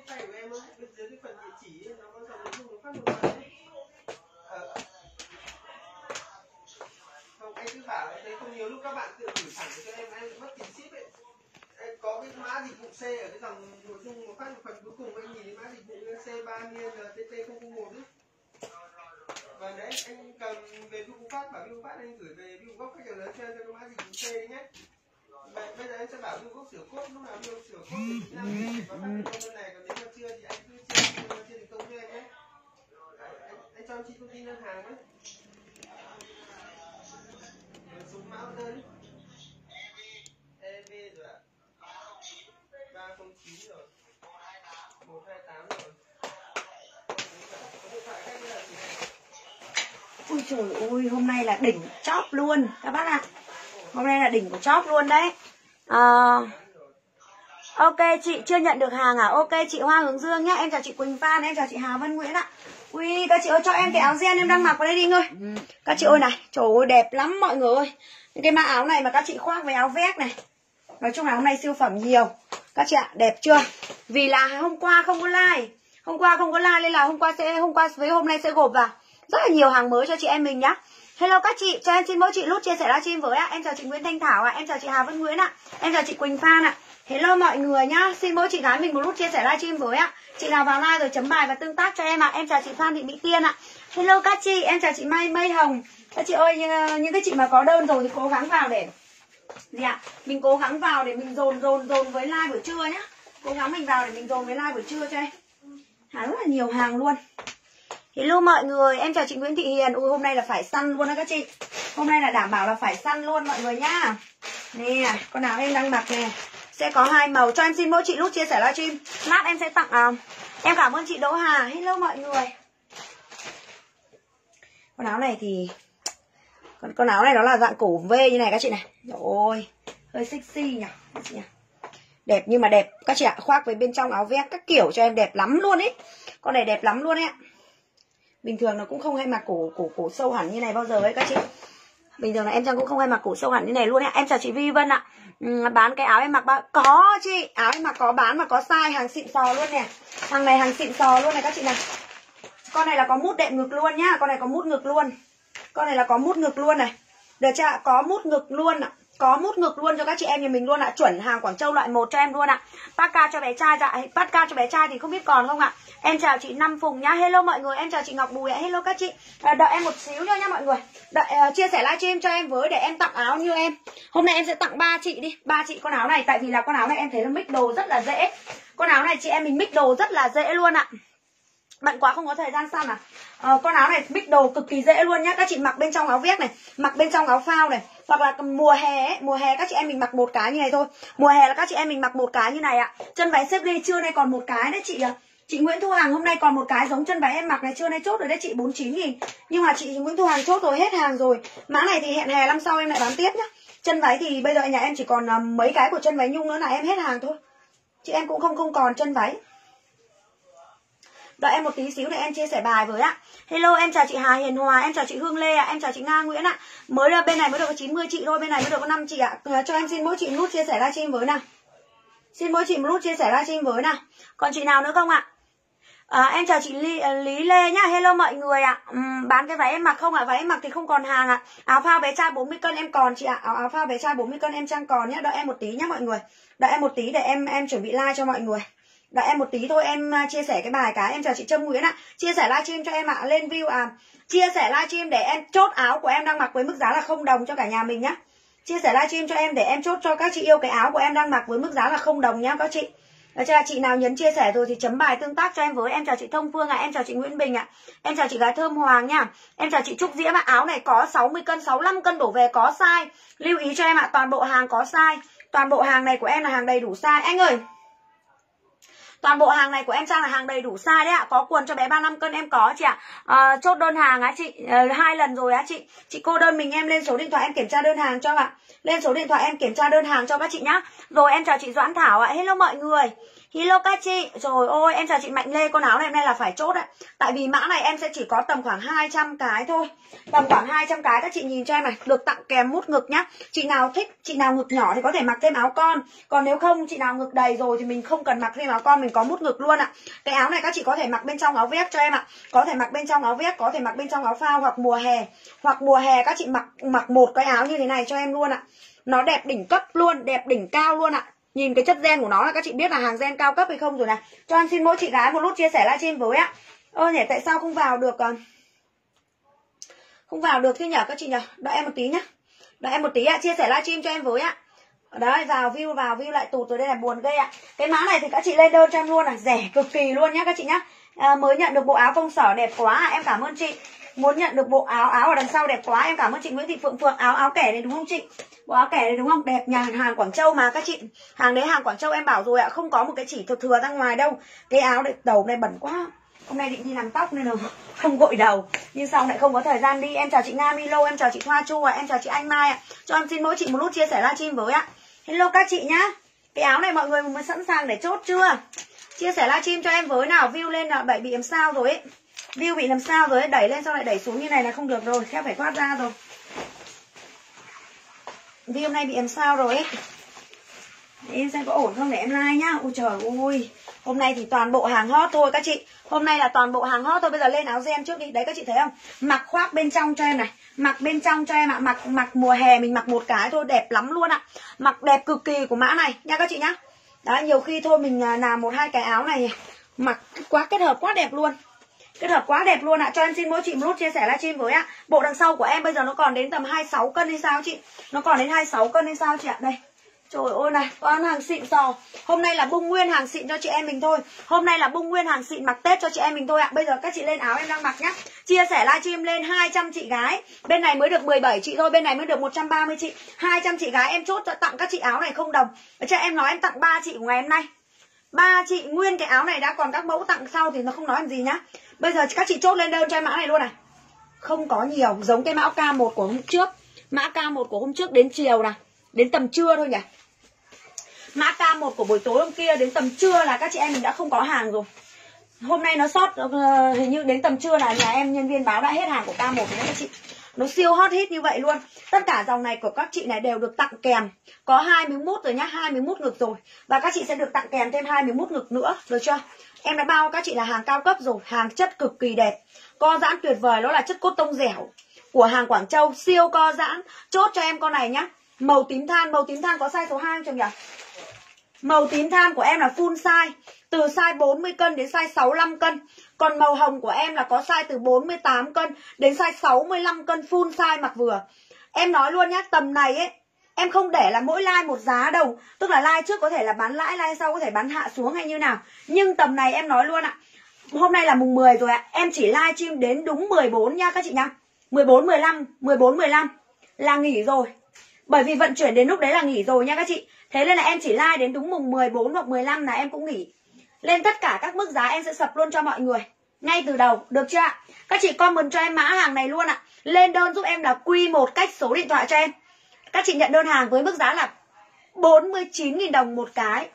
tay của em không? Bên dưới cái phần địa chỉ nó có dòng nội dung nó phát một phần đấy. Không, anh cứ bảo em thấy không, nhiều lúc các bạn tự gửi thẳng cho em mất tiền ship ấy. Em có cái mã dịch vụ C ở cái dòng nội dung nó phát một phần cuối cùng, anh nhìn cái mã dịch vụ C3 NTT001 ấy. Và đấy, anh cầm về VivoFast, bảo VivoFast anh gửi về VivoGox khách hàng lớn cho cái mã dịch vụ C đấy nhé. Bây giờ anh sẽ bảo VivoGox sửa code, lúc nào Vivo sửa code thì năm có phát được công này, còn nếu mà chưa thì anh cứ chưa thành công cho em nhé. Anh cho chị thông tin ngân hàng đấy. Số mã đơn EV rồi ạ. 309 rồi. 128 rồi. Có điện thoại khách là gì? Ôi trời ơi, hôm nay là đỉnh chóp luôn các bác ạ. Hôm nay là đỉnh của chóp luôn đấy. Ok, chị chưa nhận được hàng à? Ok, chị Hoa Hướng Dương nhá. Em chào chị Quỳnh Phan, em chào chị Hà Vân Nguyễn ạ. Ui, các chị ơi, cho em cái áo ren em đang mặc vào đây đi Ngơi. Các chị ơi này, trời ơi đẹp lắm mọi người ơi. Những cái mã áo này mà các chị khoác với áo vest này. Nói chung là hôm nay siêu phẩm nhiều. Các chị ạ, đẹp chưa? Vì là hôm qua không có like. Hôm qua không có like nên là hôm qua với hôm nay sẽ gộp vào rất là nhiều hàng mới cho chị em mình nhá. Hello các chị, cho em xin mỗi chị nút chia sẻ livestream với ạ. Em chào chị Nguyễn Thanh Thảo ạ, em chào chị Hà Vân Nguyễn ạ, em chào chị Quỳnh Phan ạ. Hello mọi người nhá, xin mỗi chị gái mình một nút chia sẻ livestream với ạ. Chị nào vào like rồi chấm bài và tương tác cho em ạ. Em chào chị Phan Thị Mỹ Tiên ạ. Hello các chị, em chào chị Mai Mây Hồng. Các chị ơi, những cái chị mà có đơn rồi thì cố gắng vào để gì ạ? Mình cố gắng vào để mình dồn với like buổi trưa nhá. Cố gắng mình vào để mình dồn với like buổi trưa cho em. Rất là nhiều hàng luôn. Hello mọi người, em chào chị Nguyễn Thị Hiền. Ui hôm nay là phải săn luôn đó các chị. Hôm nay là đảm bảo là phải săn luôn mọi người nhá. Nè, con áo em đang mặc nè. Sẽ có 2 màu, cho em xin mỗi chị nút chia sẻ livestream. Lát em sẽ tặng em cảm ơn chị Đỗ Hà. Hello mọi người. Con áo này thì con áo này nó là dạng cổ V như này các chị này. Ôi, hơi sexy nhỉ các chị nhỉ. Đẹp nhưng mà đẹp các chị ạ, khoác với bên trong áo vest các kiểu cho em đẹp lắm luôn ấy. Con này đẹp lắm luôn ấy ạ. Bình thường nó cũng không hay mặc cổ sâu hẳn như này bao giờ ấy các chị. Bình thường là em Trang cũng không hay mặc cổ sâu hẳn như này luôn ấy. Em chào chị Vi Vân ạ. Bán cái áo em mặc bao có chị, áo em mặc có bán mà có size, hàng xịn sò luôn nè. Hàng này hàng xịn sò luôn này các chị này. Con này là có mút đệm ngực luôn nhá, con này có mút ngực luôn. Con này là có mút ngực luôn này. Được chưa ạ? Có mút ngực luôn ạ. Có mút ngực luôn cho các chị em nhà mình luôn ạ. Chuẩn hàng Quảng Châu loại 1 cho em luôn ạ. Parka cho bé trai dạ. Parka cho bé trai thì không biết còn không ạ. Em chào chị Năm Phùng nhá. Hello mọi người, em chào chị Ngọc Bùi ạ. Hello các chị. Đợi em một xíu nha mọi người. Đợi chia sẻ livestream cho em với để em tặng áo như em. Hôm nay em sẽ tặng 3 chị đi. 3 chị con áo này, tại vì là con áo này em thấy nó mix đồ rất là dễ. Con áo này chị em mình mix đồ rất là dễ luôn ạ. Bận quá không có thời gian săn à. Con áo này mix đồ cực kỳ dễ luôn nhá. Các chị mặc bên trong áo vest này, mặc bên trong áo phao này. Hoặc là mùa hè ấy, mùa hè các chị em mình mặc một cái như này thôi. Mùa hè là các chị em mình mặc một cái như này ạ. Chân váy xếp ly trưa nay còn một cái đấy chị ạ. Chị Nguyễn Thu Hằng hôm nay còn một cái giống chân váy em mặc này, trưa nay chốt rồi đấy chị, 49.000. Nhưng mà chị Nguyễn Thu Hằng chốt rồi, hết hàng rồi. Mã này thì hẹn hè năm sau em lại bán tiếp nhá. Chân váy thì bây giờ nhà em chỉ còn mấy cái của chân váy nhung nữa là em hết hàng thôi. Chị em cũng không còn chân váy. Đợi em một tí xíu để em chia sẻ bài với ạ. Hello, em chào chị Hà Hiền Hòa, em chào chị Hương Lê ạ, em chào chị Nga Nguyễn ạ. Mới bên này mới được có 90 chị thôi, bên này mới được có 5 chị ạ. Cho em xin mỗi chị nút chia sẻ livestream với nào. Xin mỗi chị một nút chia sẻ livestream với nào. Còn chị nào nữa không ạ? Em chào chị Lý Lê nhá. Hello mọi người ạ. Bán cái váy em mặc không ạ? Váy em mặc thì không còn hàng ạ. Áo phao bé trai 40 cân em còn chị ạ. Áo phao bé trai 40 cân em Trang còn nhá. Đợi em một tí nhá mọi người. Đợi em một tí để em chuẩn bị like cho mọi người. Đợi em một tí thôi, em chia sẻ cái bài cái. Em chào chị Trâm Nguyễn ạ. Chia sẻ livestream cho em ạ. Lên view chia sẻ livestream để em chốt áo của em đang mặc với mức giá là 0 đồng cho cả nhà mình nhá. Chia sẻ livestream cho em để em chốt cho các chị yêu cái áo của em đang mặc với mức giá là 0 đồng nhá các chị. Được chưa? Chị nào nhấn chia sẻ rồi thì chấm bài tương tác cho em với. Em chào chị Thông Phương ạ, em chào chị Nguyễn Bình ạ. Em chào chị gái Thơm Hoàng nhá. Em chào chị Trúc Diễm ạ. Áo này có 60 cân, 65 cân đổ về có size. Lưu ý cho em ạ, toàn bộ hàng có size. Toàn bộ hàng này của em là hàng đầy đủ size. Anh ơi, toàn bộ hàng này của em Trang là hàng đầy đủ size đấy ạ. Có quần cho bé 35 cân em có chị ạ. Chốt đơn hàng á chị, 2 lần rồi á chị. Chị cô đơn mình em lên số điện thoại em kiểm tra đơn hàng cho ạ. Lên số điện thoại em kiểm tra đơn hàng cho các chị nhá. Rồi em chào chị Doãn Thảo ạ. Hello mọi người. Hello các chị. Trời ơi, em chào chị Mạnh Lê. Con áo này hôm nay là phải chốt đấy. Tại vì mã này em sẽ chỉ có tầm khoảng 200 cái thôi. Tầm khoảng 200 cái. Các chị nhìn cho em này. Được tặng kèm mút ngực nhá. Chị nào thích, chị nào ngực nhỏ thì có thể mặc thêm áo con. Còn nếu không, chị nào ngực đầy rồi thì mình không cần mặc thêm áo con, mình có mút ngực luôn ạ. Cái áo này các chị có thể mặc bên trong áo vest cho em ạ. Có thể mặc bên trong áo vest, có thể mặc bên trong áo phao, hoặc mùa hè. Hoặc mùa hè các chị mặc một cái áo như thế này cho em luôn ạ. Nó đẹp đỉnh cấp luôn, đẹp đỉnh cao luôn ạ. Nhìn cái chất ren của nó là các chị biết là hàng ren cao cấp hay không rồi này. Cho em xin mỗi chị gái một nút chia sẻ livestream với ạ. Ơ nhỉ, tại sao không vào được? Không vào được thế nhở các chị nhở? Đợi em một tí nhá. Đợi em một tí ạ, chia sẻ livestream cho em với ạ. Đấy, vào view lại tụt rồi, đây là buồn ghê ạ. Cái mã này thì các chị lên đơn cho em luôn này, rẻ cực kỳ luôn nhá các chị nhá. Mới nhận được bộ áo công sở đẹp quá, em cảm ơn chị. Muốn nhận được bộ áo ở đằng sau đẹp quá, em cảm ơn chị Nguyễn Thị Phượng Phượng. Áo kẻ này đúng không chị? Bộ áo kẻ này đúng không? Đẹp nhà hàng Quảng Châu mà các chị. Hàng đấy hàng Quảng Châu em bảo rồi ạ, không có một cái chỉ thừa ra ngoài đâu. Cái áo này đầu này bẩn quá. Hôm nay định đi làm tóc nên là không gội đầu, nhưng sau lại không có thời gian đi. Em chào chị Nga Milo, em chào chị Thoa Chu, em chào chị Anh Mai ạ. Cho em xin mỗi chị một nút chia sẻ livestream với ạ. Hello các chị nhá. Cái áo này mọi người mới sẵn sàng để chốt chưa? Chia sẻ livestream cho em với nào. View lên là bị làm sao rồi ấy. View bị làm sao rồi ấy. Đẩy lên sau lại đẩy xuống như này là không được rồi. Theo phải thoát ra rồi. View này bị làm sao rồi ấy. Em xem có ổn không để em like nhá. Ôi trời ơi. Hôm nay thì toàn bộ hàng hot thôi các chị. Hôm nay là toàn bộ hàng hot thôi. Bây giờ lên áo ren trước đi. Đấy các chị thấy không? Mặc khoác bên trong cho em này. Mặc bên trong cho em ạ. Mặc mùa hè mình mặc một cái thôi đẹp lắm luôn ạ. Mặc đẹp cực kỳ của mã này nha các chị nhá. Đấy, nhiều khi thôi mình làm một hai cái áo này mặc quá, kết hợp quá đẹp luôn. Kết hợp quá đẹp luôn ạ. Cho em xin mỗi chị một nút chia sẻ livestream với ạ. Bộ đằng sau của em bây giờ nó còn đến tầm 26 cân hay sao chị? Nó còn đến 26 cân hay sao chị ạ? Đây. Trời ơi này, con hàng xịn sò. Hôm nay là bung nguyên hàng xịn cho chị em mình thôi. Hôm nay là bung nguyên hàng xịn mặc Tết cho chị em mình thôi ạ. Bây giờ các chị lên áo em đang mặc nhá. Chia sẻ livestream lên 200 chị gái. Bên này mới được 17 chị thôi, bên này mới được 130 chị. 200 chị gái em chốt cho tặng các chị áo này không đồng. Cho em nói em tặng 3 chị của ngày hôm nay. 3 chị nguyên cái áo này đã, còn các mẫu tặng sau thì nó không nói làm gì nhá. Bây giờ các chị chốt lên đơn cho em mã này luôn này. Không có nhiều, giống cái mã K1 của hôm trước. Mã K1 của hôm trước đến chiều này, đến tầm trưa thôi nhỉ. Mã K1 của buổi tối hôm kia đến tầm trưa là các chị em mình đã không có hàng rồi. Hôm nay nó sót hình như đến tầm trưa là nhà em nhân viên báo đã hết hàng của K1 rồi các chị. Nó siêu hot hit như vậy luôn. Tất cả dòng này của các chị này đều được tặng kèm. Có 21 rồi nhá, 21 ngực rồi. Và các chị sẽ được tặng kèm thêm 21 ngực nữa, được chưa? Em đã bao các chị là hàng cao cấp rồi, hàng chất cực kỳ đẹp. Co giãn tuyệt vời, đó là chất cốt tông dẻo của hàng Quảng Châu, siêu co giãn. Chốt cho em con này nhá. Màu tím than có size số 2 không chồng nhỉ? Màu tím than của em là full size, từ size 40 cân đến size 65 cân. Còn màu hồng của em là có size từ 48 cân đến size 65 cân, full size mặc vừa. Em nói luôn nhá, tầm này ấy, em không để là mỗi like một giá đâu. Tức là like trước có thể là bán lãi, like sau có thể bán hạ xuống hay như nào. Nhưng tầm này em nói luôn ạ. Hôm nay là mùng 10 rồi ạ. Em chỉ live stream đến đúng 14 nha các chị nha. 14, 15 là nghỉ rồi. Bởi vì vận chuyển đến lúc đấy là nghỉ rồi nha các chị. Thế nên là em chỉ like đến đúng mùng 14 hoặc 15 là em cũng nghỉ. Lên tất cả các mức giá em sẽ sập luôn cho mọi người ngay từ đầu, được chưa ạ? Các chị comment cho em mã hàng này luôn ạ. Lên đơn giúp em là Q1 cách số điện thoại cho em. Các chị nhận đơn hàng với mức giá là 49.000 đồng một cái.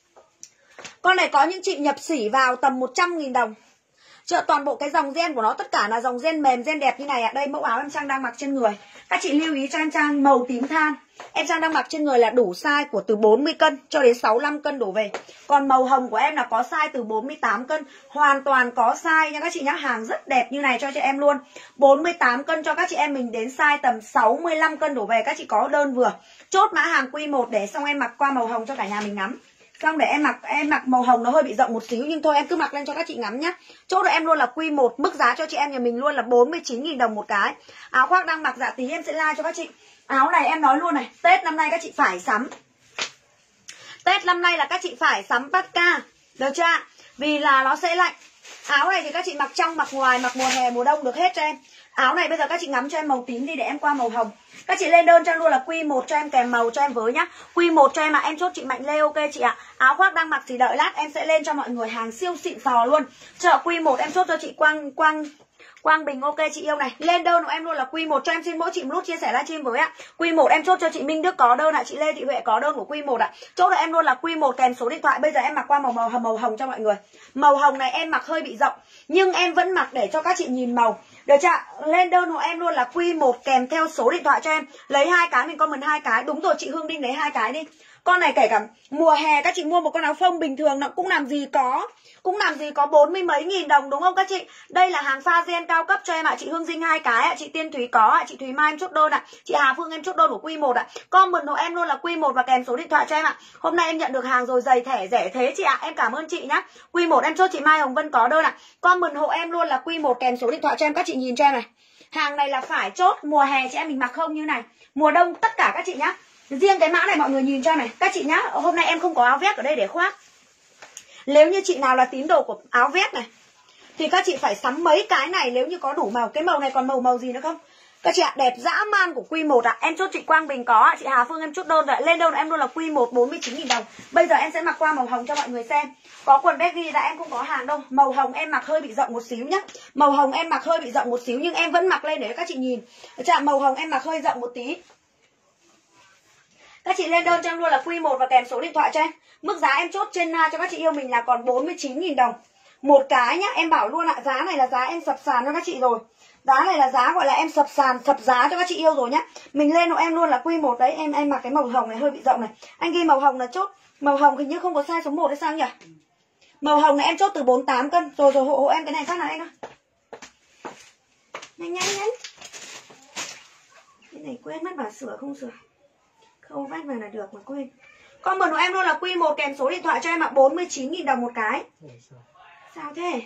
Con này có những chị nhập xỉ vào tầm 100.000 đồng. Chợ toàn bộ cái dòng gen của nó tất cả là dòng gen mềm, gen đẹp như này ạ. Đây mẫu áo em Trang đang mặc trên người. Các chị lưu ý cho em Trang màu tím than. Em Trang đang mặc trên người là đủ size của từ 40 cân cho đến 65 cân đổ về. Còn màu hồng của em là có size từ 48 cân. Hoàn toàn có size nha các chị nhá. Hàng rất đẹp như này cho chị em luôn. 48 cân cho các chị em mình đến size tầm 65 cân đổ về. Các chị có đơn vừa. Chốt mã hàng Q1 để xong em mặc qua màu hồng cho cả nhà mình ngắm. Xong để em mặc màu hồng nó hơi bị rộng một xíu, nhưng thôi em cứ mặc lên cho các chị ngắm nhá. Chốt được em luôn là Q1, mức giá cho chị em nhà mình luôn là 49.000 đồng một cái. Áo khoác đang mặc dạ tí em sẽ like cho các chị. Áo này em nói luôn này, Tết năm nay các chị phải sắm. Tết năm nay là các chị phải sắm Patka, được chưa ạ? Vì là nó sẽ lạnh. Áo này thì các chị mặc trong, mặc ngoài, mặc mùa hè, mùa đông được hết cho em. Áo này bây giờ các chị ngắm cho em màu tím đi để em qua màu hồng. Các chị lên đơn cho em luôn là Q1 cho em kèm màu cho em với nhá. Q1 cho em ạ, em chốt chị Mạnh Lê ok chị ạ. Áo khoác đang mặc thì đợi lát em sẽ lên cho mọi người hàng siêu xịn sò luôn. Chợ Q1 em chốt cho chị Quang Bình ok chị yêu này. Lên đơn của em luôn là Q1 cho em, xin mỗi chị một nút chia sẻ livestream với ạ. Q1 em chốt cho chị Minh Đức có đơn ạ, chị Lê Thị Huệ có đơn của Q1 ạ. Chốt cho em luôn là Q1 kèm số điện thoại. Bây giờ em mặc qua màu hồng cho mọi người. Màu hồng này em mặc hơi bị rộng nhưng em vẫn mặc để cho các chị nhìn màu. Được chưa? Lên đơn của em luôn là Q1 kèm theo số điện thoại cho em. Lấy 2 cái mình comment 2 cái. Đúng rồi chị Hương Đinh, lấy 2 cái đi. Con này kể cả mùa hè các chị mua một con áo phông bình thường nó cũng làm gì có 40 mấy nghìn đồng đúng không các chị? Đây là hàng pha gen cao cấp cho em ạ. Chị Hương Dinh 2 cái ạ, chị Tiên Thúy có ạ, chị Thúy Mai em chốt đơn ạ, chị Hà Phương em chốt đơn của Q1 ạ. Comment của em luôn là Q1 và kèm số điện thoại cho em ạ. Hôm nay em nhận được hàng rồi, giày thẻ rẻ thế chị ạ. Em cảm ơn chị nhá. Q1 em chốt chị Mai Hồng Vân có đơn ạ. Comment hộ em luôn là Q1 kèm số điện thoại cho em, các chị nhìn cho em này. Hàng này là phải chốt, mùa hè chị em mình mặc không như này, mùa đông tất cả các chị nhá. Riêng cái mã này mọi người nhìn cho này các chị nhá. Hôm nay em không có áo vest ở đây để khoác. Nếu như chị nào là tín đồ của áo vest này thì các chị phải sắm mấy cái này nếu như có đủ màu. Cái màu này còn màu gì nữa không? Các chị ạ, đẹp dã man của Q1 ạ. Em chốt chị Quang Bình có ạ, chị Hà Phương em chốt đơn rồi. Lên đơn em luôn là Q1 49.000 đồng. Bây giờ em sẽ mặc qua màu hồng cho mọi người xem. Có quần baggy là em không có hàng đâu. Màu hồng em mặc hơi bị rộng một xíu nhá. Màu hồng em mặc hơi bị rộng một xíu nhưng em vẫn mặc lên để các chị nhìn. Chả màu hồng em mặc hơi rộng một tí. Các chị lên đơn cho em luôn là Q1 và kèm số điện thoại cho em. Mức giá em chốt trên cho các chị yêu mình là còn 49.000 đồng một cái nhá. Em bảo luôn ạ, giá này là giá em sập sàn cho các chị rồi. Giá này là giá gọi là em sập sàn, sập giá cho các chị yêu rồi nhá. Mình lên của em luôn là Q1 đấy. Em mặc cái màu hồng này hơi bị rộng này. Anh ghi màu hồng là chốt. Màu hồng hình như không có size số 1 hay sao nhỉ? Màu hồng này em chốt từ 48 cân. Rồi hộ em cái này phát nào anh ơi. Nhanh. Cái này quên mất bảo sửa không sửa. Không vách vào là được mà quên. Comment của em luôn là Q1 kèm số điện thoại cho em ạ. 49.000 đồng một cái. Sao thế?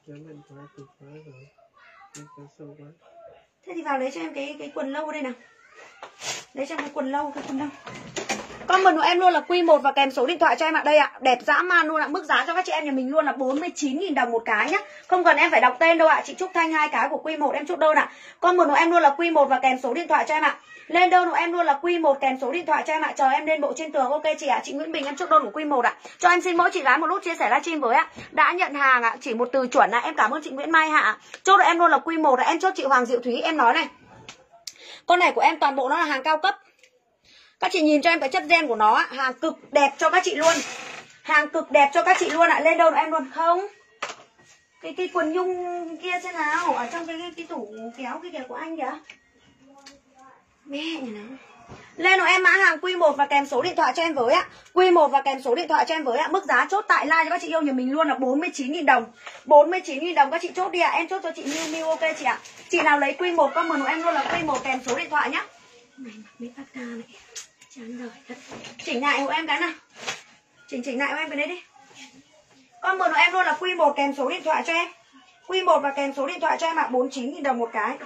Thế thì vào lấy cho em cái quần lâu đây nào. Lấy cho em cái quần lâu. Comment của em luôn là Q1 và kèm số điện thoại cho em ạ. Đây ạ, đẹp dã man luôn ạ. Mức giá cho các chị em nhà mình luôn là 49.000 đồng một cái nhá. Không cần em phải đọc tên đâu ạ. Chị Trúc Thanh 2 cái của Q1 em chốt đơn ạ. Comment của em luôn là Q1 và kèm số điện thoại cho em ạ. Lên đơn của em luôn là Q1 kèm số điện thoại cho em ạ. Chờ em lên bộ trên tường ok chị ạ. Chị Nguyễn Bình em chốt đơn của Q1 ạ. Cho em xin mỗi chị gái một nút chia sẻ livestream với ạ. Đã nhận hàng ạ, chỉ một từ chuẩn ạ. Em cảm ơn chị Nguyễn Mai Hạ. Chốt em luôn là Q1 ạ. Em chốt chị Hoàng Diệu Thúy em nói này. Con này của em toàn bộ nó là hàng cao cấp. Các chị nhìn cho em cái chất gen của nó, hàng cực đẹp cho các chị luôn. Hàng cực đẹp cho các chị luôn ạ. Lên đâu em luôn không? Cái quần nhung kia xem nào, ở trong cái tủ kéo kia kìa của anh kìa. Mẹ nhà nó. Lên của em mã hàng Q1 và kèm số điện thoại cho em với ạ. Q1 và kèm số điện thoại cho em với ạ. Mức giá chốt tại live cho các chị yêu nhà mình luôn là 49.000 đồng. 49.000 đồng các chị chốt đi ạ. Em chốt cho chị Miu Miu ok chị ạ. Chị nào lấy Q1 comment của em luôn là Q1 kèm số điện thoại nhá. Này mặc mấy phát ca này. Chán đời thật. Chỉnh lại hộ em cái nào. Chỉnh lại hộ em cái đấy đi. Comment của em luôn là Q1 kèm số điện thoại cho em. Q1 và kèm số điện thoại cho em ạ. 49.000 đồng một cái.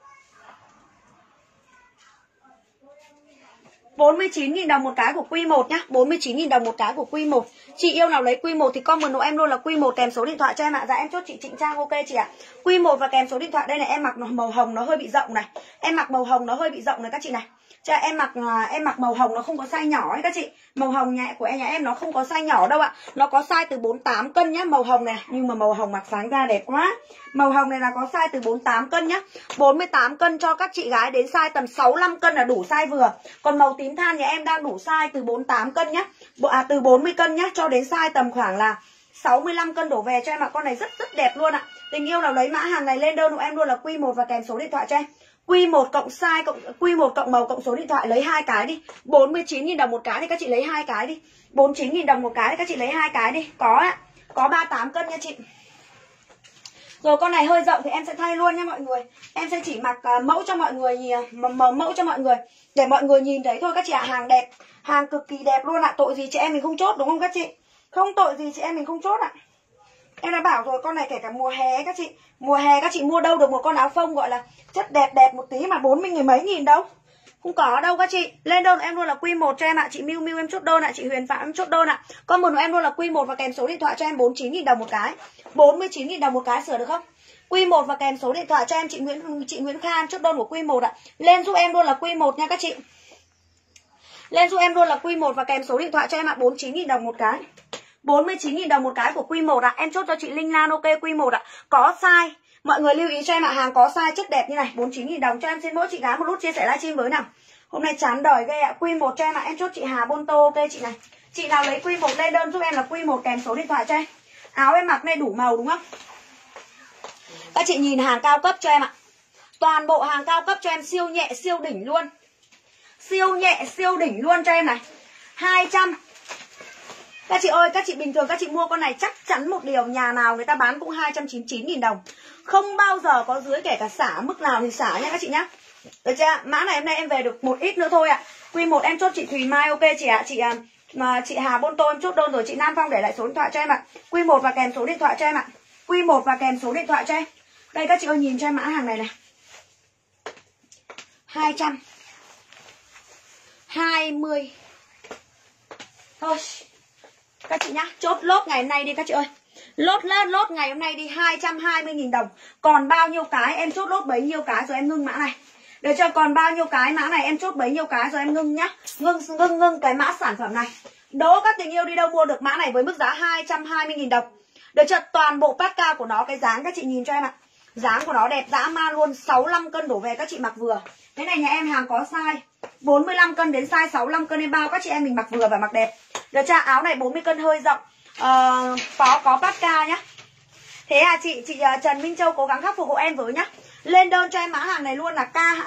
49.000 đồng một cái của Q1 nhá. 49.000 đồng một cái của Q1. Chị yêu nào lấy Q1 thì comment của em luôn là Q1 kèm số điện thoại cho em ạ. Dạ em chốt chị Trịnh Trang ok chị ạ. Q1 và kèm số điện thoại. Đây này, em mặc màu hồng nó hơi bị rộng này. Em mặc màu hồng nó hơi bị rộng này các chị này. Chà, em mặc màu hồng nó không có size nhỏ ấy các chị. Màu hồng của nhà em nó không có size nhỏ đâu ạ. Nó có size từ 48 cân nhá, màu hồng này. Nhưng mà màu hồng mặc sáng ra đẹp quá. Màu hồng này là có size từ 48 cân nhá. 48 cân cho các chị gái đến size tầm 65 cân là đủ size vừa. Còn màu tím than nhà em đang đủ size từ 48 cân nhá. Từ 40 cân nhá cho đến size tầm khoảng là 65 cân đổ về cho em ạ. Con này rất đẹp luôn ạ. Tình yêu nào lấy mã hàng này lên đơn của em luôn là Q1 và kèm số điện thoại cho em. Q1 cộng size Q1 cộng màu cộng số điện thoại, lấy 2 cái đi. 49.000 đồng một cái thì các chị lấy 2 cái đi. 49.000 đồng một cái thì các chị lấy 2 cái đi. Có ạ. Có 38 cân nha chị. Rồi con này hơi rộng thì em sẽ thay luôn nha mọi người. Em sẽ chỉ mặc mẫu cho mọi người, mẫu cho mọi người để mọi người nhìn thấy thôi các chị ạ. Hàng đẹp, hàng cực kỳ đẹp luôn ạ. Tội gì chị em mình không chốt đúng không các chị? Không tội gì chị em mình không chốt ạ. Em đã bảo rồi, con này kể cả mùa hè các chị. Mùa hè các chị mua đâu được một con áo phông gọi là chất đẹp một tí mà 40 mấy nghìn đâu. Không có đâu các chị. Lên đơn em luôn là Q1 cho em ạ. Chị Miu Miu em chốt đơn ạ. Chị Huyền Phạm em chốt đơn ạ. Comment của em luôn là Q1 và kèm số điện thoại cho em. 49.000 đồng một cái. 49.000 đồng một cái, sửa được không? Q1 và kèm số điện thoại cho em. Chị Nguyễn Kha chốt đơn của Q1 ạ. Lên giúp em luôn là Q1 nha các chị. Lên giúp em luôn là Q1 và kèm số điện thoại cho em ạ. 49.000 đồng một cái. 49.000 đồng một cái của Q1 ạ. Em chốt cho chị Linh Lan ok Q1 ạ. Có size Mọi người lưu ý cho em ạ, hàng có size chất đẹp như này, 49.000 đồng. Cho em xin mỗi chị gái một nút chia sẻ livestream với nào. Hôm nay chán đời ghê ạ. Q1 cho em ạ, em chốt chị Hà Bôn Tô, ok chị này. Chị nào lấy Q1 lên đơn giúp em là Q1 kèm số điện thoại cho em. Áo em mặc này đủ màu đúng không? Các chị nhìn hàng cao cấp cho em ạ. Toàn bộ hàng cao cấp cho em, siêu nhẹ, siêu đỉnh luôn. Siêu nhẹ, siêu đỉnh luôn cho em này. 200. Các chị ơi, các chị bình thường các chị mua con này chắc chắn một điều, nhà nào người ta bán cũng 299.000 đồng. Không bao giờ có dưới, kể cả xả mức nào thì xả nha các chị nhá. Được chưa? Mã này hôm nay em về được một ít nữa thôi ạ. Q1 em chốt chị Thùy Mai, ok chị ạ. Chị Hà Bôn Tô em chốt đơn rồi. Chị Nam Phong để lại số điện thoại cho em ạ. Q1 và kèm số điện thoại cho em ạ. Q1 và kèm số điện thoại cho em. Đây các chị ơi, nhìn cho em mã hàng này này. 220. Thôi các chị nhá, chốt lốt ngày hôm nay đi các chị ơi. Lốt ngày hôm nay đi 220.000 đồng. Còn bao nhiêu cái em chốt lốt bấy nhiêu cái rồi em ngưng mã này. Được chưa? Còn bao nhiêu cái mã này em chốt bấy nhiêu cái rồi em ngưng nhá. Ngưng cái mã sản phẩm này. Đố các tình yêu đi đâu mua được mã này với mức giá 220.000 đồng. Được chưa? Toàn bộ patka của nó, cái dáng các chị nhìn cho em ạ. Dáng của nó đẹp dã man luôn, 65 cân đổ về các chị mặc vừa. Cái này nhà em hàng có size 45 cân đến size 65 cân em bao các chị em mình mặc vừa và mặc đẹp. Được chưa? Áo này 40 cân hơi rộng. Có patka nhá. Thế chị Trần Minh Châu cố gắng khắc phục hộ em với nhá. Lên đơn cho em mã hàng này luôn là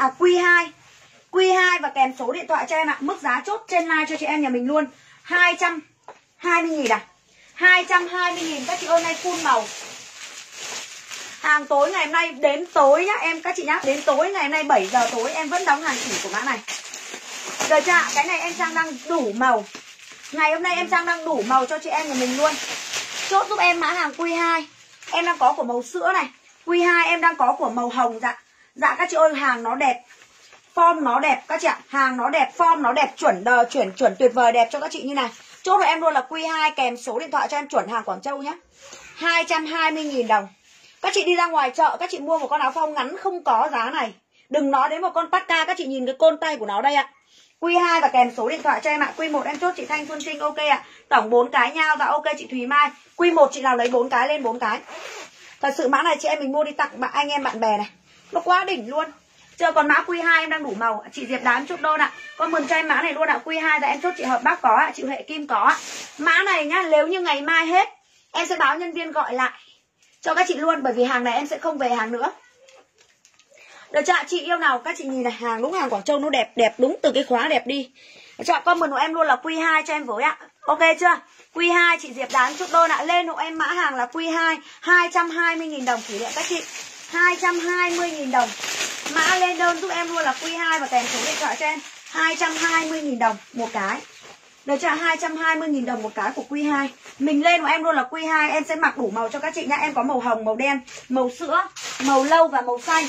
Q2 và kèm số điện thoại cho em ạ. Mức giá chốt trên live cho chị em nhà mình luôn 220.000 à. 220.000 các chị ơi, nay full màu. Hàng tối ngày hôm nay đến tối nhá em các chị nhá. Đến tối ngày hôm nay 7 giờ tối em vẫn đóng hàng chỉ của mã này. Được chưa? Cái này em Trang đang đủ màu. Ngày hôm nay em Trang đang đủ màu cho chị em của mình luôn. Chốt giúp em mã hàng Q2. Em đang có của màu sữa này. Q2 em đang có của màu hồng dạ. Dạ các chị ơi, hàng nó đẹp. Form nó đẹp các chị ạ. Hàng nó đẹp, form nó đẹp, chuẩn tuyệt vời đẹp cho các chị như này. Chốt của em luôn là Q2 kèm số điện thoại cho em, chuẩn hàng Quảng Châu nhá. 220.000 đồng. Các chị đi ra ngoài chợ, các chị mua một con áo phông ngắn không có giá này. Đừng nói đến một con patka, các chị nhìn cái côn tay của nó đây ạ. Q2 và kèm số điện thoại cho em ạ. Q1 em chốt chị Thanh Xuân Trinh, ok ạ. Tổng 4 cái nhau, dạ ok chị Thùy Mai. Q1 chị nào lấy 4 cái lên 4 cái. Thật sự mã này chị em mình mua đi tặng anh em bạn bè này. Nó quá đỉnh luôn. Chờ còn mã Q2 em đang đủ màu. Chị Diệp Đán chốt đơn ạ. Con mừng cho em mã này luôn ạ. Q2 là em chốt chị Hợp Bắc có ạ. Chị Huệ Kim có ạ. Mã này nhá, nếu như ngày mai hết em sẽ báo nhân viên gọi lại cho các chị luôn. Bởi vì hàng này em sẽ không về hàng nữa. Được chưa? Chị yêu nào các chị nhìn này, hàng đúng hàng Quảng Châu nó đẹp, đẹp đúng từ cái khóa đẹp đi. Chọn comment của em luôn là Q2 cho em với ạ. Ok chưa? Q2 chị Diệp Đán chốt đơn ạ. Lên hộ em mã hàng là Q2 220.000 đồng kỷ niệm các chị. 220.000 đồng. Mã lên đơn giúp em luôn là Q2 và kèm số điện thoại cho em. 220.000 đồng một cái. Được chưa? 220.000 đồng một cái của Q2. Mình lên của em luôn là Q2. Em sẽ mặc đủ màu cho các chị nhá. Em có màu hồng, màu đen, màu sữa, màu lâu và màu xanh.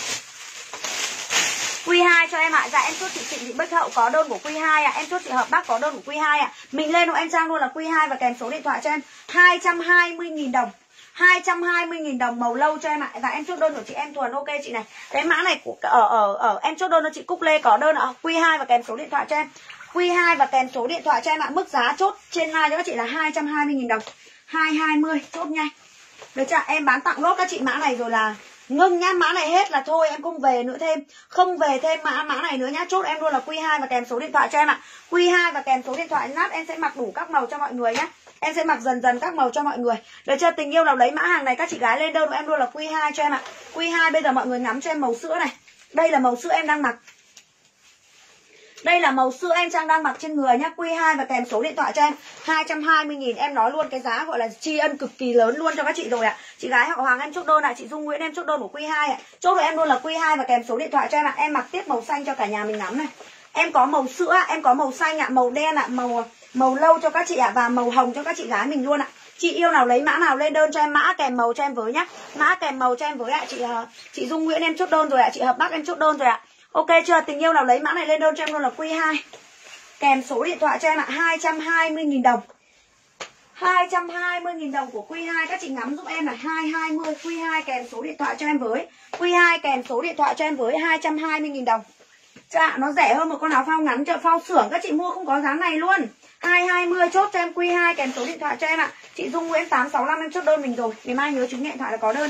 Q2 cho em ạ. Dạ em chốt chị Trịnh Thị Bích Hậu có đơn của Q2 ạ. Em chốt chị Hợp Bắc có đơn của Q2 ạ. Mình lên của em Trang luôn là Q2 và kèm số điện thoại cho em. 220.000 đồng. 220.000 đồng màu lâu cho em ạ. Và em chốt đơn của chị em Thuần, ok chị này. Cái mã này của em chốt đơn cho chị Cúc Lê có đơn ạ. Q2 và kèm số điện thoại cho em. Q2 và kèm số điện thoại cho em ạ. Mức giá chốt trên live cho các chị là 220.000 đồng. 220 chốt nhanh. Được chưa? Em bán tặng lốt các chị mã này rồi là ngưng nhá. Mã này hết là thôi, em không về nữa thêm. Không về thêm mã này nữa nhá. Chốt em luôn là Q2 và kèm số điện thoại cho em ạ. Q2 và kèm số điện thoại nát em sẽ mặc đủ các màu cho mọi người nhá. Em sẽ mặc dần dần các màu cho mọi người. Được chưa? Tình yêu nào lấy mã hàng này các chị gái lên đơn của em luôn là Q2 cho em ạ. Q2 bây giờ mọi người ngắm cho em màu sữa này. Đây là màu sữa em đang mặc. Đây là màu sữa em Trang đang mặc trên người nhá. Q2 và kèm số điện thoại cho em. 220.000 em nói luôn cái giá gọi là tri ân cực kỳ lớn luôn cho các chị rồi ạ. Chị gái họ Hoàng em chốt đơn ạ. Chị Dung Nguyễn em chốt đơn của Q2 ạ. Chốt của em luôn là Q2 và kèm số điện thoại cho em ạ. Em mặc tiếp màu xanh cho cả nhà mình ngắm này. Em có màu sữa, em có màu xanh ạ, màu đen ạ, màu lâu cho các chị ạ và màu hồng cho các chị gái mình luôn ạ. Chị yêu nào lấy mã nào lên đơn cho em mã kèm màu cho em với nhá. Mã kèm màu cho em với ạ. Chị Dung Nguyễn em chốt đơn rồi ạ. Chị Hợp Bắc em chốt đơn rồi ạ. Ok chưa? Tình yêu nào lấy mã này lên đơn cho em luôn là Q2 kèm số điện thoại cho em ạ. 220.000 đồng. 220.000 đồng của Q2. Các chị ngắm giúp em là 220. Q2 kèm số điện thoại cho em với. Q2 kèm số điện thoại cho em với 220.000 đồng. Dạ, nó rẻ hơn một con áo phao ngắn chợ phao xưởng. Các chị mua không có giá này luôn. 220 chốt cho em Q2 kèm số điện thoại cho em ạ. Chị Dung Nguyễn 865 em chốt đơn mình rồi. Ngày mai nhớ chứng điện thoại là có đơn nhá.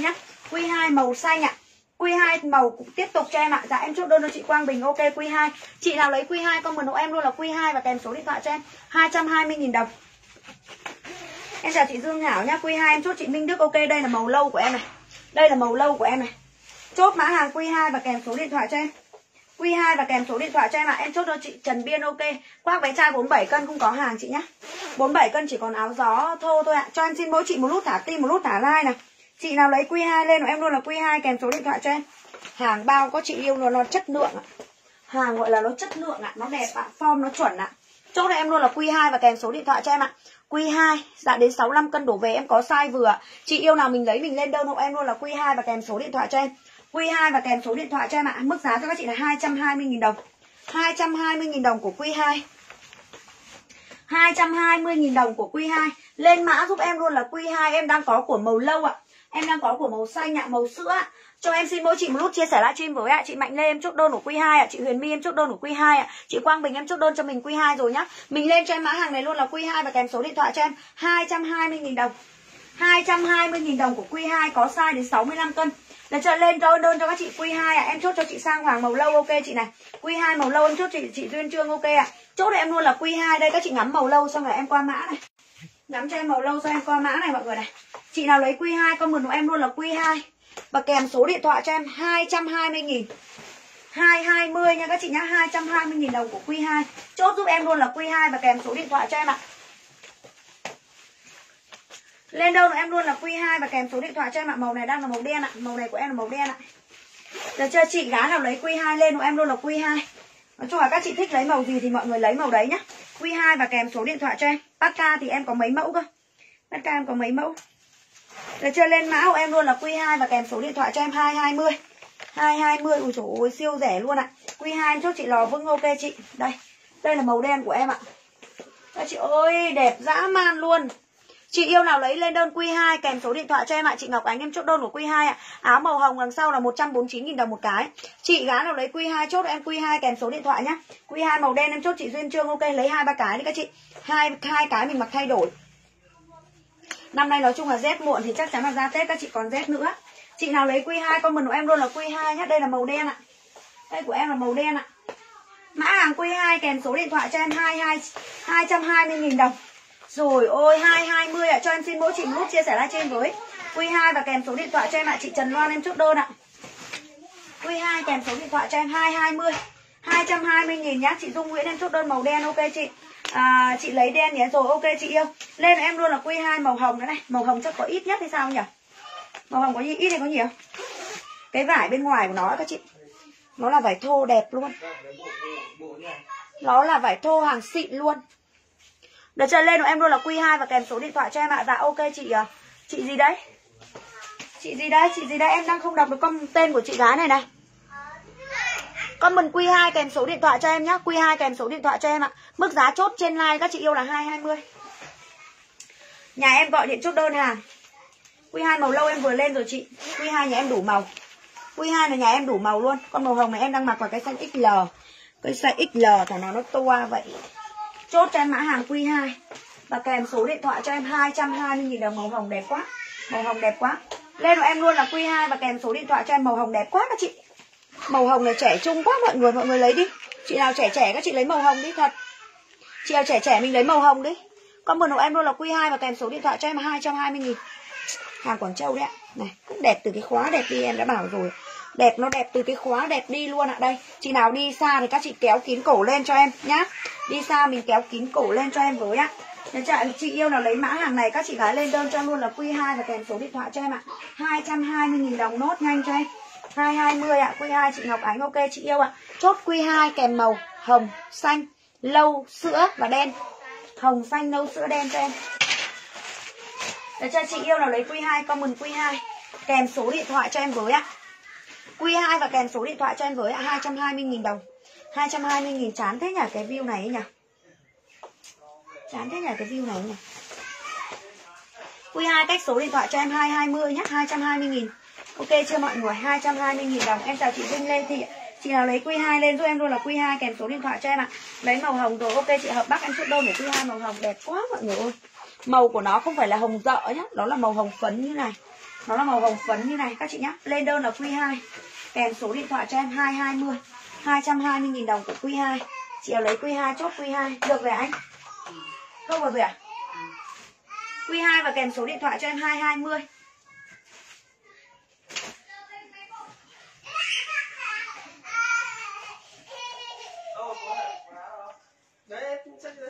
Q2 màu xanh ạ. Q2 màu cũng tiếp tục cho em ạ. Dạ em chốt đơn cho chị Quang Bình. Ok Q2. Chị nào lấy Q2 comment hộ em luôn là Q2 và kèm số điện thoại cho em. 220.000 đồng. Em chào chị Dương Hảo nhá. Q2 em chốt chị Minh Đức. Ok đây là màu lâu của em này. Đây là màu lâu của em này. Chốt mã hàng Q2 và kèm số điện thoại cho em. Q2 và kèm số điện thoại cho em ạ. Em chốt cho chị Trần Biên. Ok. Khoác váy trai 47 cân không có hàng chị nhá. 47 cân chỉ còn áo gió thô thôi ạ. Cho em xin mỗi chị một nút thả tim, một nút thả like này. Chị nào lấy Q2 lên của em luôn là Q2 kèm số điện thoại cho em. Hàng bao có chị yêu nó chất lượng ạ. Hàng gọi là nó chất lượng ạ, nó đẹp ạ, form nó chuẩn ạ. Chốt cho em luôn là Q2 và kèm số điện thoại cho em ạ. Q2 dạ đến 65 cân đổ về em có size vừa. Chị yêu nào mình lấy mình lên đơn hộ em luôn là Q2 và kèm số điện thoại cho em. Q2 và kèm số điện thoại cho em ạ. Mức giá cho các chị là 220.000 đồng. 220.000 đồng của Q2. 220.000 đồng của Q2. Lên mã giúp em luôn là Q2. Em đang có của màu lâu ạ. Em đang có của màu xanh ạ, màu sữa ạ. Cho em xin mỗi chị một nút chia sẻ livestream với ạ. Chị Mạnh Lê em chốt đơn của Q2 ạ. Chị Huyền My em chốt đơn của Q2 ạ. Chị Quang Bình em chốt đơn cho mình Q2 rồi nhá. Mình lên cho em mã hàng này luôn là Q2 và kèm số điện thoại cho em. 220.000 đồng. 220.000 đồng của Q2 có size đến 65 cân. Để cho lên đơn cho các chị Q2 ạ. Em chốt cho chị Sang Hoàng màu lâu. Ok chị này. Q2 màu lâu em chốt chị Duyên Trương. Ok ạ. Chốt cho em luôn là Q2. Đây các chị ngắm màu lâu xong rồi em qua mã này. Ngắm cho em màu lâu xong em qua mã này mọi người này. Chị nào lấy Q2 comment của em luôn là Q2 và kèm số điện thoại cho em 220.000. 220 nha các chị nhá. 220.000 đồng của Q2. Chốt giúp em luôn là Q2 và kèm số điện thoại cho em ạ. Lên đâu em luôn là Q2 và kèm số điện thoại cho em ạ. Màu này đang là màu đen ạ. Màu này của em là màu đen ạ. Được chưa chị? Gái nào lấy Q2 lên của em luôn là Q2. Nói chung là các chị thích lấy màu gì thì mọi người lấy màu đấy nhá. Q2 và kèm số điện thoại cho em. Patka thì em có mấy mẫu cơ. Patka em có mấy mẫu. Được chưa? Lên mã của em luôn là Q2 và kèm số điện thoại cho em 220. 220. Ui dồi ôi siêu rẻ luôn ạ. Q2 em chốt chị Lò Vâng. Ok chị. Đây. Đây là màu đen của em ạ. Các chị ơi đẹp dã man luôn. Chị yêu nào lấy lên đơn Q2 kèm số điện thoại cho em ạ. Chị Ngọc Ánh em chốt đơn của Q2 ạ. Áo màu hồng đằng sau là 149.000 đồng một cái. Chị gái nào lấy Q2 chốt em Q2 kèm số điện thoại nhá. Q2 màu đen em chốt chị Duyên Trương. Ok lấy 2-3 cái đi các chị. Hai cái mình mặc thay đổi. Năm nay nói chung là rét muộn thì chắc chắn là ra Tết các chị còn rét nữa. Chị nào lấy Q2 comment của em luôn là Q2 nhá. Đây là màu đen ạ. Đây của em là màu đen ạ. Mã hàng Q2 kèm số điện thoại cho em 220.000 đồng. Rồi ôi 220 ạ. Cho em xin mỗi chị một nút chia sẻ livestream với Q2 và kèm số điện thoại cho em ạ. Chị Trần Loan em chốt đơn ạ. Q2 kèm số điện thoại cho em 220. 220.000 nhá. Chị Dung Nguyễn em chốt đơn màu đen. Ok chị. Chị lấy đen nhé. Rồi ok chị yêu. Lên em luôn là Q2 màu hồng nữa này. Màu hồng chắc có ít nhất hay sao nhỉ? Màu hồng có ít hay có nhiều? Cái vải bên ngoài của nó các chị. Nó là vải thô đẹp luôn. Nó là vải thô hàng xịn luôn. Được chưa? Lên của em luôn là Q2 và kèm số điện thoại cho em ạ. Dạ ok chị. Chị gì đấy? Chị gì đấy? Chị gì đấy? Em đang không đọc được tên của chị gái này này. Comment Q2 kèm số điện thoại cho em nhá. Q2 kèm số điện thoại cho em ạ. Mức giá chốt trên live các chị yêu là 220. Nhà em gọi điện chốt đơn hàng. Q2 màu lâu em vừa lên rồi chị. Q2 nhà em đủ màu. Q2 là nhà em đủ màu luôn. Con màu hồng này em đang mặc vào cái size XL. Cái size XL thằng nó to vậy. Chốt cho em mã hàng Q2 và kèm số điện thoại cho em 220.000 đồng. Màu hồng đẹp quá. Màu hồng đẹp quá. Lên của em luôn là Q2 và kèm số điện thoại cho em. Màu hồng đẹp quá các chị. Màu hồng này trẻ trung quá mọi người lấy đi. Chị nào trẻ các chị lấy màu hồng đi thật. Chị nào trẻ mình lấy màu hồng đi. Comment của em luôn là Q2 và kèm số điện thoại cho em 220.000. Hàng Quảng Châu đấy ạ. Này, cũng đẹp từ cái khóa đẹp đi em đã bảo rồi. Đẹp nó đẹp từ cái khóa đẹp đi luôn ạ. Đây, chị nào đi xa thì các chị kéo kín cổ lên cho em nhá. Đi xa mình kéo kín cổ lên cho em với ạ. Nếu chị yêu nào lấy mã hàng này các chị gái lên đơn cho luôn là Q2 và kèm số điện thoại cho em ạ. 220.000 đồng nốt nhanh cho em. 220 ạ. Q2 chị Ngọc Ánh. Ok chị yêu ạ. Chốt Q2 kèm màu hồng, xanh, lâu, sữa và đen. Hồng, xanh, nâu, sữa, đen cho em. Để cho chị yêu nào lấy Q2 comment Q2 kèm số điện thoại cho em với ạ. Q2 và kèm số điện thoại cho em với ạ. 220.000 đồng. 220.000 chán thế nhỉ cái view này ấy nhỉ. Chán thế nhỉ cái view này ấy nhỉ. Q2 cách số điện thoại cho em 220 nhé. 220.000. Ok chưa mọi người? 220.000 đồng. Em chào chị Vinh Lê Thị. Chị nào lấy Q2 lên giúp em luôn là Q2 kèm số điện thoại cho em ạ. Lấy màu hồng rồi. Ok chị Hợp Bắc em chốt đơn để Q2 màu hồng đẹp quá mọi người ơi. Màu của nó không phải là hồng dợ nhá. Đó là màu hồng phấn như này. Nó là màu hồng phấn như này các chị nhá. Lên đơn là Q2. Kèm số điện thoại cho em 220. 220.000 đồng của Q2. Chị nào lấy Q2 chốt Q2. Được rồi anh? Không vào rồi à? Q2 và kèm số điện thoại cho em 220. Đấy, chắc đấy.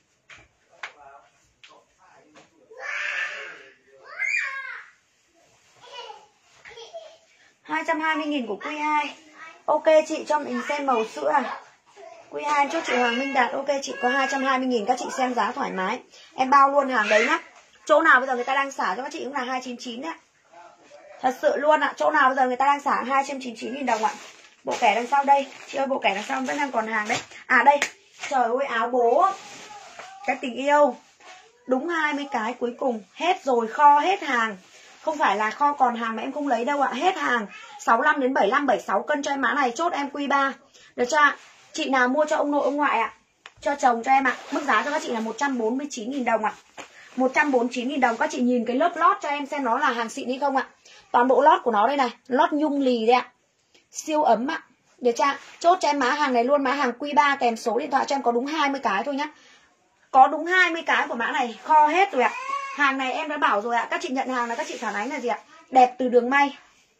220.000 của Q2. Ok chị, cho mình xem màu sữa à. Q2 chốt chị Hoàng Minh Đạt. Ok chị, có 220.000, các chị xem giá thoải mái. Em bao luôn hàng đấy nhá. Chỗ nào bây giờ người ta đang xả cho các chị cũng là 299 đấy. Thật sự luôn ạ. Chỗ nào bây giờ người ta đang xả 299.000 đồng ạ. Bộ kẻ đằng sau đây. Chị ơi, bộ kẻ đằng sau vẫn đang còn hàng đấy. À đây. Trời ơi, áo bố. Cái tình yêu. Đúng 20 cái cuối cùng. Hết rồi, kho hết hàng. Không phải là kho còn hàng mà em không lấy đâu ạ. Hết hàng. 65 đến 75, 76 cân cho em mã này. Chốt em Q3. Được chưa ạ? Chị nào mua cho ông nội ông ngoại ạ, cho chồng cho em ạ. Mức giá cho các chị là 149.000 đồng ạ. 149.000 đồng. Các chị nhìn cái lớp lót cho em xem nó là hàng xịn hay không ạ. Toàn bộ lót của nó đây này. Lót nhung lì đây ạ. Siêu ấm ạ. Được chưa? Chốt cho em mã hàng này luôn. Mã hàng Q3 kèm số điện thoại cho em có đúng 20 cái thôi nhá. Có đúng 20 cái của mã này. Kho hết rồi ạ. Hàng này em đã bảo rồi ạ. Các chị nhận hàng là các chị phản ánh là gì ạ? Đẹp từ đường may.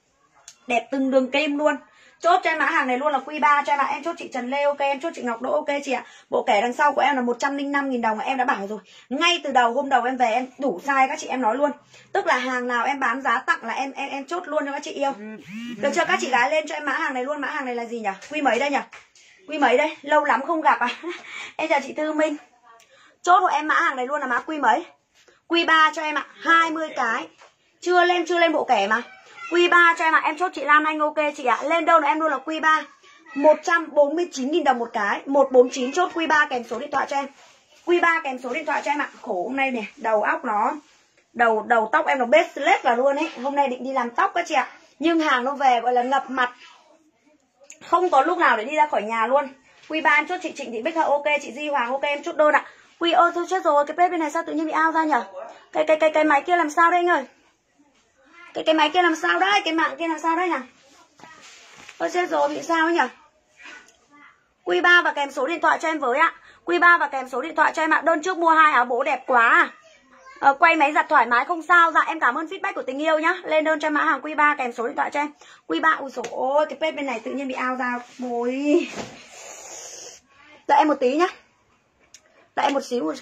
Đẹp từng đường kim luôn. Chốt cho em mã hàng này luôn là Q3 cho em ạ. Em chốt chị Trần Lê ok, em chốt chị Ngọc Đỗ ok chị ạ. Bộ kẻ đằng sau của em là 105.000 đồng. Em đã bảo rồi. Ngay từ đầu hôm đầu em về em đủ size các chị em nói luôn. Tức là hàng nào em bán giá tặng là em chốt luôn cho các chị yêu. Được chưa các chị gái, lên cho em mã hàng này luôn. Mã hàng này là gì nhỉ? Q mấy đây nhỉ? Q mấy đây? Lâu lắm không gặp à. Em chào chị Thư Minh. Chốt của em mã hàng này luôn là mã Q mấy? Q3 cho em ạ. 20 cái. Chưa lên bộ kẻ mà. Q3 cho em ạ. Em chốt chị Lan Anh ok chị ạ. Lên đâu là em luôn là Q3. 149.000 đồng một cái. 149 chốt Q3 kèm số điện thoại cho em. Q3 kèm số điện thoại cho em ạ. Khổ hôm nay này, đầu óc nó đầu tóc em nó bết lết vào luôn ấy. Hôm nay định đi làm tóc các chị ạ. Nhưng hàng nó về gọi là ngập mặt. Không có lúc nào để đi ra khỏi nhà luôn. Q3 em chốt chị Trịnh Thị Bích Hậu ok, chị Di Hoàng ok, em chốt đơn ạ. Quy ơi thôi chết rồi, cái page bên này sao tự nhiên bị out ra nhở? Cái máy kia làm sao đây anh ơi? Cái máy kia làm sao đấy? Cái mạng kia làm sao đấy nhỉ? Ôi chết rồi, bị sao ấy nhỉ? Q3 và kèm số điện thoại cho em với ạ. Q3 và kèm số điện thoại cho em ạ. Đơn trước mua 2 áo bố đẹp quá à. Quay máy giặt thoải mái không sao. Dạ em cảm ơn feedback của tình yêu nhá. Lên đơn cho mã hàng Q3 kèm số điện thoại cho em. Q3 ui dồi ôi, cái page bên này tự nhiên bị out ra. Ôi. Đợi em một tí nhá. Đợi em một xíu.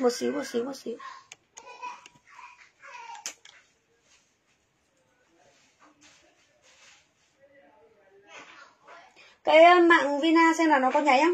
Cái mạng Vina xem là nó có nháy không?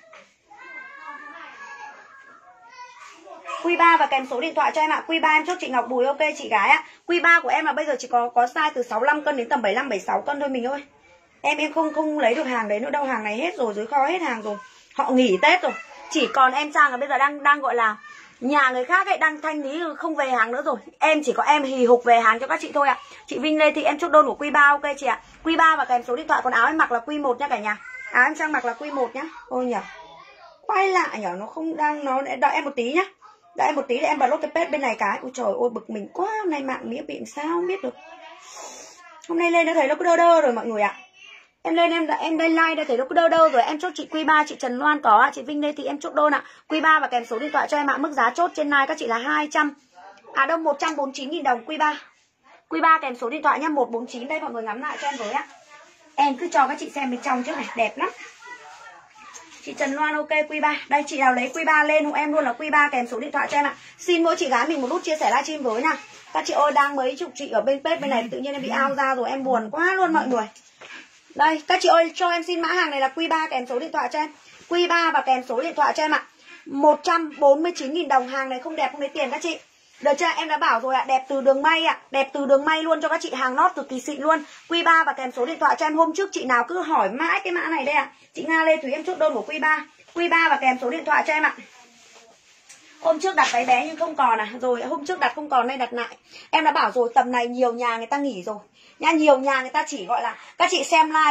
Q3 và kèm số điện thoại cho em ạ. Q3 em chốt chị Ngọc Bùi ok chị gái ạ. Q3 của em là bây giờ chỉ có size từ 65 cân đến tầm 75 76 cân thôi mình ơi. Em không lấy được hàng đấy nữa đâu, hàng này hết rồi, dưới kho hết hàng rồi. Họ nghỉ Tết rồi. Chỉ còn em Trang là bây giờ đang gọi là nhà người khác ấy, đang thanh lý không về hàng nữa rồi. Em chỉ có em hì hục về hàng cho các chị thôi ạ. Chị Vinh Lê thì em chốt đơn của Q3 ok chị ạ. Q3 và kèm số điện thoại, còn áo em mặc là Q1 nha cả nhà. Áo em Trang mặc là Q1 nhá. Ôi nhở. Quay lại nhở, nó không đang nó đợi em một tí nhá. Đợi em một tí để em bật lốt cái page bên này cái. Ôi trời ơi bực mình quá, hôm nay mạng nghĩa bị sao không biết được. Hôm nay lên đã thấy nó cứ đơ đơ rồi mọi người ạ. Em lên em đây like đã thấy nó cứ đơ đơ rồi. Em chốt chị Q3, chị Trần Loan có ạ, chị Vinh Lê thì em chốt đơn ạ. Q3 và kèm số điện thoại cho em ạ. Mức giá chốt trên like các chị là 149.000 đồng Q3. Q3 kèm số điện thoại nhá, 149 đây mọi người ngắm lại cho em với ạ. Em cứ cho các chị xem bên trong trước này, đẹp lắm. Chị Trần Loan ok Q3. Đây chị nào lấy Q3 lên hộ em luôn là Q3 kèm số điện thoại cho em ạ. Xin mỗi chị gái mình một nút chia sẻ livestream với nào. Các chị ơi, đang mấy chục chị ở bên page bên này tự nhiên em bị out ra rồi, em buồn quá luôn mọi người. Đây, các chị ơi, cho em xin mã hàng này là Q3 kèm số điện thoại cho em. Q3 và kèm số điện thoại cho em ạ. 149.000 đồng, hàng này không đẹp không lấy tiền các chị. Được chưa? Em đã bảo rồi ạ, đẹp từ đường may ạ, đẹp từ đường may luôn cho các chị, hàng nót cực kỳ xịn luôn. Q3 và kèm số điện thoại cho em. Hôm trước chị nào cứ hỏi mãi cái mã này đây ạ. Chị Nga Lê Thúy em chốt đơn của Q3. Q3 và kèm số điện thoại cho em ạ. Hôm trước đặt váy bé nhưng không còn à. Rồi hôm trước đặt không còn, nay đặt lại. Em đã bảo rồi, tầm này nhiều nhà người ta nghỉ rồi. Nha, nhiều nhà người ta chỉ gọi là các chị xem like đấy,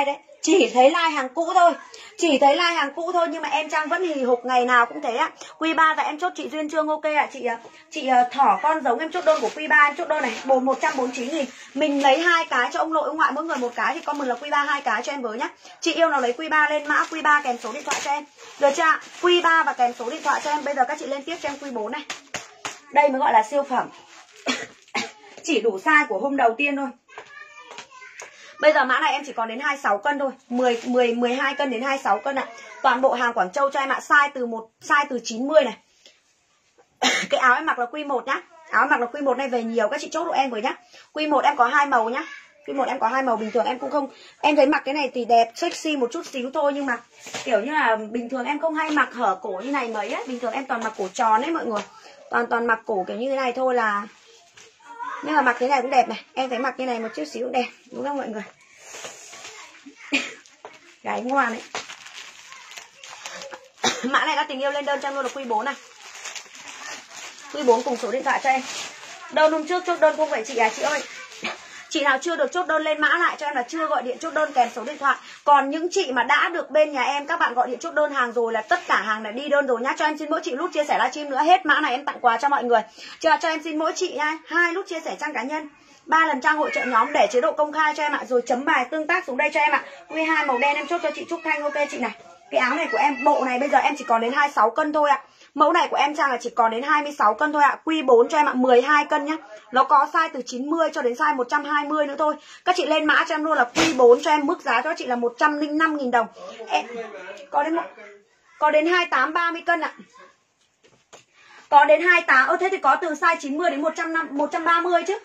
Chỉ thấy like hàng cũ thôi. Chỉ thấy like hàng cũ thôi. Nhưng mà em Trang vẫn hì hục ngày nào cũng thế ạ. Q3 tại em chốt chị Duyên Trương ok ạ. Chị Thỏ con giống em chốt đơn của Q3. Em chốt đơn này 149.000. Mình lấy 2 cái cho ông nội ông ngoại mỗi người một cái. Thì comment là Q3 2 cái cho em với nhá. Chị yêu nào lấy Q3 lên mã Q3 kèm số điện thoại cho em. Được chưa ạ? Q3 và kèm số điện thoại cho em. Bây giờ các chị lên tiếp cho em Q4 này. Đây mới gọi là siêu phẩm. Chỉ đủ size của hôm đầu tiên thôi. Bây giờ mã này em chỉ còn đến 26 cân thôi, 12 cân đến 26 cân ạ. Toàn bộ hàng Quảng Châu cho em ạ, size từ 90 này. Cái áo em mặc là Q1 nhá. Áo em mặc là Q1 này về nhiều các chị chốt hộ em với nhá. Q1 em có 2 màu nhá. Q1 em có 2 màu, bình thường em cũng không, em thấy mặc cái này thì đẹp sexy một chút xíu thôi, nhưng mà kiểu như là bình thường em không hay mặc hở cổ như này mấy á, bình thường em toàn mặc cổ tròn ấy mọi người. Toàn mặc cổ kiểu như thế này thôi là. Nhưng mà mặc thế này cũng đẹp này. Em thấy mặc cái này một chút xíu cũng đẹp. Đúng không mọi người? Gái ngoan ấy. Mã này các tình yêu lên đơn cho em luôn là Q4 này. Q4 cùng số điện thoại cho em. Đơn hôm trước chốt đơn không phải chị à chị ơi. Chị nào chưa được chốt đơn lên mã lại cho em là chưa gọi điện chốt đơn kèm số điện thoại. Còn những chị mà đã được bên nhà em, các bạn gọi điện chốt đơn hàng rồi là tất cả hàng này đi đơn rồi nhá. Cho em xin mỗi chị nút chia sẻ livestream nữa. Hết mã này em tặng quà cho mọi người. Cho em xin mỗi chị nha 2 nút chia sẻ trang cá nhân, 3 lần trang hỗ trợ nhóm để chế độ công khai cho em ạ. Rồi chấm bài tương tác xuống đây cho em ạ. Q2 màu đen em chốt cho chị Trúc Thanh ok chị này. Cái áo này của em, bộ này bây giờ em chỉ còn đến 26 cân thôi ạ. Mẫu này của em Trang là chỉ còn đến 26 cân thôi ạ. Q4 cho em ạ, 12 cân nhá. Nó có size từ 90 cho đến size 120 nữa thôi. Các chị lên mã cho em luôn là Q4 cho em, mức giá cho chị là 105.000 đồng. Em có đến 28 30 cân ạ. Có đến 28. Thế thì có từ size 90 đến 130 chứ.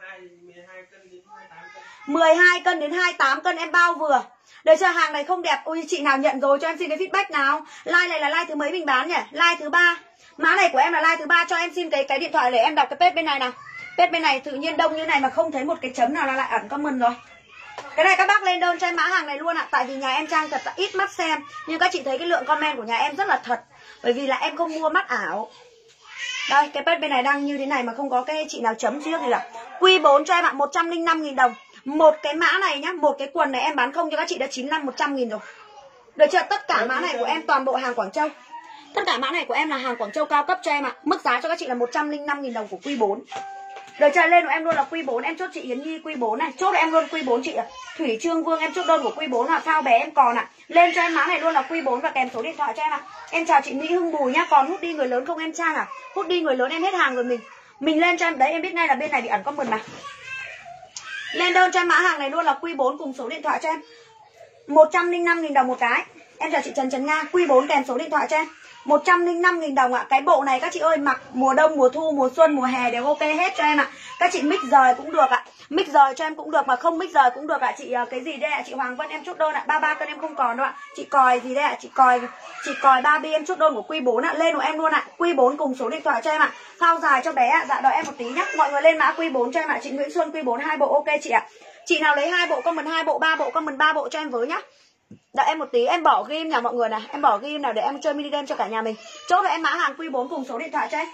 12 cân đến 28 cân em bao vừa. Để cho hàng này không đẹp. Ôi chị nào nhận rồi cho em xin cái feedback nào. Like này là like thứ mấy mình bán nhỉ? Like thứ 3. Mã này của em là like thứ 3, cho em xin cái điện thoại để em đọc cái page bên này nào. Page bên này tự nhiên đông như này mà không thấy một cái chấm nào là lại ẩn comment rồi. Cái này các bác lên đơn cho em mã hàng này luôn ạ. Tại vì nhà em Trang thật là ít mắt xem, nhưng các chị thấy cái lượng comment của nhà em rất là thật. Bởi vì là em không mua mắt ảo. Đây, cái page bên này đăng như thế này mà không có cái chị nào chấm trước gì cả. Q4 cho em ạ, 105.000 đồng. Một cái mã này nhá, một cái quần này em bán không cho các chị đã 95-100.000 rồi. Được chưa? Tất cả mã này của em toàn bộ hàng Quảng Châu. Tất cả mã này của em là hàng Quảng Châu cao cấp cho em ạ. Mức giá cho các chị là 105.000 đồng của Q4. Được chưa? Lên của em luôn là Q4. Em chốt chị Yến Nhi Q4 này. Chốt em luôn Q4 chị ạ. Thủy Trương Vương em chốt đơn của Q4 là phao bé em còn ạ. Lên cho em mã này luôn là Q4 và kèm số điện thoại cho em ạ. Em chào chị Mỹ Hưng Bùi nhá. Còn hút đi người lớn không em Trang à? Hút đi người lớn em hết hàng rồi mình lên cho em. Đấy em biết ngay là bên này bị ẩn comment mà. Lên đơn cho em mã hàng này luôn là Q4 cùng số điện thoại cho em. 105.000 đồng một cái. Em chào chị Trần Nga. Q4 kèm số điện thoại cho em. 105.000 đồng ạ. Cái bộ này các chị ơi, mặc mùa đông, mùa thu, mùa xuân, mùa hè đều ok hết cho em ạ. Các chị mix rời cũng được ạ. Mix rời cho em cũng được, mà không mix rời cũng được ạ. Chị cái gì đây ạ? Chị Hoàng Vân em chốt đơn ạ. 33 cân em không còn đâu ạ. Chị còi gì đây ạ? Chị còi Barbie em chốt đơn của Q4 ạ. Lên của em luôn ạ. Q4 cùng số điện thoại cho em ạ. Thao dài cho bé ạ. Dạ đợi em một tí nhá. Mọi người lên mã Q4 cho em ạ. Chị Nguyễn Xuân Q4 2 bộ ok chị ạ. Chị nào lấy 2 bộ comment 2 bộ, 3 bộ comment 3 bộ cho em với nhá. Đợi em một tí, em bỏ ghim nào mọi người này. Em bỏ ghim nào để em chơi mini game cho cả nhà mình. Chốt cho em mã hàng Q4 cùng số điện thoại cho em.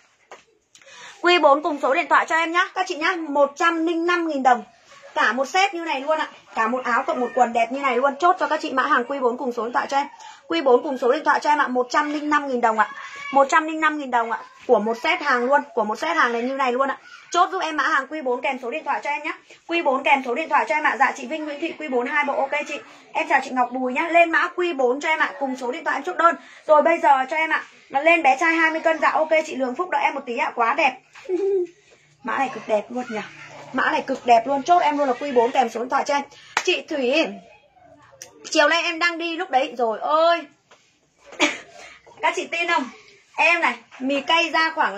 Q4 cùng số điện thoại cho em nhá. Các chị nhá, 105.000 đồng. Cả một set như này luôn ạ. Cả một áo cộng một quần đẹp như này luôn. Chốt cho các chị mã hàng Q4 cùng số điện thoại cho em. Q4 cùng số điện thoại cho em ạ. 105.000 đồng ạ. 105.000 đồng ạ. Của một set hàng luôn. Của một set hàng này như này luôn ạ. Chốt giúp em mã hàng Q4 kèm số điện thoại cho em nhé. Q4 kèm số điện thoại cho em ạ. Dạ chị Vinh Nguyễn Thị Q4 2 bộ ok chị. Em chào chị Ngọc Bùi nhá. Lên mã Q4 cho em ạ. Cùng số điện thoại em chốt đơn. Rồi bây giờ cho em ạ. Nó lên bé trai 20 cân. Dạ ok chị Lường Phúc đợi em một tí ạ. Quá đẹp. Mã này cực đẹp luôn nhỉ. Mã này cực đẹp luôn. Chốt em luôn là Q4 kèm số điện thoại cho em. Chị Thủy, chiều nay em đang đi lúc đấy rồi ơi. Các chị tin không? Em này, mì cay ra khoảng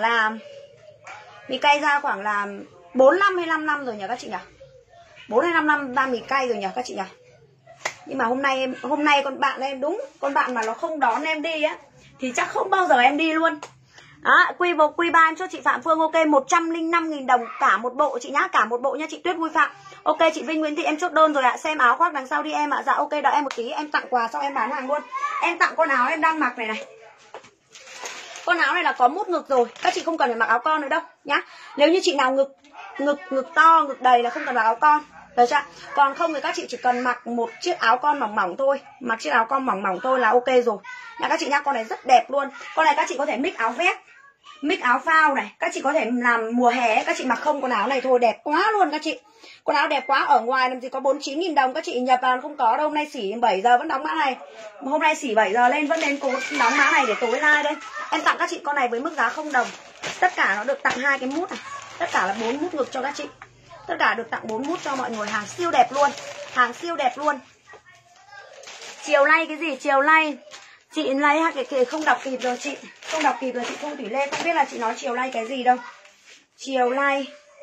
là 4 năm hay 5 năm rồi nhỉ các chị nhỉ? 4 hay 5 năm ra mì cay rồi nhỉ các chị nhỉ? Nhưng mà hôm nay con bạn em đúng, con bạn mà nó không đón em đi á thì chắc không bao giờ em đi luôn. Đó, Q3 em cho chị Phạm Phương ok 105.000 đồng cả một bộ chị nhá, cả một bộ nha chị Tuyết Vui Phạm. Ok chị Vinh Nguyễn Thị em chốt đơn rồi ạ. Xem áo khoác đằng sau đi em ạ. Dạ ok đợi em một tí, em tặng quà xong em bán hàng luôn. Em tặng con áo em đang mặc này này. Con áo này là có mút ngực rồi, các chị không cần phải mặc áo con nữa đâu nhá. Nếu như chị nào ngực to, ngực đầy là không cần mặc áo con. Được chưa? Còn không thì các chị chỉ cần mặc một chiếc áo con mỏng mỏng thôi. Mặc chiếc áo con mỏng mỏng thôi là ok rồi nha các chị nhá. Con này rất đẹp luôn. Con này các chị có thể mix áo vest, mix áo phao này. Các chị có thể làm mùa hè các chị mặc không con áo này thôi, đẹp quá luôn các chị. Con áo đẹp quá, ở ngoài làm gì có 49.000 đồng. Các chị nhập vào không có đâu. Hôm nay xỉ 7 giờ vẫn đóng mã này. Hôm nay xỉ 7 giờ lên vẫn đến cố đóng mã này để tối live đây. Em tặng các chị con này với mức giá 0 đồng. Tất cả nó được tặng 2 cái mút này. Tất cả là 4 mút ngực cho các chị. Tất cả được tặng 4 mút cho mọi người. Hàng siêu đẹp luôn. Hàng siêu đẹp luôn. Chiều nay cái gì? Chiều nay chị lấy cái không đọc kịp rồi chị. Không đọc kịp rồi chị Thu Thủy Lê. Không biết là chị nói chiều nay cái gì đâu. Chiều nay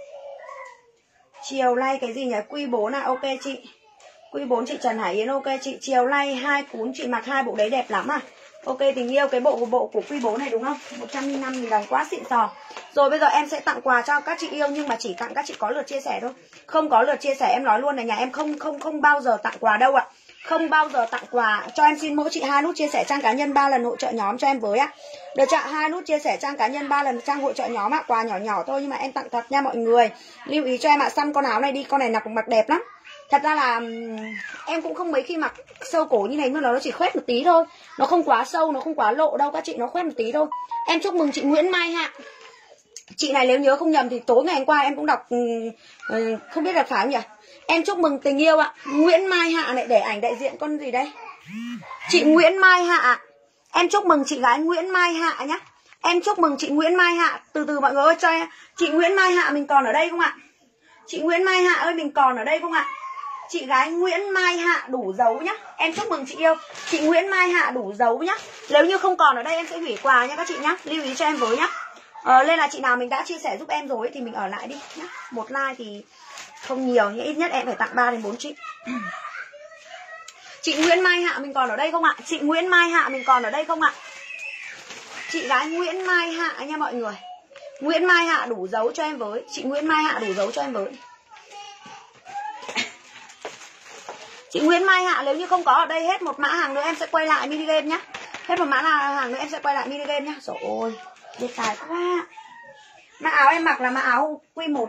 cái gì nhỉ? Q4 à? Ok chị. Q4 chị Trần Hải Yến ok chị. Chiều nay 2 cún chị mặc 2 bộ đấy đẹp lắm à. Ok tình yêu, cái bộ của Q4 này đúng không? 105.000 đồng quá xịn sò. Rồi bây giờ em sẽ tặng quà cho các chị yêu, nhưng mà chỉ tặng các chị có lượt chia sẻ thôi. Không có lượt chia sẻ em nói luôn này, nhà em không bao giờ tặng quà đâu ạ. Không bao giờ tặng quà. Cho em xin mỗi chị 2 nút chia sẻ trang cá nhân 3 lần hỗ trợ nhóm cho em với ạ. Được chưa? 2 nút chia sẻ trang cá nhân 3 lần trang hỗ trợ nhóm ạ. Quà nhỏ nhỏ thôi nhưng mà em tặng thật nha mọi người. Lưu ý cho em ạ, săn con áo này đi, con này mặc đẹp lắm. Thật ra là em cũng không mấy khi mặc sâu cổ như này, nhưng nó chỉ khoét một tí thôi. Nó không quá sâu, nó không quá lộ đâu các chị, nó khoét một tí thôi. Em chúc mừng chị Nguyễn Mai Hạ. Chị này nếu nhớ không nhầm thì tối ngày hôm qua em cũng đọc, không biết là phải không nhỉ. Em chúc mừng tình yêu ạ. Nguyễn Mai Hạ này, để ảnh đại diện con gì đây. Chị Nguyễn Mai Hạ. Em chúc mừng chị gái Nguyễn Mai Hạ nhá. Em chúc mừng chị Nguyễn Mai Hạ. Từ từ mọi người ơi, cho em. Chị Nguyễn Mai Hạ mình còn ở đây không ạ? Chị Nguyễn Mai Hạ ơi mình còn ở đây không ạ? Chị gái Nguyễn Mai Hạ đủ dấu nhá. Em chúc mừng chị yêu. Chị Nguyễn Mai Hạ đủ dấu nhá. Nếu như không còn ở đây em sẽ hủy quà nha các chị nhá. Lưu ý cho em với nhá. Nên là chị nào mình đã chia sẻ giúp em rồi thì mình ở lại đi nhá. Một like thì không nhiều, nhưng ít nhất em phải tặng 3 đến 4 chị. Chị Nguyễn Mai Hạ mình còn ở đây không ạ? Chị Nguyễn Mai Hạ mình còn ở đây không ạ? Chị gái Nguyễn Mai Hạ nha mọi người. Nguyễn Mai Hạ đủ dấu cho em với. Chị Nguyễn Mai Hạ đủ dấu cho em với. Chị Nguyễn Mai Hạ nếu như không có ở đây, hết một mã hàng nữa em sẽ quay lại mini game nhá. Hết một mã hàng nữa em sẽ quay lại mini game nhá. Trời ơi, đẹp tài quá. Mã áo em mặc là mã áo Q1.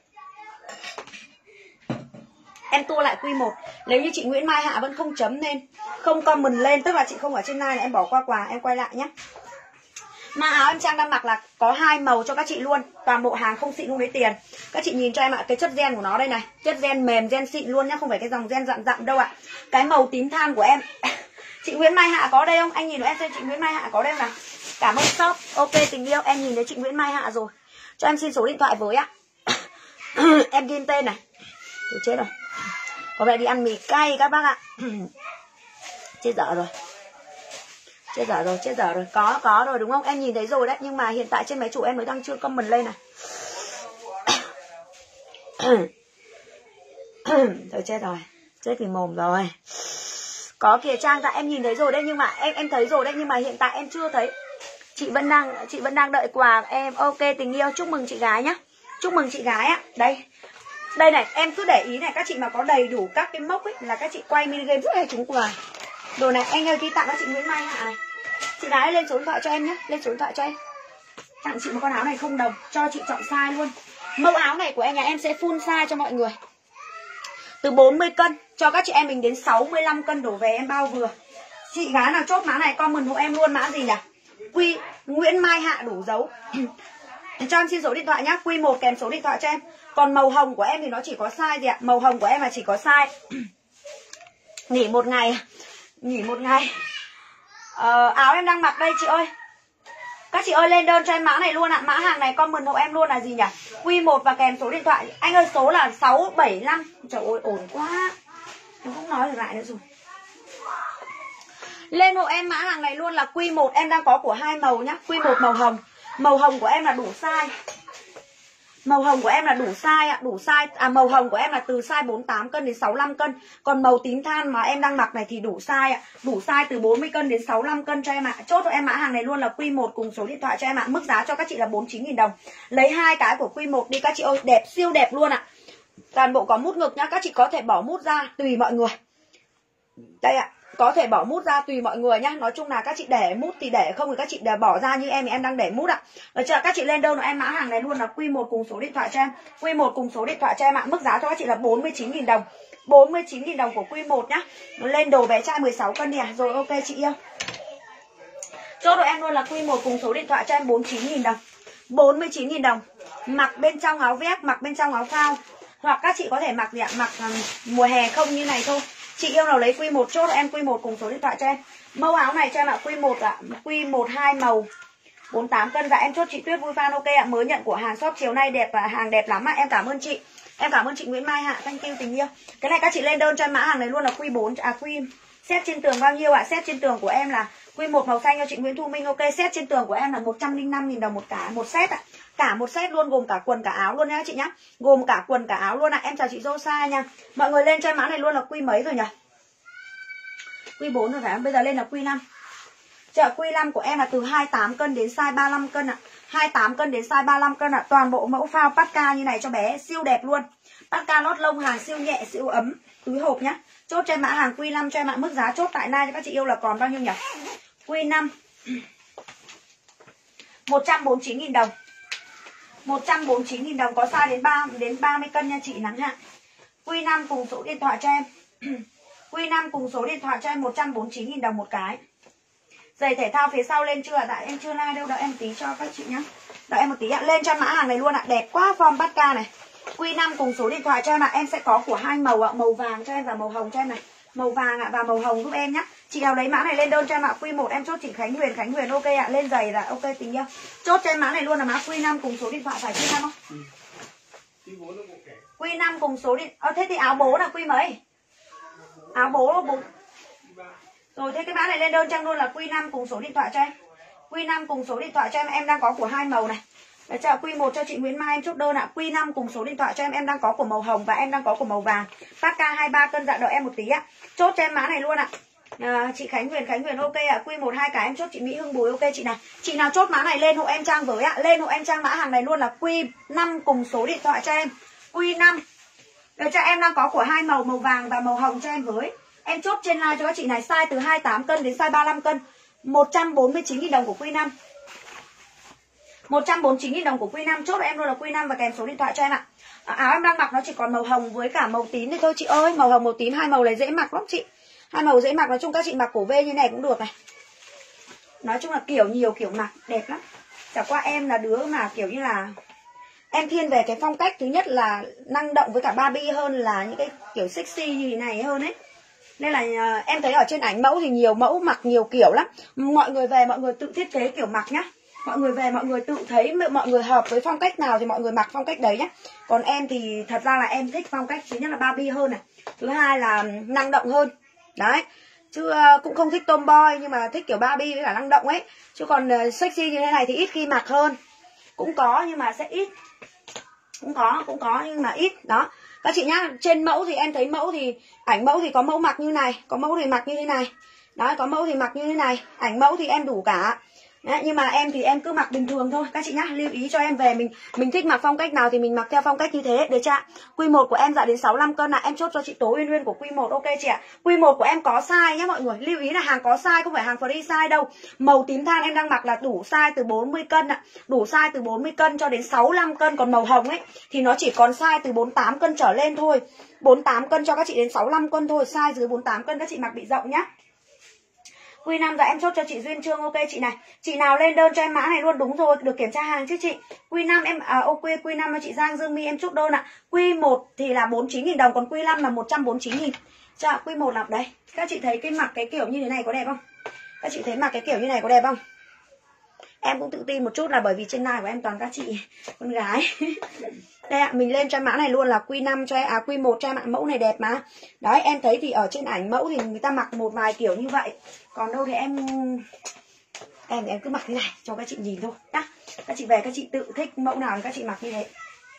Em tua lại Q1. Nếu như chị Nguyễn Mai Hạ vẫn không chấm lên, không comment lên, tức là chị không ở trên live, em bỏ qua quà, em quay lại nhé. Mã áo em Trang đang mặc là có 2 màu cho các chị luôn. Toàn bộ hàng không xịn không lấy tiền. Các chị nhìn cho em ạ, cái chất gen của nó đây này. Chất gen mềm, gen xịn luôn nhá. Không phải cái dòng gen dặm dặm đâu ạ. Cái màu tím than của em. Chị Nguyễn Mai Hạ có đây không? Anh nhìn của em xem chị Nguyễn Mai Hạ có đây không nào. Cảm ơn shop. Ok tình yêu, em nhìn thấy chị Nguyễn Mai Hạ rồi. Cho em xin số điện thoại với ạ. Em ghi tên này. Tôi chết rồi. Có vẻ đi ăn mì cay các bác ạ. Chết dở rồi. Chết dở rồi. Có rồi đúng không? Em nhìn thấy rồi đấy. Nhưng mà hiện tại trên máy chủ em mới đang chưa comment lên này. Thôi chết rồi. Chết thì mồm rồi. Có kìa Trang, dạ em nhìn thấy rồi đấy. Nhưng mà em thấy rồi đấy. Nhưng mà hiện tại em chưa thấy. Chị vẫn đang đợi quà em. Ok tình yêu, chúc mừng chị gái nhá. Chúc mừng chị gái ạ. Đây này, em cứ để ý này, các chị mà có đầy đủ các cái mốc ấy là các chị quay mini game rất hay trúng quà. Đồ này anh ơi, ký tặng các chị Nguyễn Mai Hạ này. Chị gái lên số điện thoại cho em nhé, lên số điện thoại cho em. Tặng chị một con áo này 0 đồng, cho chị chọn size luôn. Mẫu áo này của em nhà em sẽ full size cho mọi người. Từ 40 cân cho các chị em mình đến 65 cân đổ về em bao vừa. Chị gái nào chốt mã này comment hộ em luôn, mã gì nhỉ? Nguyễn Mai Hạ đủ dấu. Cho em xin số điện thoại nhá, Q1 kèm số điện thoại cho em. Còn màu hồng của em thì nó chỉ có size gì ạ? Màu hồng của em là chỉ có size nghỉ một ngày. Áo em đang mặc đây chị ơi. Các chị ơi lên đơn cho em mã này luôn ạ. Mã hàng này comment hộ em luôn là gì nhỉ? Q1 và kèm số điện thoại. Anh ơi số là 675. Trời ơi ổn quá. Em không nói được lại nữa rồi. Lên hộ em mã hàng này luôn là Q1. Em đang có của 2 màu nhá. Q1 màu hồng. Màu hồng của em là đủ size. Màu hồng của em là đủ size ạ, màu hồng của em là từ size 48 cân đến 65 cân. Còn màu tím than mà em đang mặc này thì đủ size ạ, đủ size từ 40 cân đến 65 cân cho em ạ. Chốt cho em mã hàng này luôn là Q1 cùng số điện thoại cho em ạ. Mức giá cho các chị là 49.000 đồng. Lấy 2 cái của Q1 đi các chị ơi, đẹp siêu đẹp luôn ạ. Toàn bộ có mút ngực nhá, các chị có thể bỏ mút ra tùy mọi người. Đây ạ, có thể bỏ mút ra tùy mọi người nhá. Nói chung là các chị để mút thì để, không thì các chị để bỏ ra, như em thì em đang để mút ạ. Được chưa? Các chị lên đơn của em mã hàng này luôn là Q1 cùng số điện thoại cho em. Q1 cùng số điện thoại cho em ạ. Mức giá cho các chị là 49.000 đồng. 49.000 đồng của Q1 nhá. Lên đồ bé trai 16 cân nè. Rồi ok chị yêu. Chốt của em luôn là Q1 cùng số điện thoại cho em 49.000 đồng. 49.000 đồng. Mặc bên trong áo vest, mặc bên trong áo phao. Hoặc các chị có thể mặc gì ạ? Mặc mùa hè không như này thôi. Chị yêu nào lấy Q1 chốt em Q1 cùng số điện thoại cho em. Mẫu áo này cho em ạ, Q1 ạ, Q1 2 màu 48 cân. Và em chốt chị Tuyết vui fan ok ạ. Mới nhận của hàng shop chiều nay đẹp và hàng đẹp lắm ạ. Em cảm ơn chị. Em cảm ơn chị Nguyễn Mai Hạ, thank you tình yêu. Cái này các chị lên đơn cho em mã hàng này luôn là Q4 Q set trên tường bao nhiêu ạ? Set trên tường của em là Q1 màu xanh cho chị Nguyễn Thu Minh ok. Set trên tường của em là 105.000 đồng một set ạ. Cả một set luôn, gồm cả quần cả áo luôn nha chị nhá. Gồm cả quần cả áo luôn ạ. Em chào chị Rosa nha. Mọi người lên cho em mã này luôn là Q mấy rồi nhỉ? Q4 rồi phải không? Bây giờ lên là Q5. Chợ Q5 của em là từ 28 cân đến size 35 cân ạ. 28 cân đến size 35 cân ạ. Toàn bộ mẫu phao patka như này cho bé, siêu đẹp luôn. Patka lót lông, hàng siêu nhẹ, siêu ấm, túi hộp nhá. Chốt cho em mã hàng Q5 cho em ạ. Mức giá chốt tại live cho các chị yêu là còn bao nhiêu nhỉ? Q5 149.000 đồng. 149.000 đồng, có size đến 30 cân nha chị nắng hạn. Q5 cùng số điện thoại cho em. Q5 cùng số điện thoại cho em 149.000 đồng một cái. Giày thể thao phía sau lên chưa ạ? Tại em chưa like đâu, đợi em tí cho các chị nhá. Đợi em một tí ạ. Lên cho mã hàng này luôn ạ. Đẹp quá, form patka này. Q5 cùng số điện thoại cho em ạ. Em sẽ có của hai màu ạ, màu vàng cho em và màu hồng cho em này. Màu vàng ạ và màu hồng giúp em nhá. Chị nào lấy mã này lên đơn cho em ạ. Q1 em chốt chị Khánh Huyền ok ạ. Lên giày là ok tình yêu. Chốt cho em mã này luôn là mã Q5 cùng số điện thoại, phải Q5 không? Q5 cùng số điện. Thế thì áo bố là Q mấy? Áo bố bố. Rồi thế cái mã này lên đơn cho em luôn là Q5 cùng số điện thoại cho em. Q5 cùng số điện thoại cho em đang có của hai màu này. Để chào Q1 cho chị Nguyễn Mai em chốt đơn ạ. Q5 cùng số điện thoại cho em đang có của màu hồng và em đang có của màu vàng. Patka 23 cân dạ, đợi em một tí ạ. Chốt cho em mã này luôn ạ. Chị Khánh Huyền ok ạ. Q1 hai cái em chốt chị Mỹ Hương Bùi ok chị này. Chị nào chốt mã này lên hộ em Trang với ạ. Lên hộ em Trang mã hàng này luôn là Q5 cùng số điện thoại cho em. Q5. Để cho em đang có của hai màu, màu vàng và màu hồng cho em với. Em chốt trên live cho các chị này, size từ 28 cân đến size 35 cân. 149.000 đồng của Q5. 149.000 đồng của Q5. Chốt em luôn là Q5 và kèm số điện thoại cho em ạ. Áo em đang mặc nó chỉ còn màu hồng với cả màu tím này thôi chị ơi. Màu hồng màu tím, hai màu này dễ mặc lắm chị. Hai màu dễ mặc, nói chung các chị mặc cổ V như này cũng được này. Nói chung là kiểu nhiều kiểu mặc đẹp lắm. Chả qua em là đứa mà kiểu như là em thiên về cái phong cách thứ nhất là năng động với cả Barbie hơn là những cái kiểu sexy như thế này hơn ấy. Nên là em thấy ở trên ảnh mẫu thì nhiều mẫu mặc nhiều kiểu lắm. Mọi người về mọi người tự thiết kế kiểu mặc nhá. Mọi người về mọi người tự thấy mọi người hợp với phong cách nào thì mọi người mặc phong cách đấy nhá. Còn em thì thật ra là em thích phong cách thứ nhất là Barbie hơn này. Thứ hai là năng động hơn. Đấy. Chứ cũng không thích tomboy nhưng mà thích kiểu Barbie với cả năng động ấy. Chứ còn sexy như thế này thì ít khi mặc hơn. Cũng có nhưng mà sẽ ít. Cũng có nhưng mà ít. Đó. Các chị nhá, trên mẫu thì em thấy mẫu thì ảnh mẫu thì có mẫu mặc như này, có mẫu thì mặc như thế này. Đấy, có mẫu thì mặc như thế này, ảnh mẫu thì em đủ cả. Đấy, nhưng mà em thì em cứ mặc bình thường thôi các chị nhá. Lưu ý cho em về mình thích mặc phong cách nào thì mình mặc theo phong cách như thế. Được chưa? Q1 của em dạ đến 65 cân ạ. Em chốt cho chị Tố Uyên của Q1 ok chị ạ. Q1 của em có size nhá mọi người. Lưu ý là hàng có size không phải hàng free size đâu. Màu tím than em đang mặc là đủ size từ 40 cân ạ. Đủ size từ 40 cân cho đến 65 cân. Còn màu hồng ấy thì nó chỉ còn size từ 48 cân trở lên thôi. 48 cân cho các chị đến 65 cân thôi. Size dưới 48 cân các chị mặc bị rộng nhá. Q5 dạ em chốt cho chị Duyên Trương ok chị này. Chị nào lên đơn cho em mã này luôn, đúng rồi, được kiểm tra hàng chứ chị. Q5 em ok Q5 cho chị Giang Dương My em chốt đơn ạ. Q1 thì là 49.000 đồng còn Q5 là 149.000. Dạ Q1 là đấy. Các chị thấy cái mặc cái kiểu như thế này có đẹp không? Các chị thấy mặc cái kiểu như này có đẹp không? Em cũng tự tin một chút là bởi vì trên live của em toàn các chị con gái. Đây ạ, mình lên cho mã này luôn là Q5 cho em, Q1 cho em ạ, mẫu này đẹp mà. Đấy, em thấy thì ở trên ảnh mẫu thì người ta mặc một vài kiểu như vậy. Còn đâu thì em cứ mặc thế này cho các chị nhìn thôi nhá. Các chị về các chị tự thích mẫu nào thì các chị mặc như thế.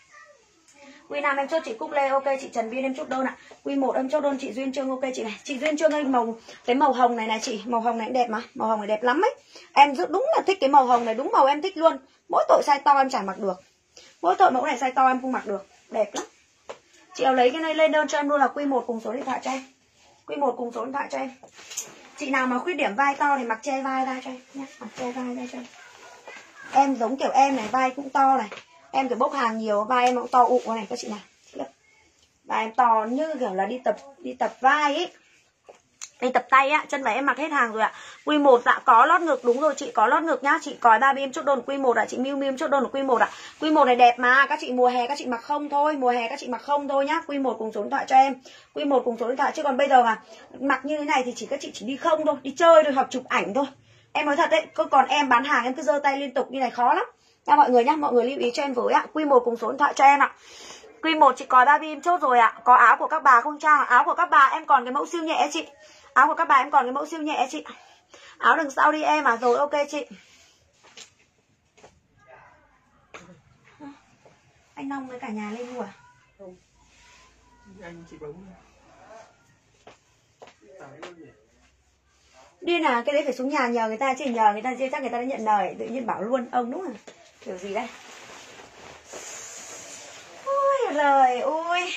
Q5 em chốt chị Cúc Lê ok, chị Trần Viên em chốt đơn ạ. Q1 em chốt đơn chị Duyên Trương ok chị này. Chị Duyên Trương ơi, cái màu hồng này này chị, màu hồng này đẹp mà, màu hồng này đẹp lắm ấy. Em rất đúng là thích cái màu hồng này, đúng màu em thích luôn. Mỗi tội size to em chẳng mặc được. Mỗi tội mẫu này size to em không mặc được, đẹp lắm. Chị nào lấy cái này lên đơn cho em luôn là Q1 cùng số điện thoại cho em. Q1 cùng số điện thoại cho em. Chị nào mà khuyết điểm vai to thì mặc che vai ra cho em nhé, mặc che vai ra cho em. Em giống kiểu em này, vai cũng to này. Em kiểu bốc hàng nhiều, vai em cũng to ụ này các chị nào. Vai em to như kiểu là đi tập vai ấy. Đi tập tay á, chân váy em mặc hết hàng rồi ạ. Q1 dạ có lót ngực, đúng rồi chị, có lót ngực nhá. Chị còi 3BM chốt đơn Q1 ạ, chị Miu Miu chốt đơn Q1 ạ. Q1 này đẹp mà, các chị mùa hè các chị mặc không thôi, mùa hè các chị mặc không thôi nhá. Q1 cùng số điện thoại cho em. Q1 cùng số điện thoại, chứ còn bây giờ mà mặc như thế này thì các chị chỉ đi không thôi, đi chơi thôi, hoặc chụp ảnh thôi. Em nói thật đấy, còn em bán hàng em cứ giơ tay liên tục như này khó lắm. Nha mọi người nhá, mọi người lưu ý cho em với ạ. Q1 cùng số điện thoại cho em ạ. Q1 chị còi 3BM chốt rồi ạ. Có áo của các bà không Trang? Áo của các bà em còn cái mẫu siêu nhẹ chị. Áo của các bà em còn cái mẫu siêu nhẹ chị. Áo đằng sau đi em à. Rồi ok chị. Anh Long với cả nhà lên mua à? Không. Anh chị bấm. Điên à, cái đấy phải xuống nhà nhờ người ta chứ, nhờ người ta chứ chắc người ta đã nhận lời. Tự nhiên bảo luôn ông đúng là kiểu gì đây. Ôi trời ơi.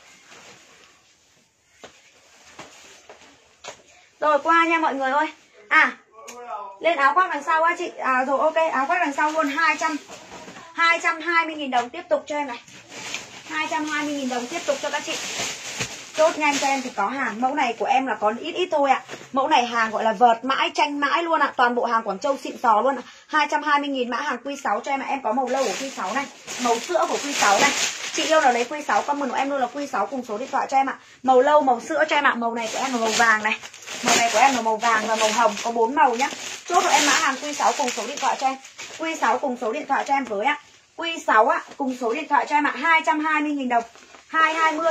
Rồi qua nha mọi người ơi. À, lên áo khoác đằng sau á chị. À rồi ok, áo khoác đằng sau luôn 220.000 đồng tiếp tục cho em này. 220.000 đồng tiếp tục cho các chị. Chốt nhanh cho em thì có hàng. Mẫu này của em là có ít thôi ạ. Mẫu này hàng gọi là vợt mãi, tranh mãi luôn ạ. Toàn bộ hàng Quảng Châu xịn sò luôn ạ. 220.000 mã hàng Q6 cho em ạ. Em có màu lâu của Q6 này, màu sữa của Q6 này. Chị yêu nào lấy Q6 comment của em luôn là Q6 cùng số điện thoại cho em ạ. Màu lâu, màu sữa cho em ạ. Màu này của em là màu vàng này. Màu này của em là màu vàng và màu hồng, có 4 màu nhá. Chốt của em mã hàng Q6 cùng số điện thoại cho em. Q6 cùng số điện thoại cho em với ạ. Q6 ạ, cùng số điện thoại cho em ạ. 220.000 đồng. 220.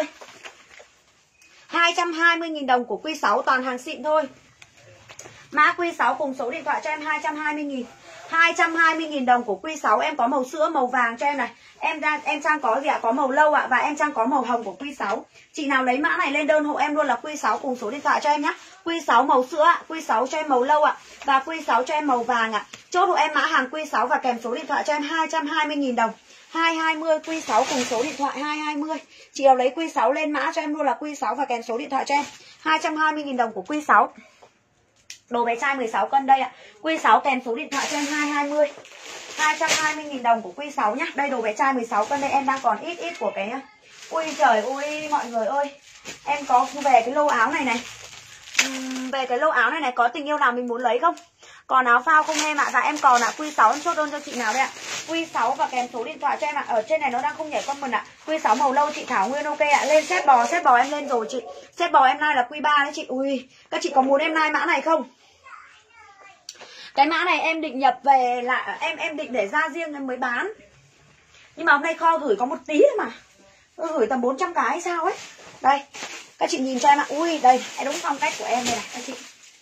220.000 đồng của Q6, toàn hàng xịn thôi. Mã Q6 cùng số điện thoại cho em 220.000. 220.000 đồng của Q6. Em có màu sữa, màu vàng cho em này. Em Trang có gì ạ? Có màu lâu ạ. Và em Trang có màu hồng của Q6. Chị nào lấy mã này lên đơn hộ em luôn là Q6 cùng số điện thoại cho em nhé. Q6 màu sữa ạ. Q6 cho em màu lâu ạ. Và Q6 cho em màu vàng ạ. Chốt hộ em mã hàng Q6 và kèm số điện thoại cho em 220.000 đồng. 220 Q6 cùng số điện thoại 220. Chị nào lấy Q6 lên mã cho em luôn là Q6 và kèm số điện thoại cho em. 220.000 đồng của Q6. Đồ bé trai 16 cân đây ạ. Q6 kèm số điện thoại cho em 220. 220.000 đồng của Q6 nhá. Đây đồ bé trai 16 cân đây, em đang còn ít của cái. Ui trời ơi mọi người ơi. Em có về cái lô áo này này. Về cái lô áo này này, có tình yêu nào mình muốn lấy không? Còn áo phao không em ạ? Dạ em còn ạ. Q6 em chốt đơn cho chị nào đây ạ? Q6 và kèm số điện thoại cho em ạ. Ở trên này nó đang không nhảy comment ạ. Q6 màu lâu chị Thảo Nguyên ok ạ. Lên set bò em lên rồi chị. Set bò em nay là Q3 đấy chị. Ui, các chị có muốn em nay mã này không? Cái mã này em định nhập về là em định để ra riêng em mới bán. Nhưng mà hôm nay kho gửi có một tí thôi mà. Tôi gửi tầm 400 cái hay sao ấy. Đây, các chị nhìn cho em ạ. Ui, đây, đúng phong cách của em đây này các chị.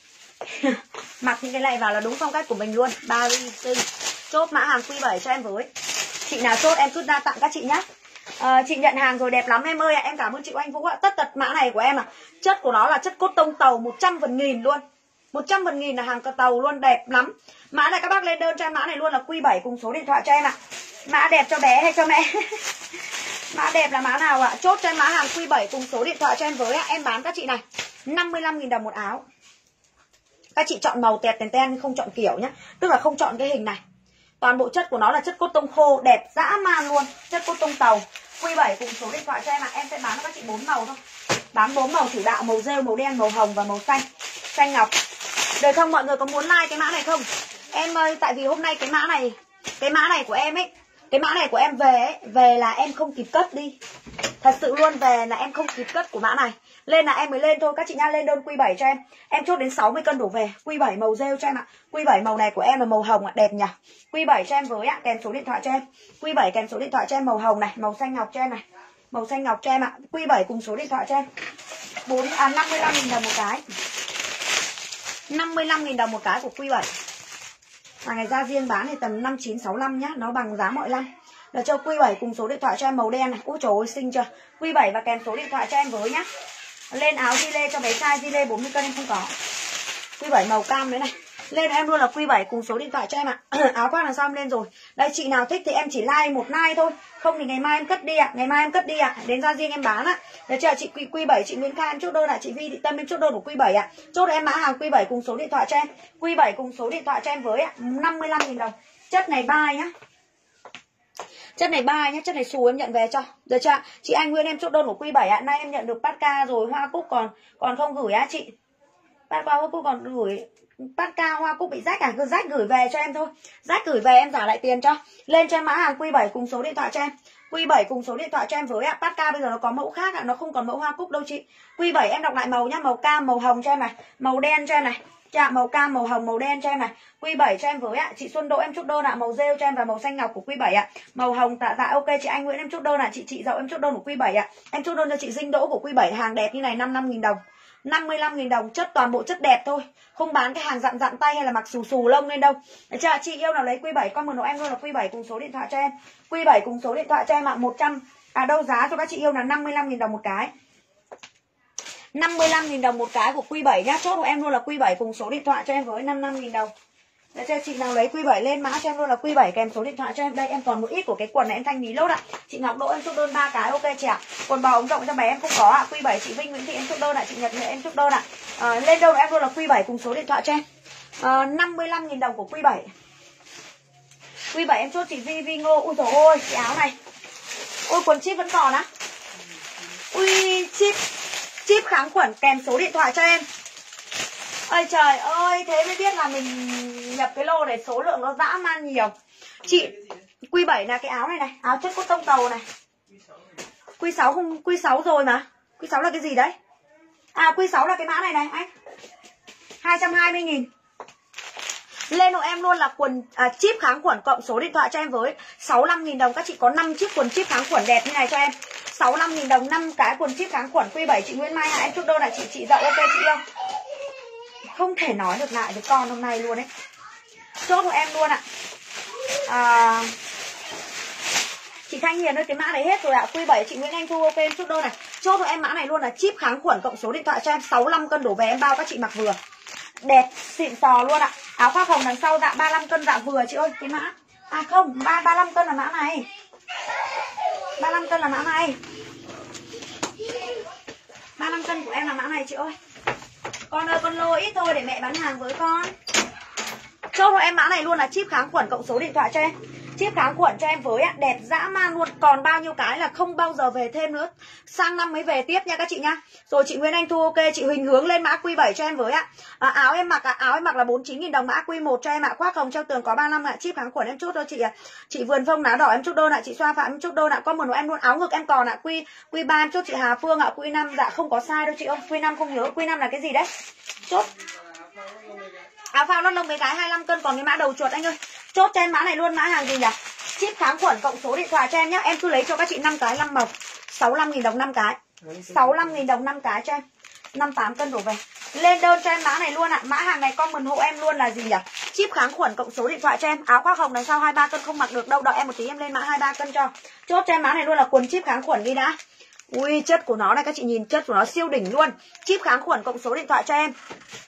Mặc những cái này vào là đúng phong cách của mình luôn. Paris, chốt mã hàng Q7 cho em với. Chị nào chốt em cứ ra tặng các chị nhá. Chị nhận hàng rồi đẹp lắm em ơi ạ. Em cảm ơn chị Oanh Vũ ạ. Tất mã này của em à. Chất của nó là chất cốt tông tàu 100/1000 luôn. 100/1000 là hàng cờ tàu luôn, đẹp lắm. Mã này các bác lên đơn cho em mã này luôn là Q7 cùng số điện thoại cho em ạ. Mã đẹp cho bé hay cho mẹ? Mã đẹp là mã nào ạ? Chốt cho em mã hàng Q7 cùng số điện thoại cho em với ạ. Em bán các chị này 55.000 đồng một áo. Các chị chọn màu tẹt ten không chọn kiểu nhá. Tức là không chọn cái hình này. Toàn bộ chất của nó là chất cốt tông khô, đẹp dã man luôn. Chất cốt tông tàu. Q7 cùng số điện thoại cho em ạ. Em sẽ bán cho các chị 4 màu thôi. Bán 4 màu chủ đạo, màu rêu, màu đen, màu hồng và màu xanh. Xanh ngọc. Được không? Mọi người có muốn like cái mã này không? Em ơi, tại vì hôm nay cái mã này của em ấy, cái mã này của em về là em không kịp cất đi. Thật sự luôn, về là em không kịp cất của mã này. Lên là em mới lên thôi các chị nha. Lên đơn Q7 cho em. Em chốt đến 60 cân đổ về. Q7 màu rêu cho em ạ. Q7 màu này của em là màu hồng ạ, đẹp nhỉ. Q7 cho em với ạ, kèm số điện thoại cho em. Q7 kèm số điện thoại cho em màu hồng này, màu xanh ngọc cho em này. Màu xanh ngọc cho em ạ. Q7 cùng số điện thoại cho em. 55.000 đồng một cái. 55.000 đồng một cái của Q7. Hàng này ra riêng bán thì tầm 5965 nhá, nó bằng giá mọi năm. Là cho Q7 cùng số điện thoại cho em màu đen này. Úi trời ơi xinh chưa. Q7 và kèm số điện thoại cho em với nhá. Lên áo gilet cho bé trai, gilet 40 cân em không có. Q7 màu cam đấy này. Lên em luôn là Q7 cùng số điện thoại cho em ạ. Áo khoác đằng sau em lên rồi. Đây chị nào thích thì em chỉ like một like thôi. Không thì ngày mai em cất đi ạ. Ngày mai em cất đi ạ. Đến ra riêng em bán ạ. Được chưa? Chị Q7, chị Nguyễn Kha em chốt đơn ạ. Chị Vi Thị Tâm em chốt đơn của Q7 ạ. Chốt em mã hàng Q7 cùng số điện thoại cho em. Q7 cùng số điện thoại cho em với ạ. 55.000 đồng. Chất này 3 nhá. Chất này 3 nhá, chất này xù em nhận về cho. Được chưa? Chị Anh Nguyên em chốt đơn của Q7 ạ. Nay em nhận được Patka rồi, hoa cúc còn không gửi á chị. Patka hoa cúc còn gửi. Patka hoa cúc bị rách à? Cứ rách gửi về cho em thôi. Rách gửi về em trả lại tiền cho. Lên cho em mã hàng Q7 cùng số điện thoại cho em. Q7 cùng số điện thoại cho em với ạ. Patka bây giờ nó có mẫu khác ạ, nó không còn mẫu hoa cúc đâu chị. Q7 em đọc lại màu nhá, màu cam, màu hồng cho em này, màu đen cho em này. Dạ, màu cam, màu hồng, màu đen cho em này. Q7 cho em với ạ. Chị Xuân Đỗ em chốt đơn ạ, màu rêu cho em và màu xanh ngọc của Q7 ạ. Màu hồng dạ ok. Chị Anh Nguyễn em chốt đơn ạ, chị Dậu em chốt đơn của Q7 ạ. Em chốt đơn cho chị Dinh Đỗ của Q7, hàng đẹp như này 55.000 đồng. 55.000 đồng, chất toàn bộ chất đẹp thôi. Không bán cái hàng dặn dặn tay hay là mặc xù lông lên đâu. Được chưa? Chị yêu nào lấy Q7 comment của em luôn là Q7 cùng số điện thoại cho em. Q7 cùng số điện thoại cho em ạ. 100 đâu giá cho các chị yêu là 55.000 đồng một cái. 55.000 đồng một cái của Q7 nhá. Chốt của em luôn là Q7 cùng số điện thoại cho em với 55.000 đồng. Để cho chị nào lấy Q7 lên mã cho em luôn là Q7 kèm số điện thoại cho em. Đây em còn một ít của cái quần này em thanh lý lốt ạ. Chị Ngọc Đỗ em chốt đơn 3 cái ok chị ạ. Quần bò ống rộng cho bé em không có ạ. Q7 chị Vinh Nguyễn Thị em chốt đơn ạ. Chị Nhật Nguyễn em chốt đơn ạ. Lên đâu em luôn là Q7 cùng số điện thoại cho em. 55.000 đồng của Q7. Q7 em chốt chị Vi Ngô. Ui dồi ôi cái áo này. Ôi quần chip vẫn còn á. Ui chip kháng khuẩn kèm số điện thoại cho em. Ôi trời ơi, thế mới biết là mình nhập cái lô này số lượng nó dã man nhiều. Chị Q7 là cái áo này này, áo chất cốt tông tàu này. Q6 không, Q6 rồi mà. Q6 là cái gì đấy? À Q6 là cái mã này này anh. 220.000. Lên hộ em luôn là quần chip kháng khuẩn cộng số điện thoại cho em với 65.000 đồng. Các chị có 5 chiếc quần chip kháng khuẩn đẹp như này cho em. 65.000 đồng 5 cái quần chip kháng khuẩn Q7 chị Nguyễn Mai em chốt đơn là chị Dậu ok chị yêu. Không thể nói được lại với con hôm nay luôn đấy. Chốt của em luôn ạ. Chị Thanh Hiền ơi cái mã này hết rồi ạ. Q7 chị Nguyễn Anh Thu ok em chốt đơn này. Chốt của em mã này luôn là chip kháng khuẩn cộng số điện thoại cho em. 65 cân đổ về em bao các chị mặc vừa. Đẹp xịn sò luôn ạ. Áo khoác hồng đằng sau dạ 35 cân dạ vừa chị ơi. Cái mã không 35 cân là mã này. 35 cân là mã này. 35 cân của em là mã này chị ơi. Con ơi con lô ít thôi để mẹ bán hàng với con. Chốt cho em mã này luôn là chip kháng khuẩn cộng số điện thoại cho em. Chip kháng khuẩn cho em với ạ, đẹp dã man luôn. Còn bao nhiêu cái là không bao giờ về thêm nữa. Sang năm mới về tiếp nha các chị nhá. Rồi chị Nguyễn Anh Thu ok, chị Huỳnh Hướng lên mã Q7 cho em với ạ. Áo em mặc là 49.000 đồng mã Q1 cho em ạ. Khoác hồng treo tường có 35 ạ. Chip kháng khuẩn em chốt cho chị ạ. Chị Vườn Phong Ná Đỏ em chốt đơn ạ. Chị Xoa Phạm em chốt đơn ạ. Comment của em luôn. Áo ngực em còn ạ. Q3 em chốt chị Hà Phương ạ. Q5 dạ không có sai đâu chị ơi. Q5 không nhớ. Q5 là cái gì đấy? Chốt áo phao lót lông mấy cái 25 cân. Còn cái mã đầu chuột anh ơi. Chốt cho em mã này luôn. Mã hàng gì nhỉ? Chip kháng khuẩn cộng số điện thoại cho em nhé. Em cứ lấy cho các chị 5 cái 5 màu. 65.000 đồng 5 cái. 65.000 đồng 5 cái cho em. 58 cân đổ về. Lên đơn cho em mã này luôn ạ. Mã hàng này comment hộ em luôn là gì nhỉ? Chip kháng khuẩn cộng số điện thoại cho em. Áo khoác hồng đằng sau 23 cân không mặc được đâu. Đợi em một tí em lên mã 23 cân cho. Chốt cho em mã này luôn là quần chip kháng khuẩn đi đã. Ui chất của nó này các chị nhìn, chất của nó siêu đỉnh luôn. Chip kháng khuẩn cộng số điện thoại cho em.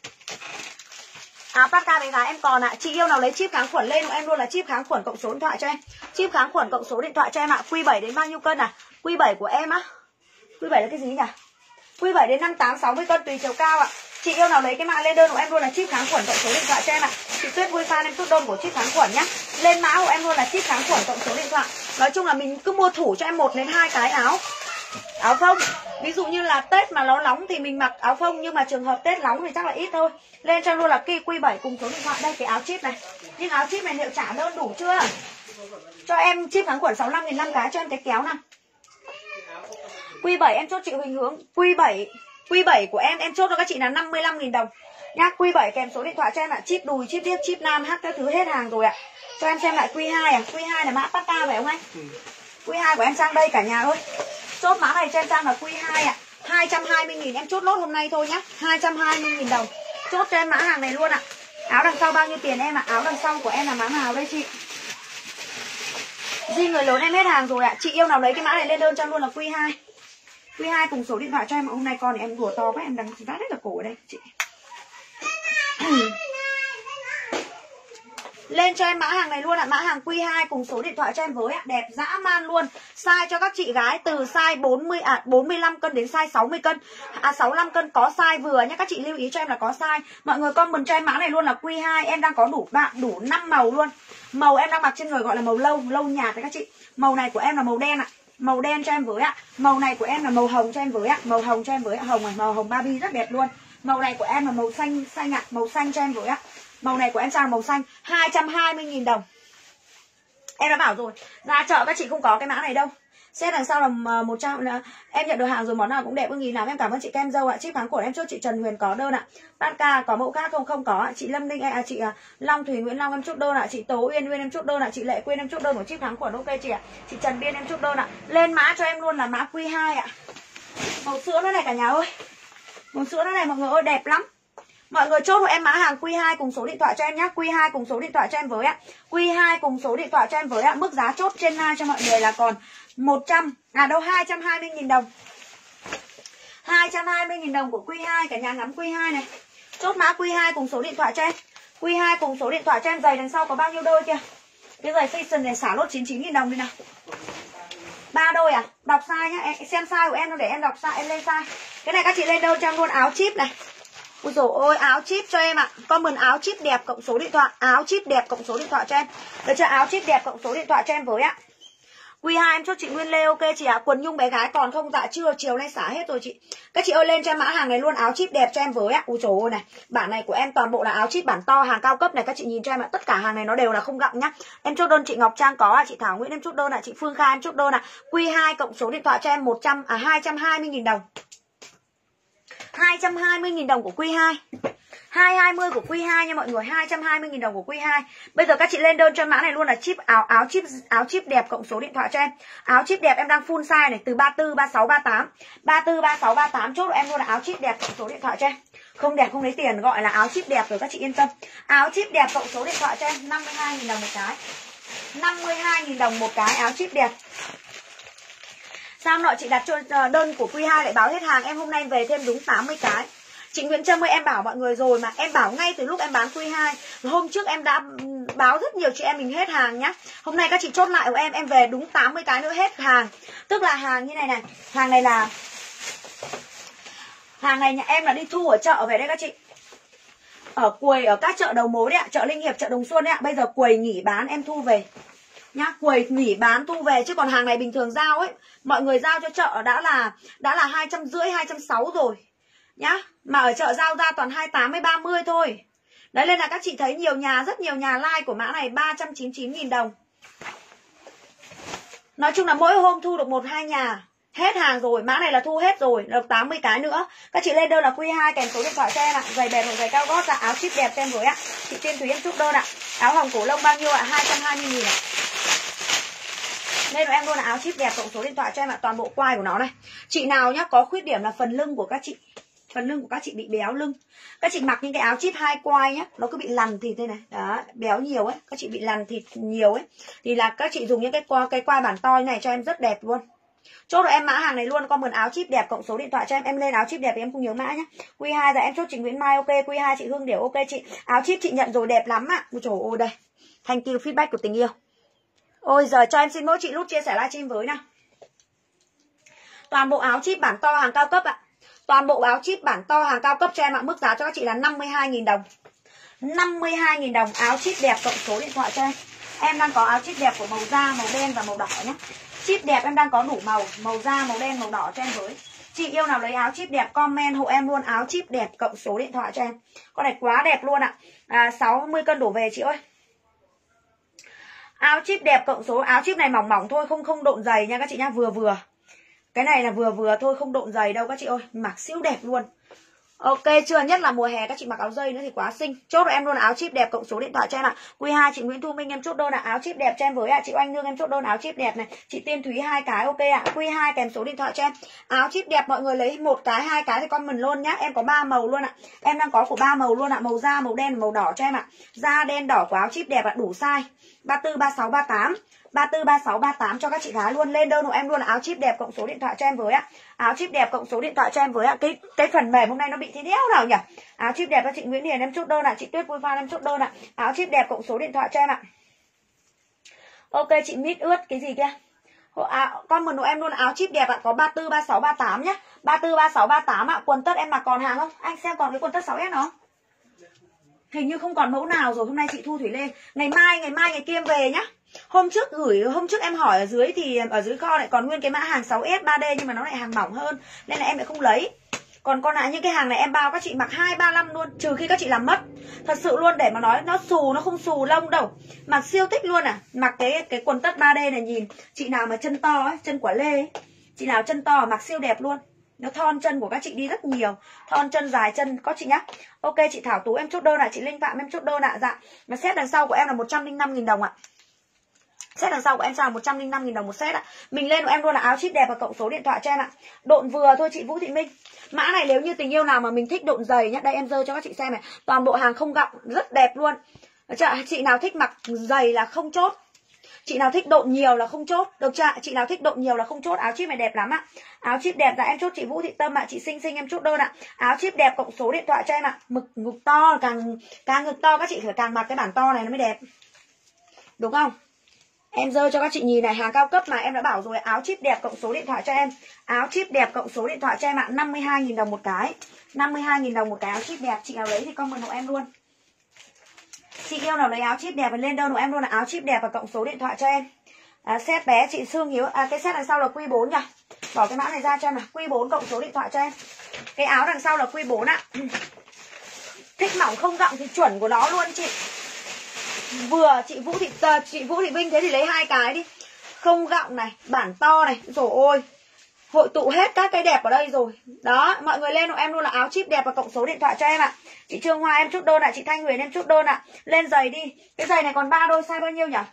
Áo Patka bé gái em còn ạ. Chị yêu nào lấy chip kháng khuẩn lên em luôn là chip kháng khuẩn cộng số điện thoại cho em. Chip kháng khuẩn cộng số điện thoại cho em ạ. Q7 đến bao nhiêu cân à? Q7 của em á. Q7 là cái gì nhỉ? Q7 đến 58 60 cân tùy chiều cao ạ. Chị yêu nào lấy cái mã lên đơn của em luôn là chip kháng khuẩn cộng số điện thoại cho em ạ. Chị Tuyết vui fan em chốt đơn của chip kháng khuẩn nhá. Lên mã của em luôn là chip kháng khuẩn cộng số điện thoại. Nói chung là mình cứ mua thủ cho em 1 đến 2 cái áo phông. Ví dụ như là Tết mà nó nóng thì mình mặc áo phông, nhưng mà trường hợp Tết nóng thì chắc là ít thôi. Lên cho luôn là Q7 cùng số điện thoại. Đây cái áo chip này. Nhưng áo chip này liệu trả đơn đủ chưa? Cho em chip kháng khuẩn 65.000 5 cái cho em cái kéo nào. Q7 em chốt chị Huỳnh Hướng. Q7 của em chốt cho các chị là 55.000 đồng nhá. Q7 kèm số điện thoại cho em ạ. Chip đùi, chip điếc, chip nam, hát các thứ hết hàng rồi ạ. Cho em xem lại Q2 à. Q2 là mã Patka phải không anh? Q2 của em sang đây cả nhà ơi. Chốt mã này cho em sang là Q2 ạ. 220.000 em chốt lốt hôm nay thôi nhá. 220.000 đồng. Chốt cho em mã hàng này luôn ạ. Áo đằng sau bao nhiêu tiền em ạ? Áo đằng sau của em là mã nào đây chị? Di người lớn em hết hàng rồi ạ. Chị yêu nào lấy cái mã này lên đơn cho luôn là Q2. Q2 cùng số điện thoại cho em. Hôm nay con thì em đùa to quá, em đang vắt hết là cổ ở đây chị. Lên cho em mã hàng này luôn ạ. Mã hàng Q2 cùng số điện thoại cho em với ạ. Đẹp dã man luôn. Size cho các chị gái từ size 45 cân đến size 60 cân. 65 cân có size vừa nhé. Các chị lưu ý cho em là có size. Mọi người comment cho em mã này luôn là Q2. Em đang có đủ 5 màu luôn. Màu em đang mặc trên người gọi là màu lâu nhạt đấy các chị. Màu này của em là màu đen ạ. Màu đen cho em với ạ. Màu này của em là màu hồng cho em với ạ. Màu hồng cho em với ạ. Hồng này, màu hồng Barbie rất đẹp luôn. Màu này của em là màu xanh ạ. Màu xanh cho em với ạ. Màu này của em sang màu xanh 220.000 đồng. Em đã bảo rồi, ra chợ các chị không có cái mã này đâu. Set đằng sau là 100. Em nhận được hàng rồi, món nào cũng đẹp ưng ý lắm. Em cảm ơn chị Kem Dâu ạ. Chip tháng cổ em chốt chị Trần Huyền có đơn ạ. Tanka có mẫu khác không? Không có ạ. Chị Lâm Ninh chị Long Thủy Nguyễn Long em chốt đơn ạ. Chị Tố Uyên em chốt đơn ạ. Chị Lệ Quyên em chốt đơn của chip tháng cổ ok chị ạ. Chị Trần Biên em chốt đơn ạ. Lên mã cho em luôn là mã Q2 ạ. Màu sữa nó này cả nhà ơi. Màu sữa nó này mọi người ơi, đẹp lắm. Mọi người chốt hộ em mã hàng Q2 cùng số điện thoại cho em nhé. Q2 cùng số điện thoại cho em với ạ. Q2 cùng số điện thoại cho em với ạ. Mức giá chốt trên live cho mọi người là còn 220.000 đồng. 220.000 đồng của Q2. Cả nhà ngắm Q2 này. Chốt mã Q2 cùng số điện thoại cho em. Q2 cùng số điện thoại cho em. Giày đằng sau có bao nhiêu đôi kia? Cái giày fashion này xả lốt 99.000 đồng đi nào. 3 đôi à? Đọc size nhá. Xem size của em đâu để em đọc size, em lên size. Cái này các chị lên đơn cho em luôn áo chip này. Ui dồi ôi, áo chip cho em ạ. Comment áo chip đẹp cộng số điện thoại. Áo chip đẹp cộng số điện thoại cho em. Được chưa? Áo chip đẹp cộng số điện thoại cho em với ạ. Q2 em chốt chị Nguyên Lê ok chị ạ. Quần nhung bé gái còn không? Dạ chưa, chiều nay xả hết rồi chị. Các chị ơi lên cho em mã hàng này luôn. Áo chip đẹp cho em với ạ. Ui dồi ôi này. Bản này của em toàn bộ là áo chip bản to, hàng cao cấp này. Các chị nhìn cho em ạ. Tất cả hàng này nó đều là không gọng nhá. Em chốt đơn chị Ngọc Trang có ạ. Chị Thảo Nguyễn em chốt đơn ạ. Chị Phương Kha em chốt đơn ạ. Q2 cộng số điện thoại cho em 220.000 đồng. 220.000 đồng của Q2. 220 của Q2 nha mọi người. 220.000 đồng của Q2. Bây giờ các chị lên đơn cho mã này luôn là chip áo chip đẹp cộng số điện thoại cho em. Áo chip đẹp em đang full size này, từ 34, 36, 38. 34, 36, 38 chốt em luôn là áo chip đẹp cộng số điện thoại cho em. Không đẹp không lấy tiền, gọi là áo chip đẹp rồi các chị yên tâm. Áo chip đẹp cộng số điện thoại cho em 52.000 đồng một cái. 52.000 đồng một cái áo chip đẹp. Sao nội chị đặt cho đơn của Q2 lại báo hết hàng. Em hôm nay về thêm đúng 80 cái. Chị Nguyễn Trâm ơi, em bảo mọi người rồi mà. Em bảo ngay từ lúc em bán Q2. Hôm trước em đã báo rất nhiều chị em mình hết hàng nhá. Hôm nay các chị chốt lại của em về đúng 80 cái nữa hết hàng. Tức là hàng như này này. Hàng này là hàng này nhà em là đi thu ở chợ về đây các chị. Ở quầy ở các chợ đầu mối đấy ạ. Chợ Linh Hiệp, chợ Đồng Xuân đấy ạ. Bây giờ quầy nghỉ bán em thu về nhá, quầy nghỉ bán thu về. Chứ còn hàng này bình thường giao ấy, mọi người giao cho chợ đã là 250, 260 rồi nhá. Mà ở chợ giao ra toàn 28 với 30 thôi. Đấy nên là các chị thấy nhiều nhà, rất nhiều nhà like của mã này 399.000 đồng. Nói chung là mỗi hôm thu được 1-2 nhà. Hết hàng rồi, mã này là thu hết rồi, được 80 cái nữa. Các chị lên đơn là Q2 kèm số điện thoại cho em ạ. Giày bệt hoặc giày cao gót ra, áo chip đẹp cho em rồi ạ. Chị Tiên Thúy em chúc đơn ạ. Áo hồng cổ lông bao nhiêu ạ? 220.000 ạ. Nên em luôn là áo chip đẹp cộng số điện thoại cho em ạ. Toàn bộ quai của nó này. Chị nào nhá có khuyết điểm là phần lưng của các chị. Phần lưng của các chị bị béo lưng. Các chị mặc những cái áo chip 2 quai nhá, nó cứ bị lằn thịt thế này. Đó, béo nhiều ấy, các chị bị lằn thịt nhiều ấy. Thì là các chị dùng những cái quai bản to như này cho em rất đẹp luôn. Chốt được em mã hàng này luôn, comment áo chip đẹp cộng số điện thoại cho em lên áo chip đẹp thì em không nhớ mã nhá. Q2 là em chốt chị Nguyễn Mai ok, Q2 chị Hương Điểu ok chị. Áo chip chị nhận rồi đẹp lắm ạ. Ôi trời ơi đây. Thank you feedback của tình yêu. Ôi giờ cho em xin mỗi chị nút chia sẻ livestream với nào. Toàn bộ áo chip bản to hàng cao cấp ạ. Toàn bộ áo chip bản to hàng cao cấp cho em ạ. Mức giá cho các chị là 52.000 đồng. 52.000 đồng áo chip đẹp cộng số điện thoại cho em. Em đang có áo chip đẹp của màu da, màu đen và màu đỏ nhé. Chip đẹp em đang có đủ màu, màu da, màu đen, màu đỏ cho em với. Chị yêu nào lấy áo chip đẹp comment hộ em luôn áo chip đẹp cộng số điện thoại cho em. Con này quá đẹp luôn ạ. 60 cân đổ về chị ơi. Áo chip đẹp cộng số, áo chip này mỏng mỏng thôi, không độn dày nha các chị nhá, vừa vừa. Cái này là vừa vừa thôi, không độn dày đâu các chị ơi, mặc siêu đẹp luôn. Ok chưa? Nhất là mùa hè các chị mặc áo dây nữa thì quá xinh. Chốt em luôn áo chip đẹp cộng số điện thoại cho em ạ. Q2 chị Nguyễn Thu Minh em chốt đơn là áo chip đẹp cho em với ạ. Chị Oanh Nương em chốt đơn áo chip đẹp này. Chị Tiên Thúy 2 cái ok ạ. Q2 kèm số điện thoại cho em. Áo chip đẹp mọi người lấy 1 cái 2 cái thì comment luôn nhá. Em có 3 màu luôn ạ. Em đang có của 3 màu luôn ạ. Màu da, màu đen, màu đỏ cho em ạ. Da đen đỏ của áo chip đẹp ạ, đủ size. 34, 36, 38. 34, 36, 38 cho các chị gái luôn. Lên đơn của em luôn là áo chip đẹp cộng số điện thoại cho em với ạ. Áo chip đẹp cộng số điện thoại cho em với ạ. Cái phần mềm hôm nay nó bị thế đéo nào nhỉ? Áo chip đẹp cho chị Nguyễn Hiền em chốt đơn ạ. Chị Tuyết Vui Phan em chốt đơn ạ. Áo chip đẹp cộng số điện thoại cho em ạ. Ok chị Mít ướt cái gì kia? Comment của em luôn là áo chip đẹp ạ. Có 34, 36, 38 nhá. 34, 36, 38 ạ. Quần tất em mặc còn hàng không? Anh xem còn cái quần tất 6S không? Hình như không còn mẫu nào rồi. Hôm nay chị Thu Thủy lên. Ngày mai ngày kia em về nhá. Hôm trước em hỏi ở dưới thì ở dưới kho lại còn nguyên cái mã hàng 6S 3D nhưng mà nó lại hàng mỏng hơn nên là em lại không lấy. Còn những cái hàng này em bao các chị mặc 235 luôn, trừ khi các chị làm mất. Thật sự luôn, để mà nói nó xù nó không xù lông đâu. Mặc siêu thích luôn à. Mặc cái quần tất 3D này nhìn, chị nào mà chân to ấy, chân quả lê ấy, chị nào chân to mặc siêu đẹp luôn. Nó thon chân của các chị đi rất nhiều. Thon chân dài chân có chị nhá. Ok chị Thảo Tú em chốt đơn ạ. Chị Linh Phạm em chốt đơn ạ. Dạ. Mà set đằng sau của em là 105.000 đồng ạ. Set đằng sau của em sao 105.000 đồng một set ạ. Mình lên của em luôn là áo chip đẹp và cộng số điện thoại cho em ạ. Độn vừa thôi chị Vũ Thị Minh. Mã này nếu như tình yêu nào mà mình thích độn dày nhá. Đây em dơ cho các chị xem này. Toàn bộ hàng không gọng rất đẹp luôn. Chị nào thích mặc dày là không chốt. Chị nào thích độn nhiều là không chốt. Được chưa? Chị nào thích độn nhiều là không chốt. Áo chip này đẹp lắm ạ. Áo chip đẹp dạ em chốt chị Vũ Thị Tâm ạ. Chị Xinh Xinh em chốt đơn ạ. Áo chip đẹp cộng số điện thoại cho em ạ. Ngực to, càng ngực to các chị phải càng mặc cái bản to này nó mới đẹp. Đúng không? Em dơ cho các chị nhìn này, hàng cao cấp mà em đã bảo rồi. Áo chip đẹp cộng số điện thoại cho em. Áo chip đẹp cộng số điện thoại cho em ạ. 52.000 đồng một cái. 52.000 đồng một cái áo chip đẹp. Chị nào lấy thì comment hộ em luôn. Chị yêu nào lấy áo chip đẹp thì lên đơn của em luôn là áo chip đẹp và cộng số điện thoại cho em. Set bé chị Sương Hiếu. Cái set đằng sau là Q4 nhỉ. Bỏ cái mã này ra cho em nào. Q4 cộng số điện thoại cho em. Cái áo đằng sau là Q4 ạ. Thích mỏng không gọng thì chuẩn của nó luôn chị. Vừa chị Vũ Thị Vinh thế thì lấy 2 cái đi. Không gọng này, bản to này. Rồi ôi, hội tụ hết các cái đẹp ở đây rồi. Đó, mọi người lên của em luôn là áo chip đẹp và cộng số điện thoại cho em ạ. Chị Trương Hoa em chốt đơn ạ. Chị Thanh Huyền em chốt đơn ạ. Lên giày đi. Cái giày này còn 3 đôi size bao nhiêu nhỉ?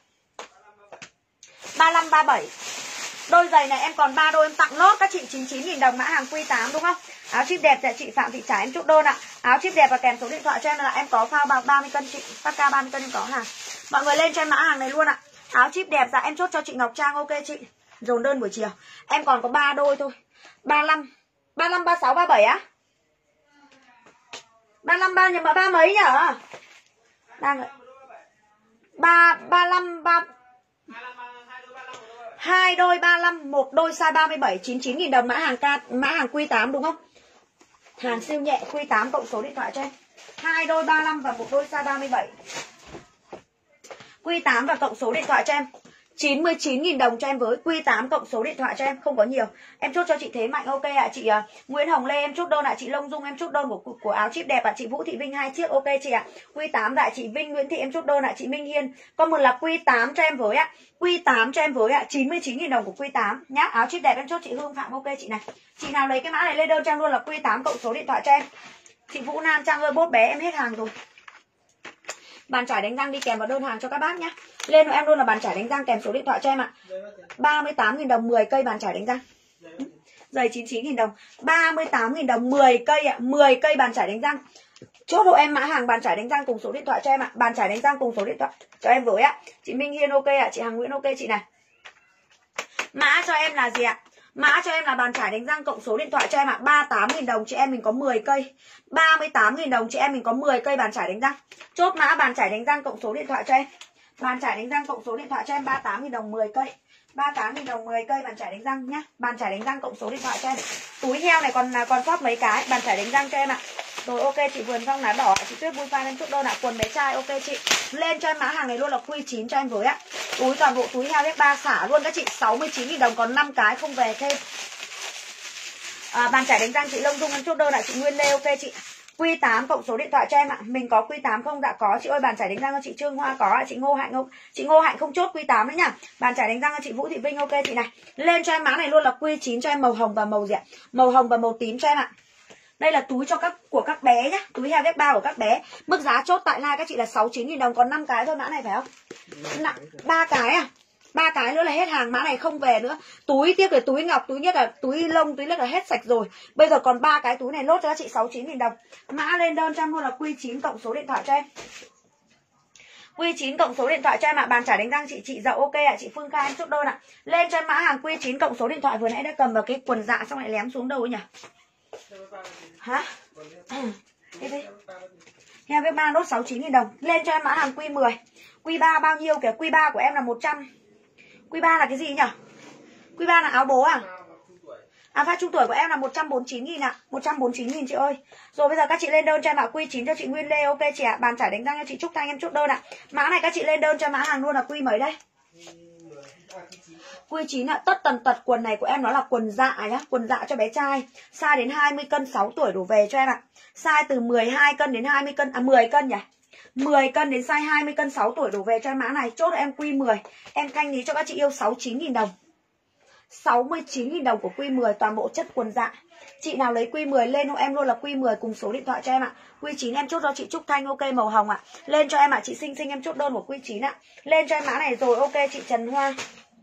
35, 37. Đôi giày này em còn 3 đôi em tặng lốt các chị 99.000 đồng mã hàng Q8 đúng không? Áo chip đẹp dạ chị Phạm Thị Trà em chốt đơn ạ. Áo chip đẹp và kèm số điện thoại cho em là em có phao bạc 30 cân chị. Phát ca 30 cân em có hàng. Mọi người lên cho em mã hàng này luôn ạ. Áo chip đẹp dạ em chốt cho chị Ngọc Trang ok chị. Dồn đơn buổi chiều. Em còn có 3 đôi thôi. 35, 36, 37 á? 35 nhưng mà 3 mấy nhở? Đang 35 2 đôi 35, một đôi size 37, 99.000 đồng mã hàng Q8 đúng không? Hàng siêu nhẹ Q8 cộng số điện thoại cho em. 2 đôi 35 và một đôi size 37. Q8 và cộng số điện thoại cho em. 99.000 đồng cho em với Q8 cộng số điện thoại cho em, không có nhiều. Em chốt cho chị Thế Mạnh ok ạ. Chị Nguyễn Hồng Lê em chốt đơn ạ. Chị Long Dung em chốt đơn của áo chip đẹp ạ. Chị Vũ Thị Vinh 2 chiếc ok chị ạ. Q8 đại chị Vinh Nguyễn Thị em chốt đơn ạ. Chị Minh Hiên comment là Q8 cho em với ạ. Q8 cho em với ạ. 99.000 đồng của Q8 nhá. Áo chip đẹp em chốt chị Hương Phạm ok chị này. Chị nào lấy cái mã này lên đơn cho em luôn là Q8 cộng số điện thoại cho em. Chị Vũ Nam Trang ơi bốt bé em hết hàng rồi. Bàn chải đánh răng đi kèm vào đơn hàng cho các bác nhé. Lên của em luôn là bàn chải đánh răng kèm số điện thoại cho em ạ. 38.000 đồng 10 cây bàn chải đánh răng. Giày 99.000 đồng. 38.000 đồng 10 cây ạ. 10 cây bàn chải đánh răng. Chốt hộ em mã hàng bàn chải đánh răng cùng số điện thoại cho em ạ. Bàn chải đánh răng cùng số điện thoại cho em với ạ. Chị Minh Hiên ok ạ. Chị Hằng Nguyễn ok chị này. Mã cho em là gì ạ? Mã cho em là bàn chải đánh răng cộng số điện thoại cho em ạ. 38.000 đồng chị em mình có 10 cây. 38.000 đồng chị em mình có 10 cây bàn chải đánh răng. Chốt mã bàn chải đánh răng cộng số điện thoại cho em. Bàn chải đánh răng cộng số điện thoại cho em 38.000 đồng 10 cây. 38.000 đồng 10 cây bàn chải đánh răng nhá. Bàn chải đánh răng cộng số điện thoại cho em. Túi heo này còn sót mấy cái. Bàn chải đánh răng cho em ạ. Rồi ok chị Vườn Phong lá đỏ, chị Tuyết Vui Phan em chốt đơn ạ. Quần bé trai ok chị. Lên cho em mã hàng này luôn là Q9 cho em với ạ. Túi toàn bộ túi heo F3 xả luôn các chị. 69.000 đồng còn 5 cái không về thêm. Bàn chải đánh răng chị Long Dung em chốt đơn ạ. Chị Nguyên Lê ok chị. Q8 cộng số điện thoại cho em ạ. Mình có Q8 không? Đã có chị ơi. Bàn chải đánh răng cho chị Trương Hoa có ạ. Chị Ngô Hạnh không? Chị Ngô Hạnh không chốt Q8 nữa nhá. Bàn chải đánh răng cho chị Vũ Thị Vinh ok chị này. Lên cho em mã này luôn là Q9 cho em màu hồng và màu gì ạ? Màu hồng và màu tím cho em ạ. Đây là túi của các bé nhá. Túi heo F3 của các bé. Mức giá chốt tại live các chị là 69.000 đồng. Còn 5 cái thôi mã này phải không? 3 cái à? 3 cái nữa là hết hàng. Mã này không về nữa. Túi tiếc là túi ngọc, túi nhất là túi lông, túi nhất là hết sạch rồi. Bây giờ còn 3 cái túi này lốt cho các chị 69.000 đồng. Mã lên đơn cho em luôn là Q9 cộng số điện thoại cho em. Q9 cộng số điện thoại cho em ạ. Bàn chải đánh răng chị Dậu ok ạ. Chị Phương Khai em chốt đơn ạ. Lên cho em mã hàng Q9 cộng số điện thoại. Vừa nãy đã cầm vào cái quần dạ xong lại lém xuống đầu ấy nhỉ. Hả? Heo với 3 nốt 69.000 đồng. Lên cho em mã hàng Q10. Q3 bao nhiêu kìa? Q3 của em là 100. Q3 là cái gì nhỉ? Q3 là áo bố à? À pha trung tuổi của em là 149.000 ạ. 149.000 chị ơi. Rồi bây giờ các chị lên đơn cho em ạ. Q9 cho chị Nguyên Lê ok chị ạ. Bàn chải đánh răng cho chị Trúc Thanh em chốt đơn ạ. Mã này các chị lên đơn cho mã hàng luôn là Q mấy đây? Q9 ạ. Tất tần tật quần này của em nó là quần dạ nhá. Quần dạ cho bé trai. Size đến 20 cân 6 tuổi đổ về cho em ạ. Size từ 12 cân đến 20 cân. À 10 cân nhỉ? 10 cân đến size 20 cân 6 tuổi đổ về cho em mã này. Chốt em Q10. Em canh lý cho các chị yêu 69.000 đồng. 69.000 đồng của Q10 toàn bộ chất quần dạ. Chị nào lấy Q10 lên hộ em luôn là Q10 cùng số điện thoại cho em ạ. Q9 em chốt cho chị Trúc Thanh ok màu hồng ạ. Lên cho em ạ, chị Xinh Xinh em chốt đơn của Q9 ạ. Lên cho em mã này rồi ok chị Trần Hoa.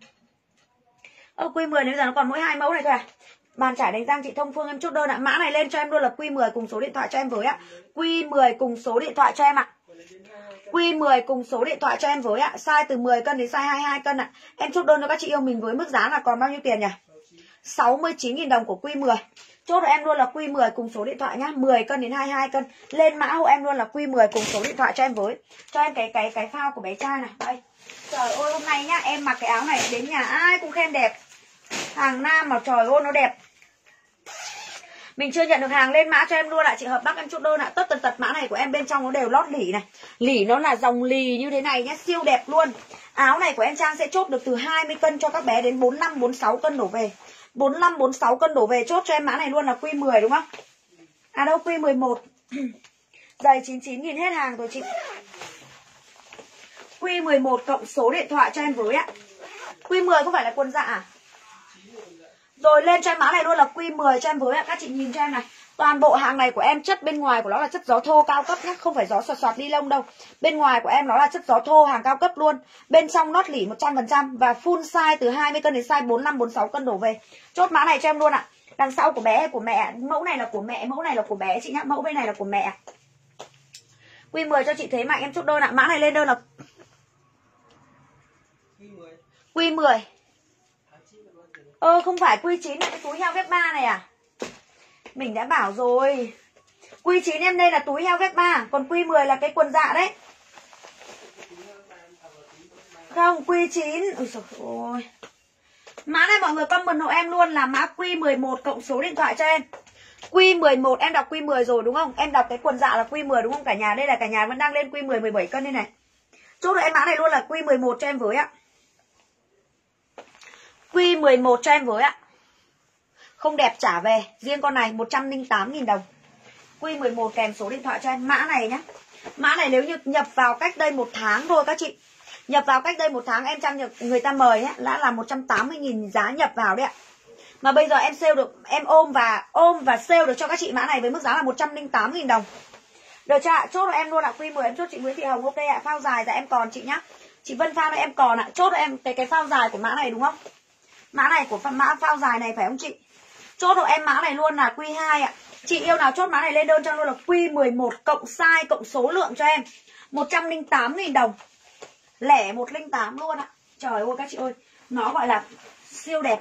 Q10 nếu giờ nó còn mỗi 2 mẫu này thôi à. Bàn chải đánh răng chị Thông Phương em chốt đơn ạ. Mã này lên cho em luôn là Q10 cùng số điện thoại cho em với ạ. Q10 cùng số điện thoại cho em ạ. Q10 cùng số điện thoại cho em với ạ. Size từ 10 cân đến size 22 cân ạ. Em chốt đơn cho các chị yêu mình với mức giá là còn bao nhiêu tiền nhỉ? 69.000 đồng của Q10. Chốt cho em luôn là Q10 cùng số điện thoại nhá. 10 cân đến 22 cân. Lên mã hộ em luôn là Q10 cùng số điện thoại cho em với. Cho em cái phao của bé trai này. Đây. Trời ơi hôm nay nhá, em mặc cái áo này đến nhà ai cũng khen đẹp. Hàng nam mà trời ơi nó đẹp. Mình chưa nhận được hàng lên mã cho em luôn ạ. Chị Hợp Bắc em chốt đơn ạ. Tất tần tật mã này của em bên trong nó đều lót lỉ này. Lỉ nó là dòng lì như thế này nhé. Siêu đẹp luôn. Áo này của em Trang sẽ chốt được từ 20 cân cho các bé đến 45, 46 cân đổ về. 45, 46 cân đổ về. Chốt cho em mã này luôn là Q10 đúng không? À đâu Q11. Giày 99.000 hết hàng rồi chị. Q11 cộng số điện thoại cho em với ạ. Q10 không phải là quần dạ à? Rồi lên cho em mã này luôn là Q10 cho em với ạ. Các chị nhìn cho em này. Toàn bộ hàng này của em chất bên ngoài của nó là chất gió thô cao cấp nhé. Không phải gió xoạt ni lông đâu. Bên ngoài của em nó là chất gió thô hàng cao cấp luôn. Bên trong nót lỉ 100%. Và full size từ 20 cân đến size 45, 46 cân đổ về. Chốt mã này cho em luôn ạ. Đằng sau của bé hay của mẹ? Mẫu này là của mẹ, mẫu này là của bé chị nhá. Mẫu bên này là của mẹ. Q10 cho chị Thế Mạnh em chốt đơn ạ. Mã này lên đơn là Q10. Không phải Q9 là cái túi heo vép 3 này à? Mình đã bảo rồi. Q9 em đây là túi heo vép 3. Còn Q10 là cái quần dạ đấy. Không, Q9. Ôi trời ơi. Mã này mọi người comment hộ em luôn là mã Q11 cộng số điện thoại cho em. Q11 em đọc Q10 rồi đúng không? Em đọc cái quần dạ là Q10 đúng không cả nhà? Đây là cả nhà vẫn đang lên Q10 17 cân đây này. Chốt được em mã này luôn là Q11 cho em với ạ. Q11 cho em với ạ. Không đẹp trả về. Riêng con này 108.000 đồng. Q11 kèm số điện thoại cho em. Mã này nhá. Mã này nếu như nhập vào cách đây 1 tháng thôi các chị. Nhập vào cách đây 1 tháng em chăm người ta mời nhá, đã là 180.000 giá nhập vào đấy ạ. Mà bây giờ em sale được, em ôm và sale được cho các chị mã này với mức giá là 108.000 đồng. Được chưa ạ? Chốt cho em luôn ạ. Q10 em chốt chị Nguyễn Thị Hồng ok ạ. Phao dài là em còn chị nhá. Chị Vân Phao này em còn ạ. Chốt cho em cái phao dài của mã này đúng không? Mã này của mã phao dài này phải không chị? Chốt cho em mã này luôn là Q2 ạ. Chị yêu nào chốt mã này lên đơn cho luôn là Q11 cộng size cộng số lượng cho em. 108.000 đồng. Lẻ 108 luôn ạ. Trời ơi các chị ơi, nó gọi là siêu đẹp.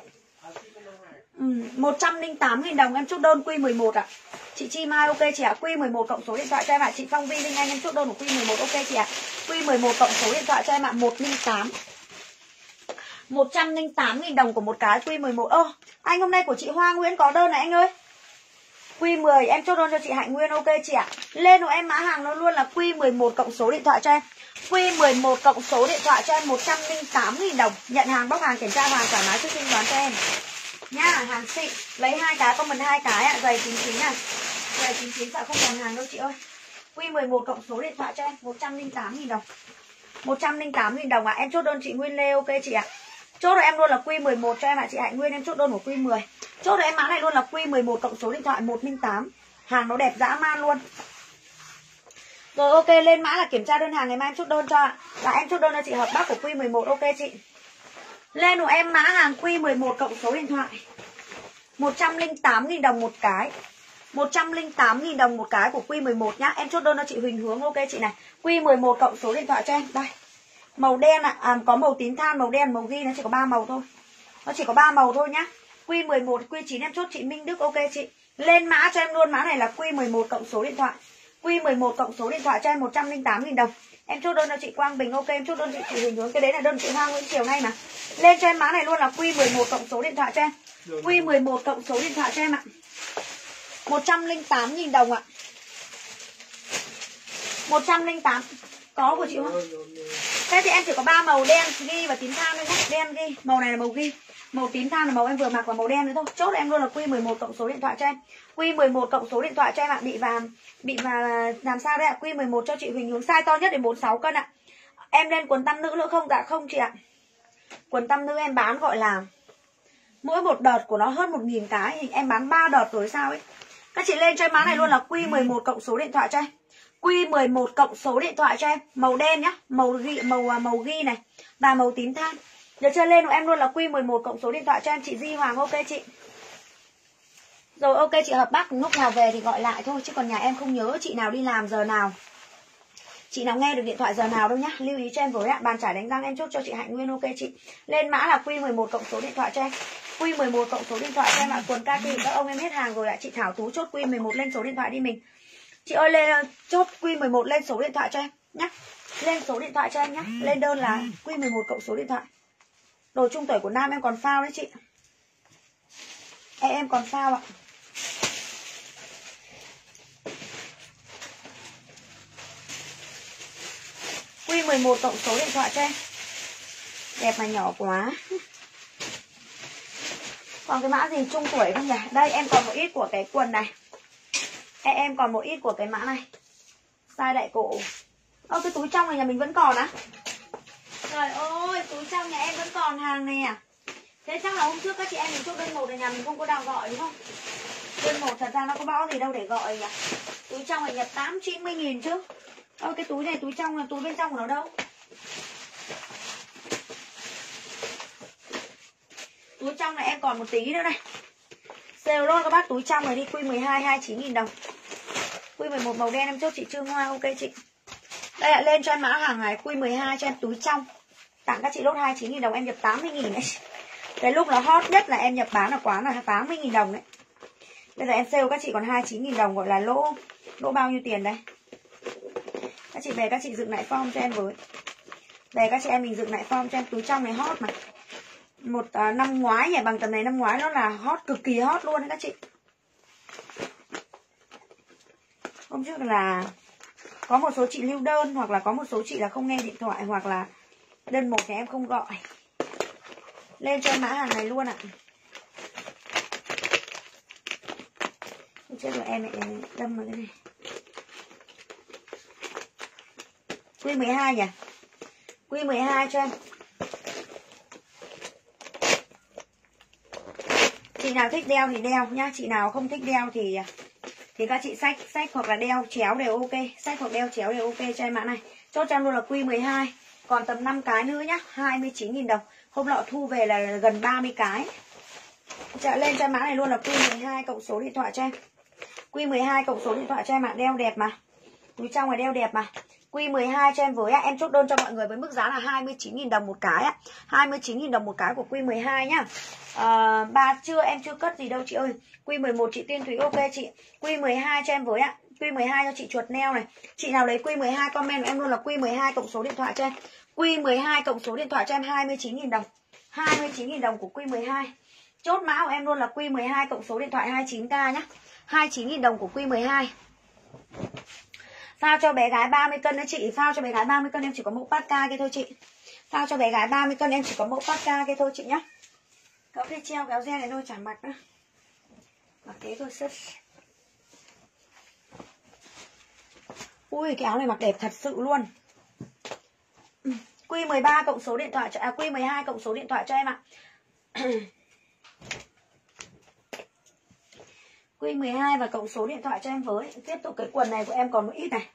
108.000 đồng em chốt đơn Q11 ạ. Chị Chi Mai ok chị ạ. Q11 cộng số điện thoại cho em ạ. Chị Phong Vi Linh Anh em chốt đơn của Q11 ok chị ạ. Q11 cộng số điện thoại cho em ạ. 108. 108.000 đồng của một cái Q11. Anh hôm nay của chị Hoa Nguyễn có đơn này anh ơi. Q10 em chốt đơn cho chị Hạnh Nguyên ok chị ạ. Lên của em mã hàng nó luôn là Q11 cộng số điện thoại cho em. Q11 cộng số điện thoại cho em 108.000 đồng. Nhận hàng bóc hàng kiểm tra hàng thoải mái trước thanh toán cho em. Nha, hàng xịn. Lấy 2 cái comment 2 cái ạ, giày 99 à. Giày 99 sợ không còn hàng đâu chị ơi. Q11 cộng số điện thoại cho em 108.000 đồng. 108.000 đồng ạ. Em chốt đơn chị Nguyên Lê ok chị ạ. Chốt rồi em luôn là Q11 cho em ạ. Chị Hạnh Nguyên em chốt đơn của Q10. Chốt rồi em mã này luôn là Q11 cộng số điện thoại 108. Hàng nó đẹp dã man luôn. Rồi ok, lên mã là kiểm tra đơn hàng ngày mai em chốt đơn cho ạ. Và em chốt đơn cho chị Hợp Bắc của Q11 ok chị. Lên của em mã hàng Q11 cộng số điện thoại 108.000 đồng một cái. 108.000 đồng một cái của Q11 nhá. Em chốt đơn cho chị Huỳnh Hướng, ok chị này. Q11 cộng số điện thoại cho em. Đây. Màu đen ạ, có màu tím than, màu đen, màu ghi, nó chỉ có 3 màu thôi. Nó chỉ có 3 màu thôi nhá. Q11, Q9 em chốt chị Minh Đức, ok chị. Lên mã cho em luôn, mã này là Q11 cộng số điện thoại. Q11 cộng số điện thoại cho em 108.000 đồng. Em chốt đơn cho chị Quang Bình, ok em chốt đơn cho chị Huỳnh Hướng. Cái đấy là đơn chị Hoa Nguyễn chiều nay mà. Lên cho em mã này luôn là Q11 cộng số điện thoại cho em. Q11 cộng số điện thoại cho em ạ. 108.000 đồng ạ. 108. Có của chị Hoa. Thế thì em chỉ có 3 màu đen, ghi và tím than thôi nhé. Đen ghi, màu này là màu ghi. Màu tím than là màu em vừa mặc và màu đen nữa thôi. Chốt em luôn là Q11 cộng số điện thoại cho em. Q11 cộng số điện thoại cho em ạ. Bị và làm sao đây ạ? Q11 cho chị Huỳnh Hướng, size to nhất đến 46 cân ạ. Em lên quần tăm nữ nữa không? Dạ không chị ạ. Quần tăm nữ em bán gọi là mỗi một đợt của nó hơn 1.000 cái, em bán 3 đợt rồi sao ấy. Các chị lên cho em mã này luôn là Q11 cộng số điện thoại cho em. Q11 cộng số điện thoại cho em. Màu đen nhá, màu ghi này và màu tím than. Được chưa? Lên của em luôn là Q11 cộng số điện thoại cho em chị Di Hoàng, ok chị. Rồi ok chị Hợp Bắc, lúc nào về thì gọi lại thôi, chứ còn nhà em không nhớ chị nào đi làm giờ nào, chị nào nghe được điện thoại giờ nào đâu nhá. Lưu ý cho em với ạ. Bàn chải đánh răng em chốt cho chị Hạnh Nguyên, ok chị. Lên mã là Q11 cộng số điện thoại cho em. Q11 cộng số điện thoại cho em ạ. Quần kaki các ông em hết hàng rồi ạ. Chị Thảo Tú chốt Q11 lên số điện thoại đi mình. Chị ơi lên chốt Q11 lên số điện thoại cho em nhá. Lên số điện thoại cho em nhá. Lên đơn là Q11 cộng số điện thoại. Đồ trung tuổi của nam em còn phao đấy chị. Em còn phao ạ. Q11 cộng số điện thoại cho em. Đẹp mà nhỏ quá. Còn cái mã gì trung tuổi không nhỉ? Đây em còn một ít của cái quần này. Em còn một ít của cái mã này. Size đại cổ. Ơ cái túi trong này nhà mình vẫn còn á? Trời ơi, túi trong nhà em vẫn còn hàng này à? Thế chắc là hôm trước các chị em mình chốt đơn 1 là nhà mình không có đào gọi đúng không? Đơn 1 thật ra nó có bỏ gì đâu để gọi nhỉ? Túi trong này nhập 80-90 chứ. Ơ cái túi này, túi trong là túi bên trong của nó đâu? Túi trong này em còn một tí nữa này. Sale luôn các bác, túi trong này đi Q12 29.000 đồng. Q11 màu đen em chốt chị Trương Hoa, ok chị. Đây ạ, lên cho em mã hàng này Q12 cho em túi trong. Tặng các chị lốt 29.000 đồng, em nhập 80.000 đấy. Cái lúc nó hot nhất là em nhập bán ở quán là 80.000 đồng đấy. Bây giờ em sale các chị còn 29.000 đồng, gọi là lỗ bao nhiêu tiền đấy. Các chị về các chị dựng lại form cho em với. Về các chị em mình dựng lại form cho em, túi trong này hot mà. Năm ngoái nhỉ, bằng tầm này năm ngoái nó là hot, cực kỳ hot luôn đấy các chị. Hôm trước là có một số chị lưu đơn, hoặc là có một số chị là không nghe điện thoại, hoặc là đơn 1 thì em không gọi. Lên cho mã hàng này luôn ạ. Chết rồi, em lại đâm vào cái này. Q12 nhỉ? Q12 cho em. Chị nào thích đeo thì đeo nhá, chị nào không thích đeo thì các chị xách hoặc là đeo chéo đều ok, xách hoặc đeo chéo đều ok cho em mã này. Chốt cho em luôn là Q12, còn tầm 5 cái nữa nhá, 29.000 đồng. Hôm nọ thu về là gần 30 cái. Lên cho em mã này luôn là Q12 cộng số điện thoại cho em. Q12 cộng số điện thoại cho em ạ, đeo đẹp mà. Túi trong này đeo đẹp mà. Q12 cho em với ạ, em chốt đơn cho mọi người với mức giá là 29.000 đồng một cái ạ. 29.000 đồng một cái của Q12 nhá. Em chưa cất gì đâu chị ơi. Q11 chị Tiên Thúy ok chị. Q12 cho em với ạ. Q12 cho chị chuột neo này. Chị nào lấy Q12 comment của em luôn là Q12 cộng số điện thoại cho em. Q12 cộng số điện thoại cho em 29.000 đồng. 29.000 đồng của Q12. Chốt mã của em luôn là Q12 cộng số điện thoại 29k nhá. 29.000 đồng của Q12. Phao cho bé gái 30 cân nữa chị. Phao cho bé gái 30 cân em chỉ có mẫu Patka kia thôi chị. Phao cho bé gái 30 cân em chỉ có mẫu Patka kia thôi chị nhá. Có cái treo kéo ren này thôi chả mặc nữa. Mặc thế thôi sức. Ui cái áo này mặc đẹp thật sự luôn. Q13 cộng số điện thoại cho Q12 cộng số điện thoại cho em ạ. Q12 và cộng số điện thoại cho em với. Tiếp tục cái quần này của em còn một ít này.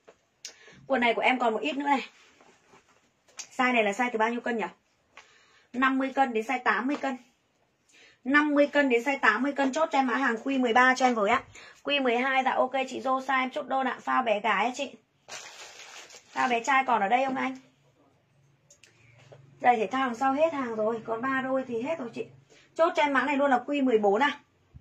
Quần này của em còn một ít nữa này. Size này là size từ bao nhiêu cân nhỉ? 50 cân đến size 80 cân. 50 cân đến size 80 cân chốt cho em mã hàng Q13 cho em với ạ. Q12 dạ ok chị Dô sai em chốt đơn ạ. Phao bé gái á chị. Phao bé trai còn ở đây không anh? Giày thể thao hàng sau hết hàng rồi, còn 3 đôi thì hết rồi chị. Chốt cho em mã này luôn là Q14 à.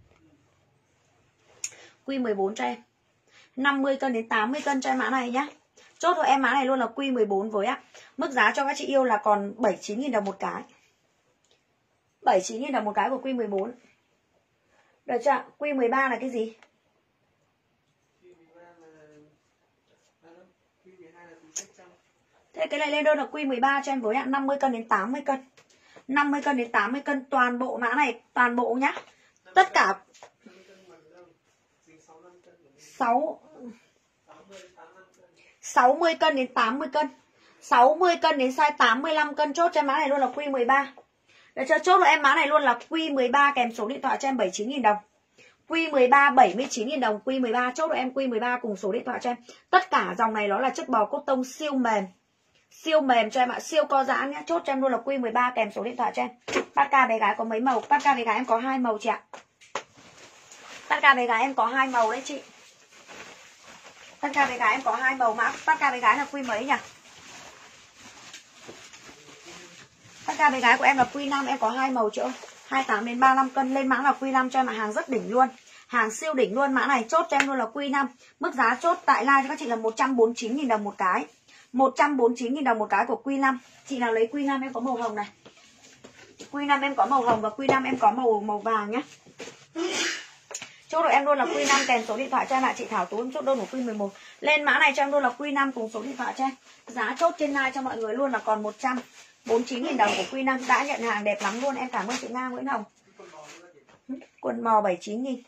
Q14 cho em. 50 cân đến 80 cân cho em mã này nhá. Chốt cho em mã này luôn là Q14 với ạ. Mức giá cho các chị yêu là còn 79.000 đồng một cái. 79.000 đồng một cái của Q14. Được chưa? Q13 là cái gì? Thế cái này lên đơn là Q13 cho em với ạ. 50 cân đến 80 cân. 50 cân đến 80 cân toàn bộ mã này, toàn bộ nhá. Tất cả 60 cân đến 80 cân. 60 cân đến size 85 cân chốt cho em mã này luôn là Q13. Được chưa? Chốt cho em mã này luôn là Q13 kèm số điện thoại cho em 79.000 đồng. Q13 79.000 đồng. Q13 chốt cho em Q13 cùng số điện thoại cho em. Tất cả dòng này nó là chất bò cốt tông siêu mềm. Siêu mềm cho em ạ, siêu co giãn nhá. Chốt cho em luôn là Q13 kèm số điện thoại cho em. Patka bé gái có mấy màu? Patka bé gái em có 2 màu chị ạ. Patka bé gái em có 2 màu đấy chị. Patka bé gái em có 2 màu. Mã Patka bé gái là Q mấy nhỉ? Patka bé gái của em là Q5, em có 2 màu chị ơi. 28 đến 35 cân, lên mã là Q5 cho em ạ, hàng rất đỉnh luôn. Hàng siêu đỉnh luôn, mã này chốt cho em luôn là Q5. Mức giá chốt tại live cho các chị là 149.000 đồng một cái. 149.000 đồng một cái của Q5. Chị nào lấy Q5 em có màu hồng này. Q5 em có màu hồng và Q5 em có màu vàng nhá. Chốt được em luôn là Q5 kèm số điện thoại cho em ạ. Chị Thảo Tú em chốt đơn của Q11. Lên mã này cho em luôn là Q5 cùng số điện thoại cho em. Giá chốt trên live cho mọi người luôn là còn 149.000 đồng của Q5. Đã nhận hàng đẹp lắm luôn. Em cảm ơn chị Nga Nguyễn Hồng. Quần bò 79.000.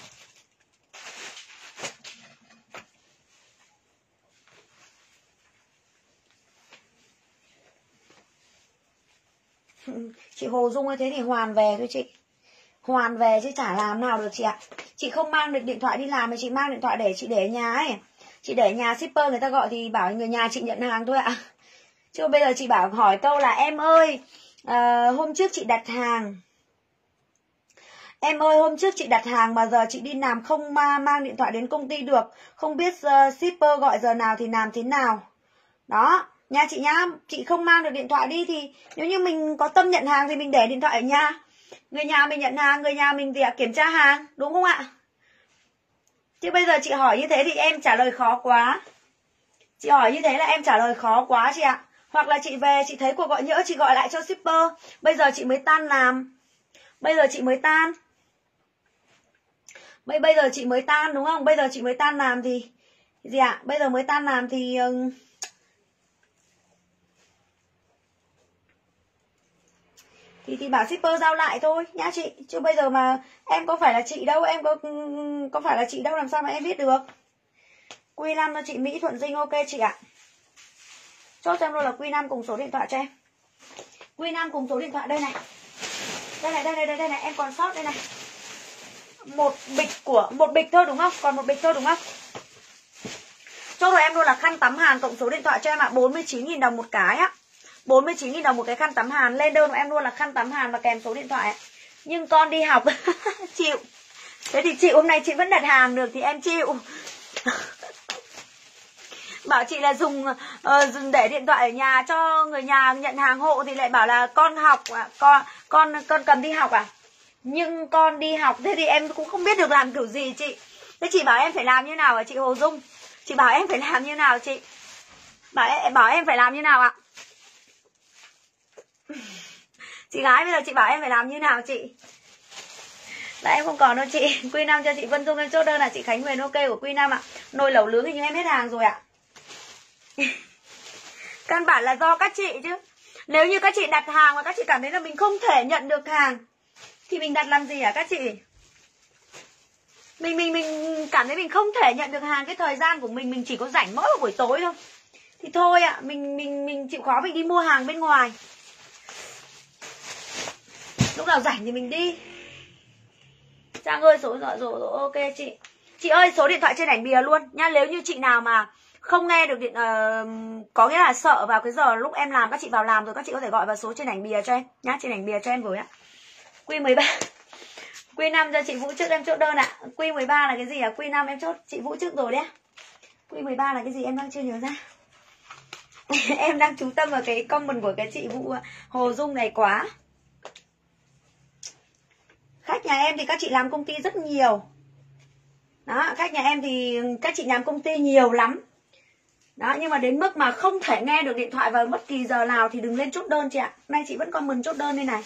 Chị Hồ Dung ơi, thế thì hoàn về thôi chị. Hoàn về chứ chả làm nào được chị ạ. Chị không mang được điện thoại đi làm mà chị mang điện thoại để chị để ở nhà ấy. Chị để ở nhà shipper người ta gọi thì bảo người nhà chị nhận hàng thôi ạ. Chứ bây giờ chị bảo hỏi câu là em ơi, hôm trước chị đặt hàng. Em ơi, hôm trước chị đặt hàng mà giờ chị đi làm không mang điện thoại đến công ty được. Không biết shipper gọi giờ nào thì làm thế nào. Đó, nha chị nhá. Chị không mang được điện thoại đi thì nếu như mình có tâm nhận hàng thì mình để điện thoại ở nhà. Người nhà mình nhận hàng, người nhà mình thì kiểm tra hàng, đúng không ạ? Chứ bây giờ chị hỏi như thế thì em trả lời khó quá. Chị hỏi như thế là em trả lời khó quá chị ạ. Hoặc là chị về chị thấy cuộc gọi nhỡ chị gọi lại cho shipper. Bây giờ chị mới tan làm. Bây giờ chị mới tan. Bây giờ chị mới tan đúng không? Bây giờ chị mới tan làm thì gì ạ? Bây giờ mới tan làm thì thì bảo shipper giao lại thôi nhá chị. Chứ bây giờ mà em có phải là chị đâu, em có phải là chị đâu, làm sao mà em biết được. Q5 cho chị Mỹ Thuận Dinh, ok chị ạ. Chốt cho em luôn là Q5 cùng số điện thoại cho em. Q5 cùng số điện thoại đây này. Đây này, em còn sót đây này. Một bịch thôi đúng không? Còn một bịch thôi đúng không? Chốt rồi em luôn là khăn tắm Hàn cộng số điện thoại cho em ạ. 49.000 đồng một cái á. 49.000 đồng một cái khăn tắm Hàn. Lên đơn của em luôn là khăn tắm Hàn và kèm số điện thoại. Nhưng con đi học chịu. Thế thì chịu, hôm nay chị vẫn đặt hàng được thì em chịu. Bảo chị là dùng để điện thoại ở nhà cho người nhà nhận hàng hộ thì lại bảo là con học con cần đi học à. Nhưng con đi học thế thì em cũng không biết được làm kiểu gì chị. Thế chị bảo em phải làm như nào hả chị Hồ Dung? Chị bảo em phải làm như nào chị? Bảo em phải làm như nào ạ? Chị gái bây giờ chị bảo em phải làm như nào chị? Là em không còn đâu chị. Q5 cho chị Vân Dung em chốt đơn là chị Khánh Huyền ok của Q5 ạ. Nồi lẩu nướng thì như em hết hàng rồi ạ. Căn bản là do các chị chứ. Nếu như các chị đặt hàng mà các chị cảm thấy là mình không thể nhận được hàng thì mình đặt làm gì hả các chị? Mình cảm thấy mình không thể nhận được hàng, cái thời gian của mình chỉ có rảnh mỗi vào buổi tối thôi. Thì thôi ạ, mình chịu khó mình đi mua hàng bên ngoài. Lúc nào rảnh thì mình đi. Trang ơi, số rồi ok chị. Chị ơi, số điện thoại trên ảnh bìa luôn nha. Nếu như chị nào mà không nghe được điện có nghĩa là sợ vào cái giờ lúc em làm, các chị vào làm rồi các chị có thể gọi vào số trên ảnh bìa cho em nhá, trên ảnh bìa cho em với ạ. Q13 Q5 cho chị Vũ trước, em chốt đơn ạ. Q13 là cái gì à? Q5 em chốt chị Vũ trước rồi đấy. Q13 là cái gì em đang chưa nhớ ra. Em đang chú tâm vào cái comment của cái chị Vũ Hồ Dung này quá. Khách nhà em thì các chị làm công ty rất nhiều. Đó, khách nhà em thì các chị làm công ty nhiều lắm. Đó, nhưng mà đến mức mà không thể nghe được điện thoại vào bất kỳ giờ nào thì đừng lên chốt đơn chị ạ. Nay chị vẫn comment chốt đơn đây này.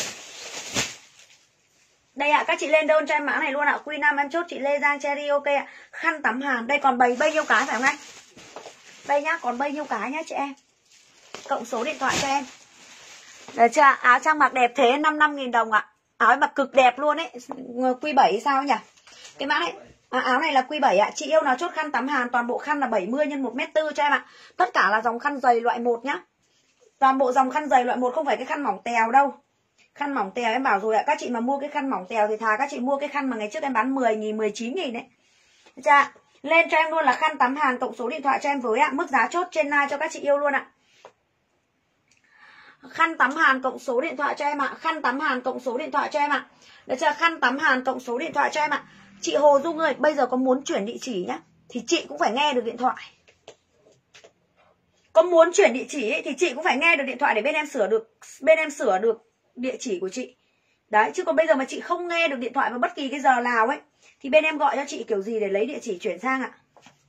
Đây ạ, các chị lên đơn cho em mã này luôn ạ. Q5 em chốt chị Lê Giang Cherry ok ạ. Khăn tắm Hàn, đây còn bao nhiêu cái phải không anh? Đây nhá, còn bao nhiêu cái nhá chị em. Cộng số điện thoại cho em. Được chưa? Áo trang mặc đẹp thế 55.000 đồng ạ. Áo mặc cực đẹp luôn ấy. Q7 sao nhỉ? Cái mã này áo này là Q7 ạ. Chị yêu nào chốt khăn tắm Hàn, toàn bộ khăn là 70 x 1m4 cho em ạ. Tất cả là dòng khăn dày loại 1 nhá. Toàn bộ dòng khăn dày loại 1, không phải cái khăn mỏng tèo đâu. Khăn mỏng tèo em bảo rồi ạ. Các chị mà mua cái khăn mỏng tèo thì thà các chị mua cái khăn mà ngày trước em bán 10.000, 19.000 đấy. Được chưa? Lên cho em luôn là khăn tắm Hàn, cộng số điện thoại cho em với ạ. Mức giá chốt trên live cho các chị yêu luôn ạ. Khăn tắm Hàn cộng số điện thoại cho em ạ. Khăn tắm Hàn cộng số điện thoại cho em ạ. Được chưa? Khăn tắm Hàn cộng số điện thoại cho em ạ. Chị Hồ Dung ơi, bây giờ có muốn chuyển địa chỉ nhá thì chị cũng phải nghe được điện thoại. Có muốn chuyển địa chỉ ấy, thì chị cũng phải nghe được điện thoại để bên em sửa được địa chỉ của chị. Đấy, chứ còn bây giờ mà chị không nghe được điện thoại vào bất kỳ cái giờ nào ấy thì bên em gọi cho chị kiểu gì để lấy địa chỉ chuyển sang ạ.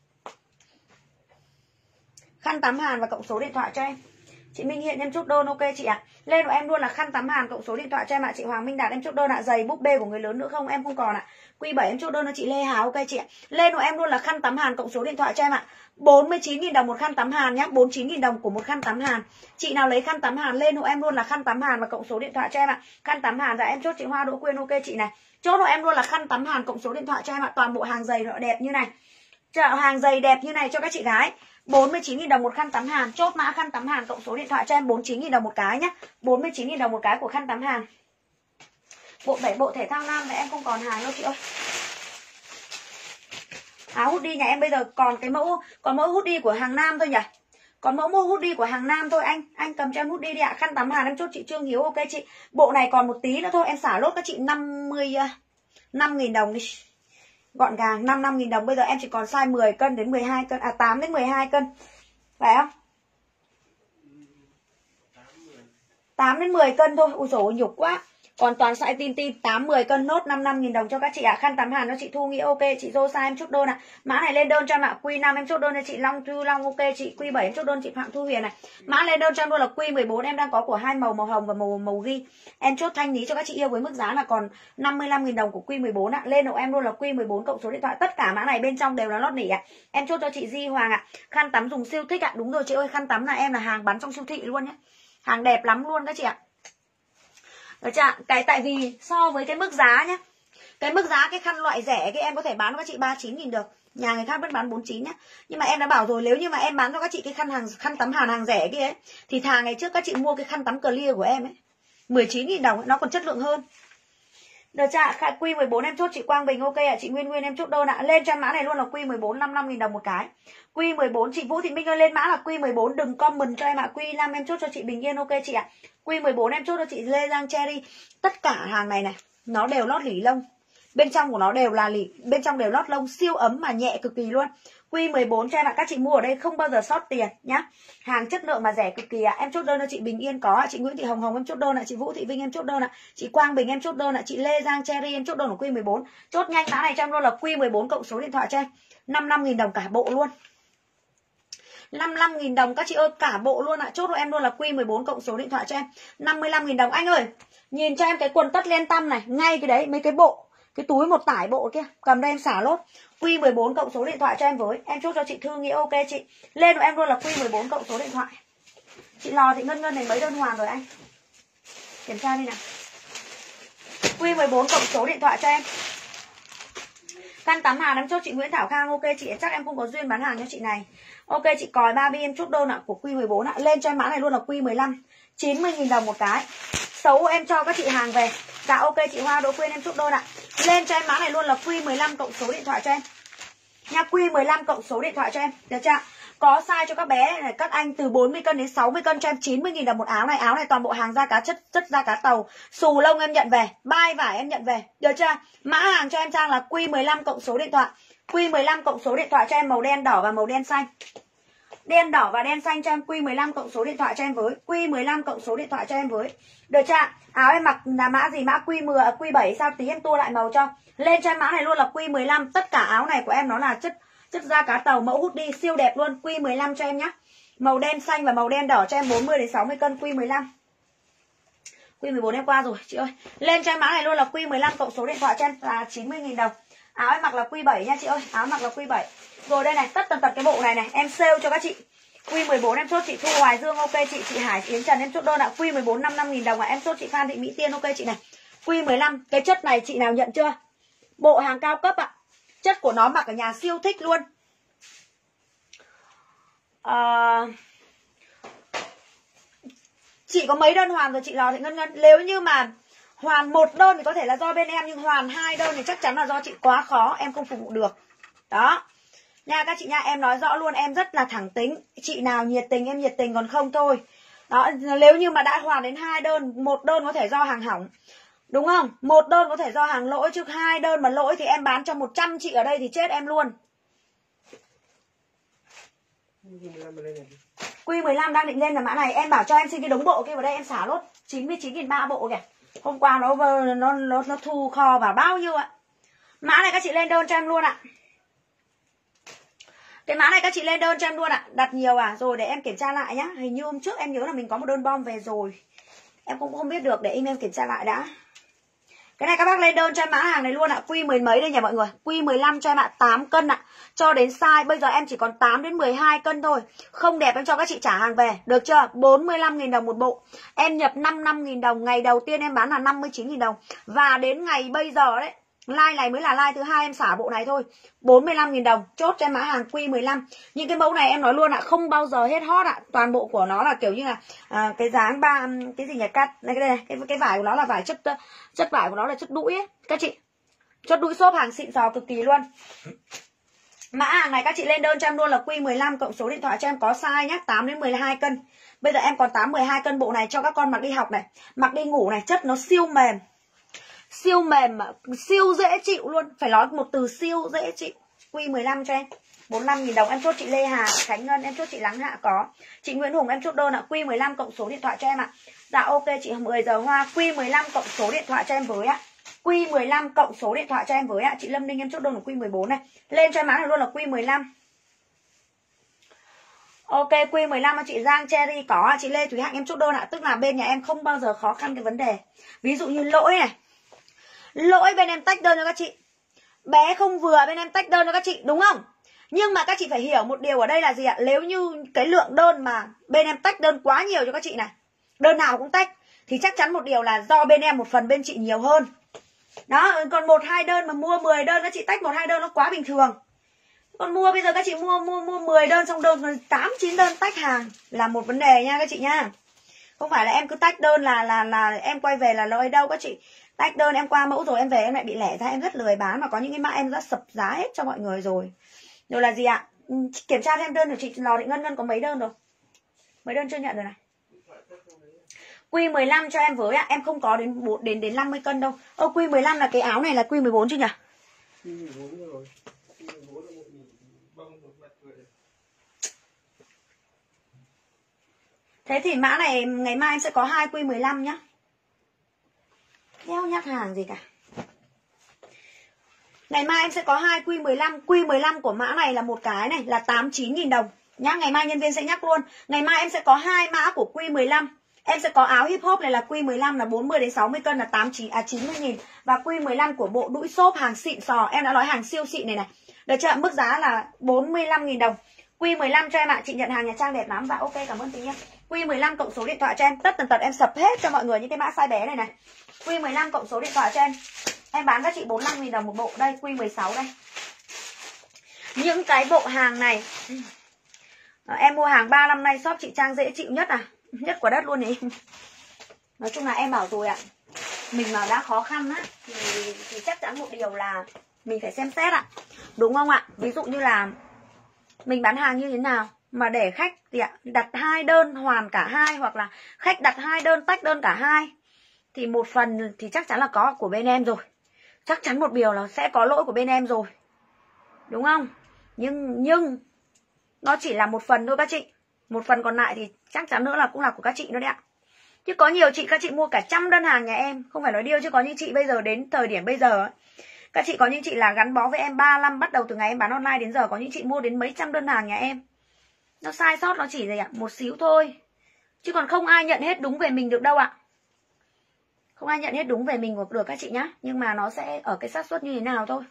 Khăn tắm Hàn và cộng số điện thoại cho em. Chị Minh Hiện em chốt đơn ok chị ạ. Lên của em luôn là khăn tắm Hàn cộng số điện thoại cho em ạ. Chị Hoàng Minh Đạt em chốt đơn ạ. Giày búp bê của người lớn nữa không? Em không còn ạ. Q7 em chốt đơn cho chị Lê Hà ok chị ạ. Lên của em luôn là khăn tắm Hàn cộng số điện thoại cho em ạ. 49.000 đồng một khăn tắm Hàn nhá. 49.000 đồng của một khăn tắm Hàn. Chị nào lấy khăn tắm Hàn lên hộ em luôn là khăn tắm Hàn và cộng số điện thoại cho em ạ. Khăn tắm Hàn dạ em chốt chị Hoa Đỗ Quyên ok chị này. Chốt hộ em luôn là khăn tắm Hàn cộng số điện thoại cho em ạ. Toàn bộ hàng giày đẹp như này. Hàng giày đẹp như này cho các chị gái. 49.000 đồng một khăn tắm Hàn. Chốt mã khăn tắm Hàn cộng số điện thoại cho em. 49.000 đồng một cái nhá. 49.000 đồng một cái của khăn tắm Hàn. Bộ thể thao nam thì em không còn hàng đâu chị ơi. Áo hoodie nhà em bây giờ còn mẫu hoodie của hàng nam thôi nhỉ. Còn mẫu hoodie của hàng nam thôi anh cầm cho em hoodie đi ạ. Khăn tắm Hàn em chốt chị Trương Hiếu ok chị. Bộ này còn một tí nữa thôi, em xả lốt các chị 55.000 đồng đi. Gọn gàng 55.000 đồng. Bây giờ em chỉ còn size 10 cân đến 12 cân, 8 đến 12 cân. Phải không? 8 đến 10 cân thôi. Ui dồi ôi nhục quá. Còn toàn size tin 8-10 cân nốt 55.000 đồng cho các chị ạ. Khăn tắm Hàn cho chị Thu Nghĩa ok, chị Rosa em chốt đơn ạ. Mã này lên đơn cho em ạ. Q5 em chốt đơn cho chị Long Thu Long ok, chị Q7 em chốt đơn chị Phạm Thu Huyền này. Mã lên đơn cho em luôn là Q14 em đang có của hai màu hồng và màu ghi. Em chốt thanh lý cho các chị yêu với mức giá là còn 55.000 đồng của Q14 ạ. Lên hộ em luôn là Q14 cộng số điện thoại. Tất cả mã này bên trong đều là lót nỉ ạ. Em chốt cho chị Di Hoàng ạ. Khăn tắm dùng siêu thích ạ. Đúng rồi chị ơi, khăn tắm là em là hàng bán trong siêu thị luôn nhé. Hàng đẹp lắm luôn các chị ạ. Được chưa? Tại vì so với cái mức giá nhé, cái mức giá cái khăn loại rẻ cái em có thể bán cho các chị 39.000 được. Nhà người khác vẫn bán 49 nhá. Nhưng mà em đã bảo rồi, nếu như mà em bán cho các chị cái khăn tắm Hàn hàng rẻ kia ấy, thì thà ngày trước các chị mua cái khăn tắm clear của em ấy 19.000 đồng ấy, nó còn chất lượng hơn. Được chưa? Q14 em chốt chị Quang Bình ok ạ. Chị Nguyên em chốt đơn ạ. Lên cho mã này luôn là Q14 55.000 đồng một cái. Q14 chị Vũ Thị Minh ơi, lên mã là Q14 đừng comment cho em ạ. Q5 em chốt cho chị Bình Yên ok chị ạ. Q14 em chốt cho chị Lê Giang Cherry. Tất cả hàng này nó đều lót lỉ lông. Bên trong của nó đều là bên trong đều lót lông siêu ấm mà nhẹ cực kỳ luôn. Q14 cho em ạ, các chị mua ở đây không bao giờ sót tiền nhá. Hàng chất lượng mà rẻ cực kỳ ạ. Em chốt đơn cho chị Bình Yên có ạ, chị Nguyễn Thị Hồng em chốt đơn ạ, chị Vũ Thị Vinh em chốt đơn ạ, chị Quang Bình em chốt đơn ạ, chị Lê Giang Cherry em chốt đơn của Q14. Chốt nhanh mã này cho em luôn là Q14 cộng số điện thoại cho em. 55.000 đồng cả bộ luôn. 55.000 đồng các chị ơi, cả bộ luôn ạ. Chốt của em luôn là Q14 cộng số điện thoại cho em. 55.000 đồng. Anh ơi, nhìn cho em cái quần tất len tăm này, ngay cái đấy, mấy cái bộ, cái túi một tải bộ kia, cầm đây em xả lốt. Q14 cộng số điện thoại cho em với. Em chốt cho chị Thư Nghĩa ok chị. Lên của em luôn là Q14 cộng số điện thoại. Chị Lò Thị Ngân này mấy đơn hoàn rồi anh? Kiểm tra đi nào. Q14 cộng số điện thoại cho em. Khăn tắm Hàn em chốt chị Nguyễn Thảo Khang ok chị, chắc em không có duyên bán hàng cho chị này. Ok chị Còi Barbie em chốt đơn ạ của Q14 ạ. Lên cho em mã này luôn là Q15 90.000 đồng một cái. Xấu em cho các chị hàng về. Dạ ok chị Hoa Đỗ Quyên em chốt đơn ạ. Lên cho em mã này luôn là Q15 cộng số điện thoại cho em. Nha, Q15 cộng số điện thoại cho em. Được chưa? Có size cho các bé này, các anh từ 40 cân đến 60 cân cho em 90.000 đồng một áo này. Áo này toàn bộ hàng da cá chất da cá tàu. Xù lông em nhận về, bai vải em nhận về. Được chưa? Mã hàng cho em Trang là Q15 cộng số điện thoại. Q15 cộng số điện thoại cho em màu đen đỏ và màu đen xanh. Đen đỏ và đen xanh cho em Q15 cộng số điện thoại cho em với. Q15 cộng số điện thoại cho em với. Được chưa? Áo em mặc là mã gì? Mã Q10, Q7 sao? Tí em tua lại màu cho. Lên cho em mã này luôn là Q15. Tất cả áo này của em nó là chất da cá tàu, mẫu hút đi siêu đẹp luôn. Q15 cho em nhá. Màu đen xanh và màu đen đỏ cho em 40 đến 60 cân Q15. Q14 em qua rồi chị ơi. Lên cho em mã này luôn là Q15 cộng số điện thoại cho em là 90.000 đồng. Áo em mặc là Q7 nha chị ơi. Áo mặc là Q7. Rồi đây này, tất tần tật cái bộ này này, em sale cho các chị. Q14 em chốt chị Thu Hoài Dương ok chị Hải Yến Trần em chốt đơn ạ. Q14 55.000 đồng ạ. Em chốt chị Phan Thị Mỹ Tiên ok chị này. Q15, cái chất này chị nào nhận chưa? Bộ hàng cao cấp ạ. Chất của nó mặc ở nhà siêu thích luôn. Chị có mấy đơn hoàn rồi chị Lò Thị Ngân Ngân. Nếu như mà hoàn một đơn thì có thể là do bên em, nhưng hoàn 2 đơn thì chắc chắn là do chị quá khó, em không phục vụ được. Đó nha các chị nha, em nói rõ luôn, em rất là thẳng tính. Chị nào nhiệt tình em nhiệt tình, còn không thôi. Đó, nếu như mà đã hoàn đến 2 đơn, một đơn có thể do hàng hỏng, đúng không? Một đơn có thể do hàng lỗi, chứ 2 đơn mà lỗi thì em bán cho 100 chị ở đây thì chết em luôn. Q15 đang định lên là mã này. Em bảo cho em xin cái đống bộ kia vào đây, em xả lốt 99.300 bộ kìa. Hôm qua nó thu kho vào bao nhiêu ạ. Mã này các chị lên đơn cho em luôn ạ. Cái mã này các chị lên đơn cho em luôn ạ. Đặt nhiều à? Rồi để em kiểm tra lại nhá. Hình như hôm trước em nhớ là mình có một đơn bom về rồi. Em cũng không biết được, để em kiểm tra lại đã. Cái này các bác lên đơn cho em mã hàng này luôn ạ. Q10 mấy đây nhỉ mọi người. Q15 cho em ạ, 8 cân ạ. Cho đến size bây giờ em chỉ còn 8 đến 12 cân thôi. Không đẹp em cho các chị trả hàng về. Được chưa? 45.000 đồng một bộ. Em nhập 55.000 đồng. Ngày đầu tiên em bán là 59.000 đồng. Và đến ngày bây giờ đấy, like này mới là like thứ hai em xả bộ này thôi. 45.000 đồng. Chốt cho em mã hàng Q15. Những cái mẫu này em nói luôn ạ, không bao giờ hết hot ạ. Toàn bộ của nó là kiểu như là cái dáng cái gì nhỉ, cắt này, cái đây này, cái vải của nó là vải chất vải của nó là chất đũi ấy các chị. Chất đũi xốp, hàng xịn sò cực kỳ luôn. Mã hàng này các chị lên đơn cho em luôn là Q15 cộng số điện thoại cho em có size nhá, 8 đến 12 cân. Bây giờ em còn 8 12 cân, bộ này cho các con mặc đi học này, mặc đi ngủ này, chất nó siêu mềm. Siêu mềm mà siêu dễ chịu luôn, phải nói một từ siêu dễ chịu. Q15 cho em 45.000 đồng. Em chốt chị Lê Hà Khánh Ngân, em chốt chị Lắng Hạ có. Chị Nguyễn Hùng em chốt đơn ạ. Q15 cộng số điện thoại cho em ạ. Dạ ok chị 10 giờ Hoa. Q15 cộng số điện thoại cho em với ạ. Q15 cộng số điện thoại cho em với ạ. Chị Lâm Ninh em chốt đơn là Q14 này. Lên cho em mã này luôn là Q15. Ok, Q15 chị Giang Cherry có. Chị Lê Thúy Hạnh em chốt đơn ạ. Tức là bên nhà em không bao giờ khó khăn cái vấn đề. Ví dụ như lỗi này, lỗi bên em tách đơn cho các chị. Bé không vừa bên em tách đơn cho các chị, đúng không? Nhưng mà các chị phải hiểu một điều ở đây là gì ạ? Nếu như cái lượng đơn mà bên em tách đơn quá nhiều cho các chị này, đơn nào cũng tách, thì chắc chắn một điều là do bên em một phần bên chị nhiều hơn. Đó, còn 1-2 đơn mà mua 10 đơn các chị tách 1-2 đơn nó quá bình thường. Còn mua bây giờ các chị mua 10 đơn xong đơn 8-9 đơn tách hàng là một vấn đề nha các chị nha. Không phải là em cứ tách đơn là em quay về là lỗi đâu các chị. Tách đơn em qua mẫu rồi em về em lại bị lẻ ra, em rất lười bán, mà có những cái mã em đã sập giá hết cho mọi người rồi. Rồi là gì ạ? Kiểm tra thêm đơn của chị Lò Thị Ngân Ngân có mấy đơn rồi? Mấy đơn chưa nhận rồi này. Q15 cho em với ạ. Em không có đến 50 cân đâu. Q15 là cái áo này là Q14 chứ nhỉ? Q14 rồi. Q14 là một bông một mặt rồi. Thế thì mã này ngày mai em sẽ có 2 Q15 nhá. Đeo nhắc hàng gì cả. Ngày mai em sẽ có 2 Q15. Q15 của mã này là một cái này là 89.000 đồng nhá. Ngày mai nhân viên sẽ nhắc luôn. Ngày mai em sẽ có 2 mã của Q15. Em sẽ có áo hip hop này là Q15 là 40 đến 60 cân là 90.000. Và Q15 của bộ đũi xốp hàng xịn sò. Em đã nói hàng siêu xịn này này. Được chưa? Mức giá là 45.000 đồng. Q15 cho em ạ. Chị nhận hàng nhà Trang đẹp lắm. Và ok, cảm ơn tí nhé. Q15 cộng số điện thoại cho em. Tất tần tật em sập hết cho mọi người những cái mã size bé này này. Q15 cộng số điện thoại cho em. Em bán các chị 45.000 đồng một bộ. Đây Q16 đây. Những cái bộ hàng này em mua hàng 3 năm nay shop chị Trang dễ chịu nhất à. Nhất quả đất luôn ý. Nói chung là em bảo rồi ạ, mình mà đã khó khăn á thì chắc chắn một điều là mình phải xem xét ạ. Đúng không ạ? Ví dụ như là mình bán hàng như thế nào, mà để khách gì ạ, đặt 2 đơn hoàn cả hai, hoặc là khách đặt 2 đơn tách đơn cả hai, thì một phần thì chắc chắn là có của bên em rồi. Chắc chắn một điều là sẽ có lỗi của bên em rồi. Đúng không? Nhưng nó chỉ là một phần thôi các chị. Một phần còn lại thì chắc chắn nữa là cũng là của các chị nữa đấy ạ. Chứ có nhiều chị, các chị mua cả 100 đơn hàng nhà em, không phải nói điêu, chứ có những chị bây giờ đến thời điểm bây giờ ấy, các chị có những chị là gắn bó với em 3 năm, bắt đầu từ ngày em bán online đến giờ, có những chị mua đến mấy trăm đơn hàng nhà em. Nó sai sót nó chỉ gì ạ? Một xíu thôi. Chứ còn không ai nhận hết đúng về mình được đâu ạ. Không ai nhận hết đúng về mình được các chị nhá. Nhưng mà nó sẽ ở cái xác suất như thế nào thôi.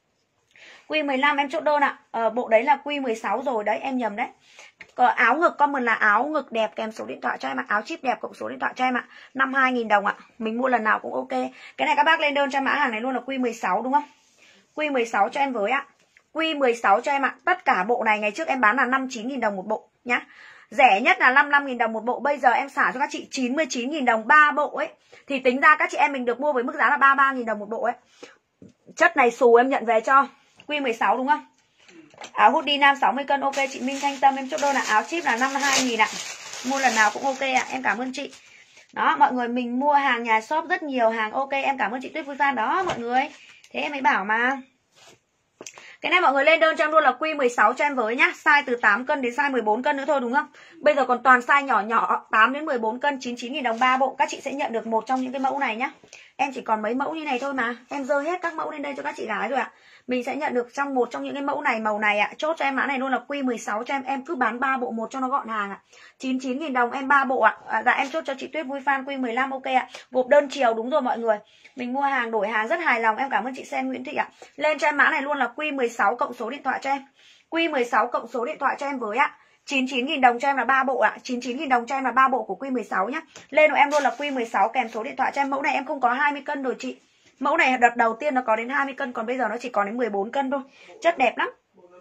Q15 em chốt đơn ạ. Bộ đấy là Q16 rồi đấy, em nhầm đấy. Áo ngực comment là áo ngực đẹp kèm số điện thoại cho em ạ. Áo chip đẹp cộng số điện thoại cho em ạ. 52.000 đồng ạ. Mình mua lần nào cũng ok. Cái này các bác lên đơn cho mã hàng này luôn là Q16 đúng không? Q16 cho em với ạ. Q16 cho em ạ. Tất cả bộ này ngày trước em bán là 59.000 đồng một bộ nhá. Rẻ nhất là 55.000 đồng một bộ. Bây giờ em xả cho các chị 99.000 đồng 3 bộ ấy. Thì tính ra các chị em mình được mua với mức giá là 33.000 đồng một bộ ấy. Chất này xù em nhận về cho. Q16 đúng không? Áo hoodie nam 60 cân ok chị Minh Thanh Tâm, em chốt đơn là áo chip là 52.000 ạ. Mua lần nào cũng ok ạ. Em cảm ơn chị. Đó mọi người, mình mua hàng nhà shop rất nhiều hàng ok. Em cảm ơn chị Tuyết Vui Phan đó mọi người. Thế em mới bảo mà. Cái này mọi người lên đơn cho em luôn là Q16 cho em với nhá. Size từ 8 cân đến size 14 cân nữa thôi đúng không? Bây giờ còn toàn size nhỏ nhỏ 8 đến 14 cân 99.000 đồng 3 bộ. Các chị sẽ nhận được một trong những cái mẫu này nhá. Em chỉ còn mấy mẫu như này thôi mà. Em dơ hết các mẫu lên đây cho các chị gái rồi ạ. Mình sẽ nhận được trong một trong những cái mẫu này, màu này ạ. Chốt cho em mã này luôn là Q16 cho em. Em cứ bán 3 bộ một cho nó gọn hàng ạ. 99.000 đồng em 3 bộ ạ. Dạ em chốt cho chị Tuyết Vui Phan Q15 ok ạ. Gộp đơn chiều đúng rồi mọi người. Mình mua hàng đổi hàng rất hài lòng. Em cảm ơn chị Sen Nguyễn Thị ạ. Lên cho em mã này luôn là Q16 cộng số điện thoại cho em. Q16 cộng số điện thoại cho em với ạ. 99.000 đồng cho em là 3 bộ ạ. 99.000 đồng cho em là 3 bộ của Q16 nhá. Lên của em luôn là Q16 kèm số điện thoại cho em. Mẫu này em không có 20 cân rồi chị. Mẫu này đợt đầu tiên nó có đến 20 cân, còn bây giờ nó chỉ còn đến 14 cân thôi. Chất đẹp lắm.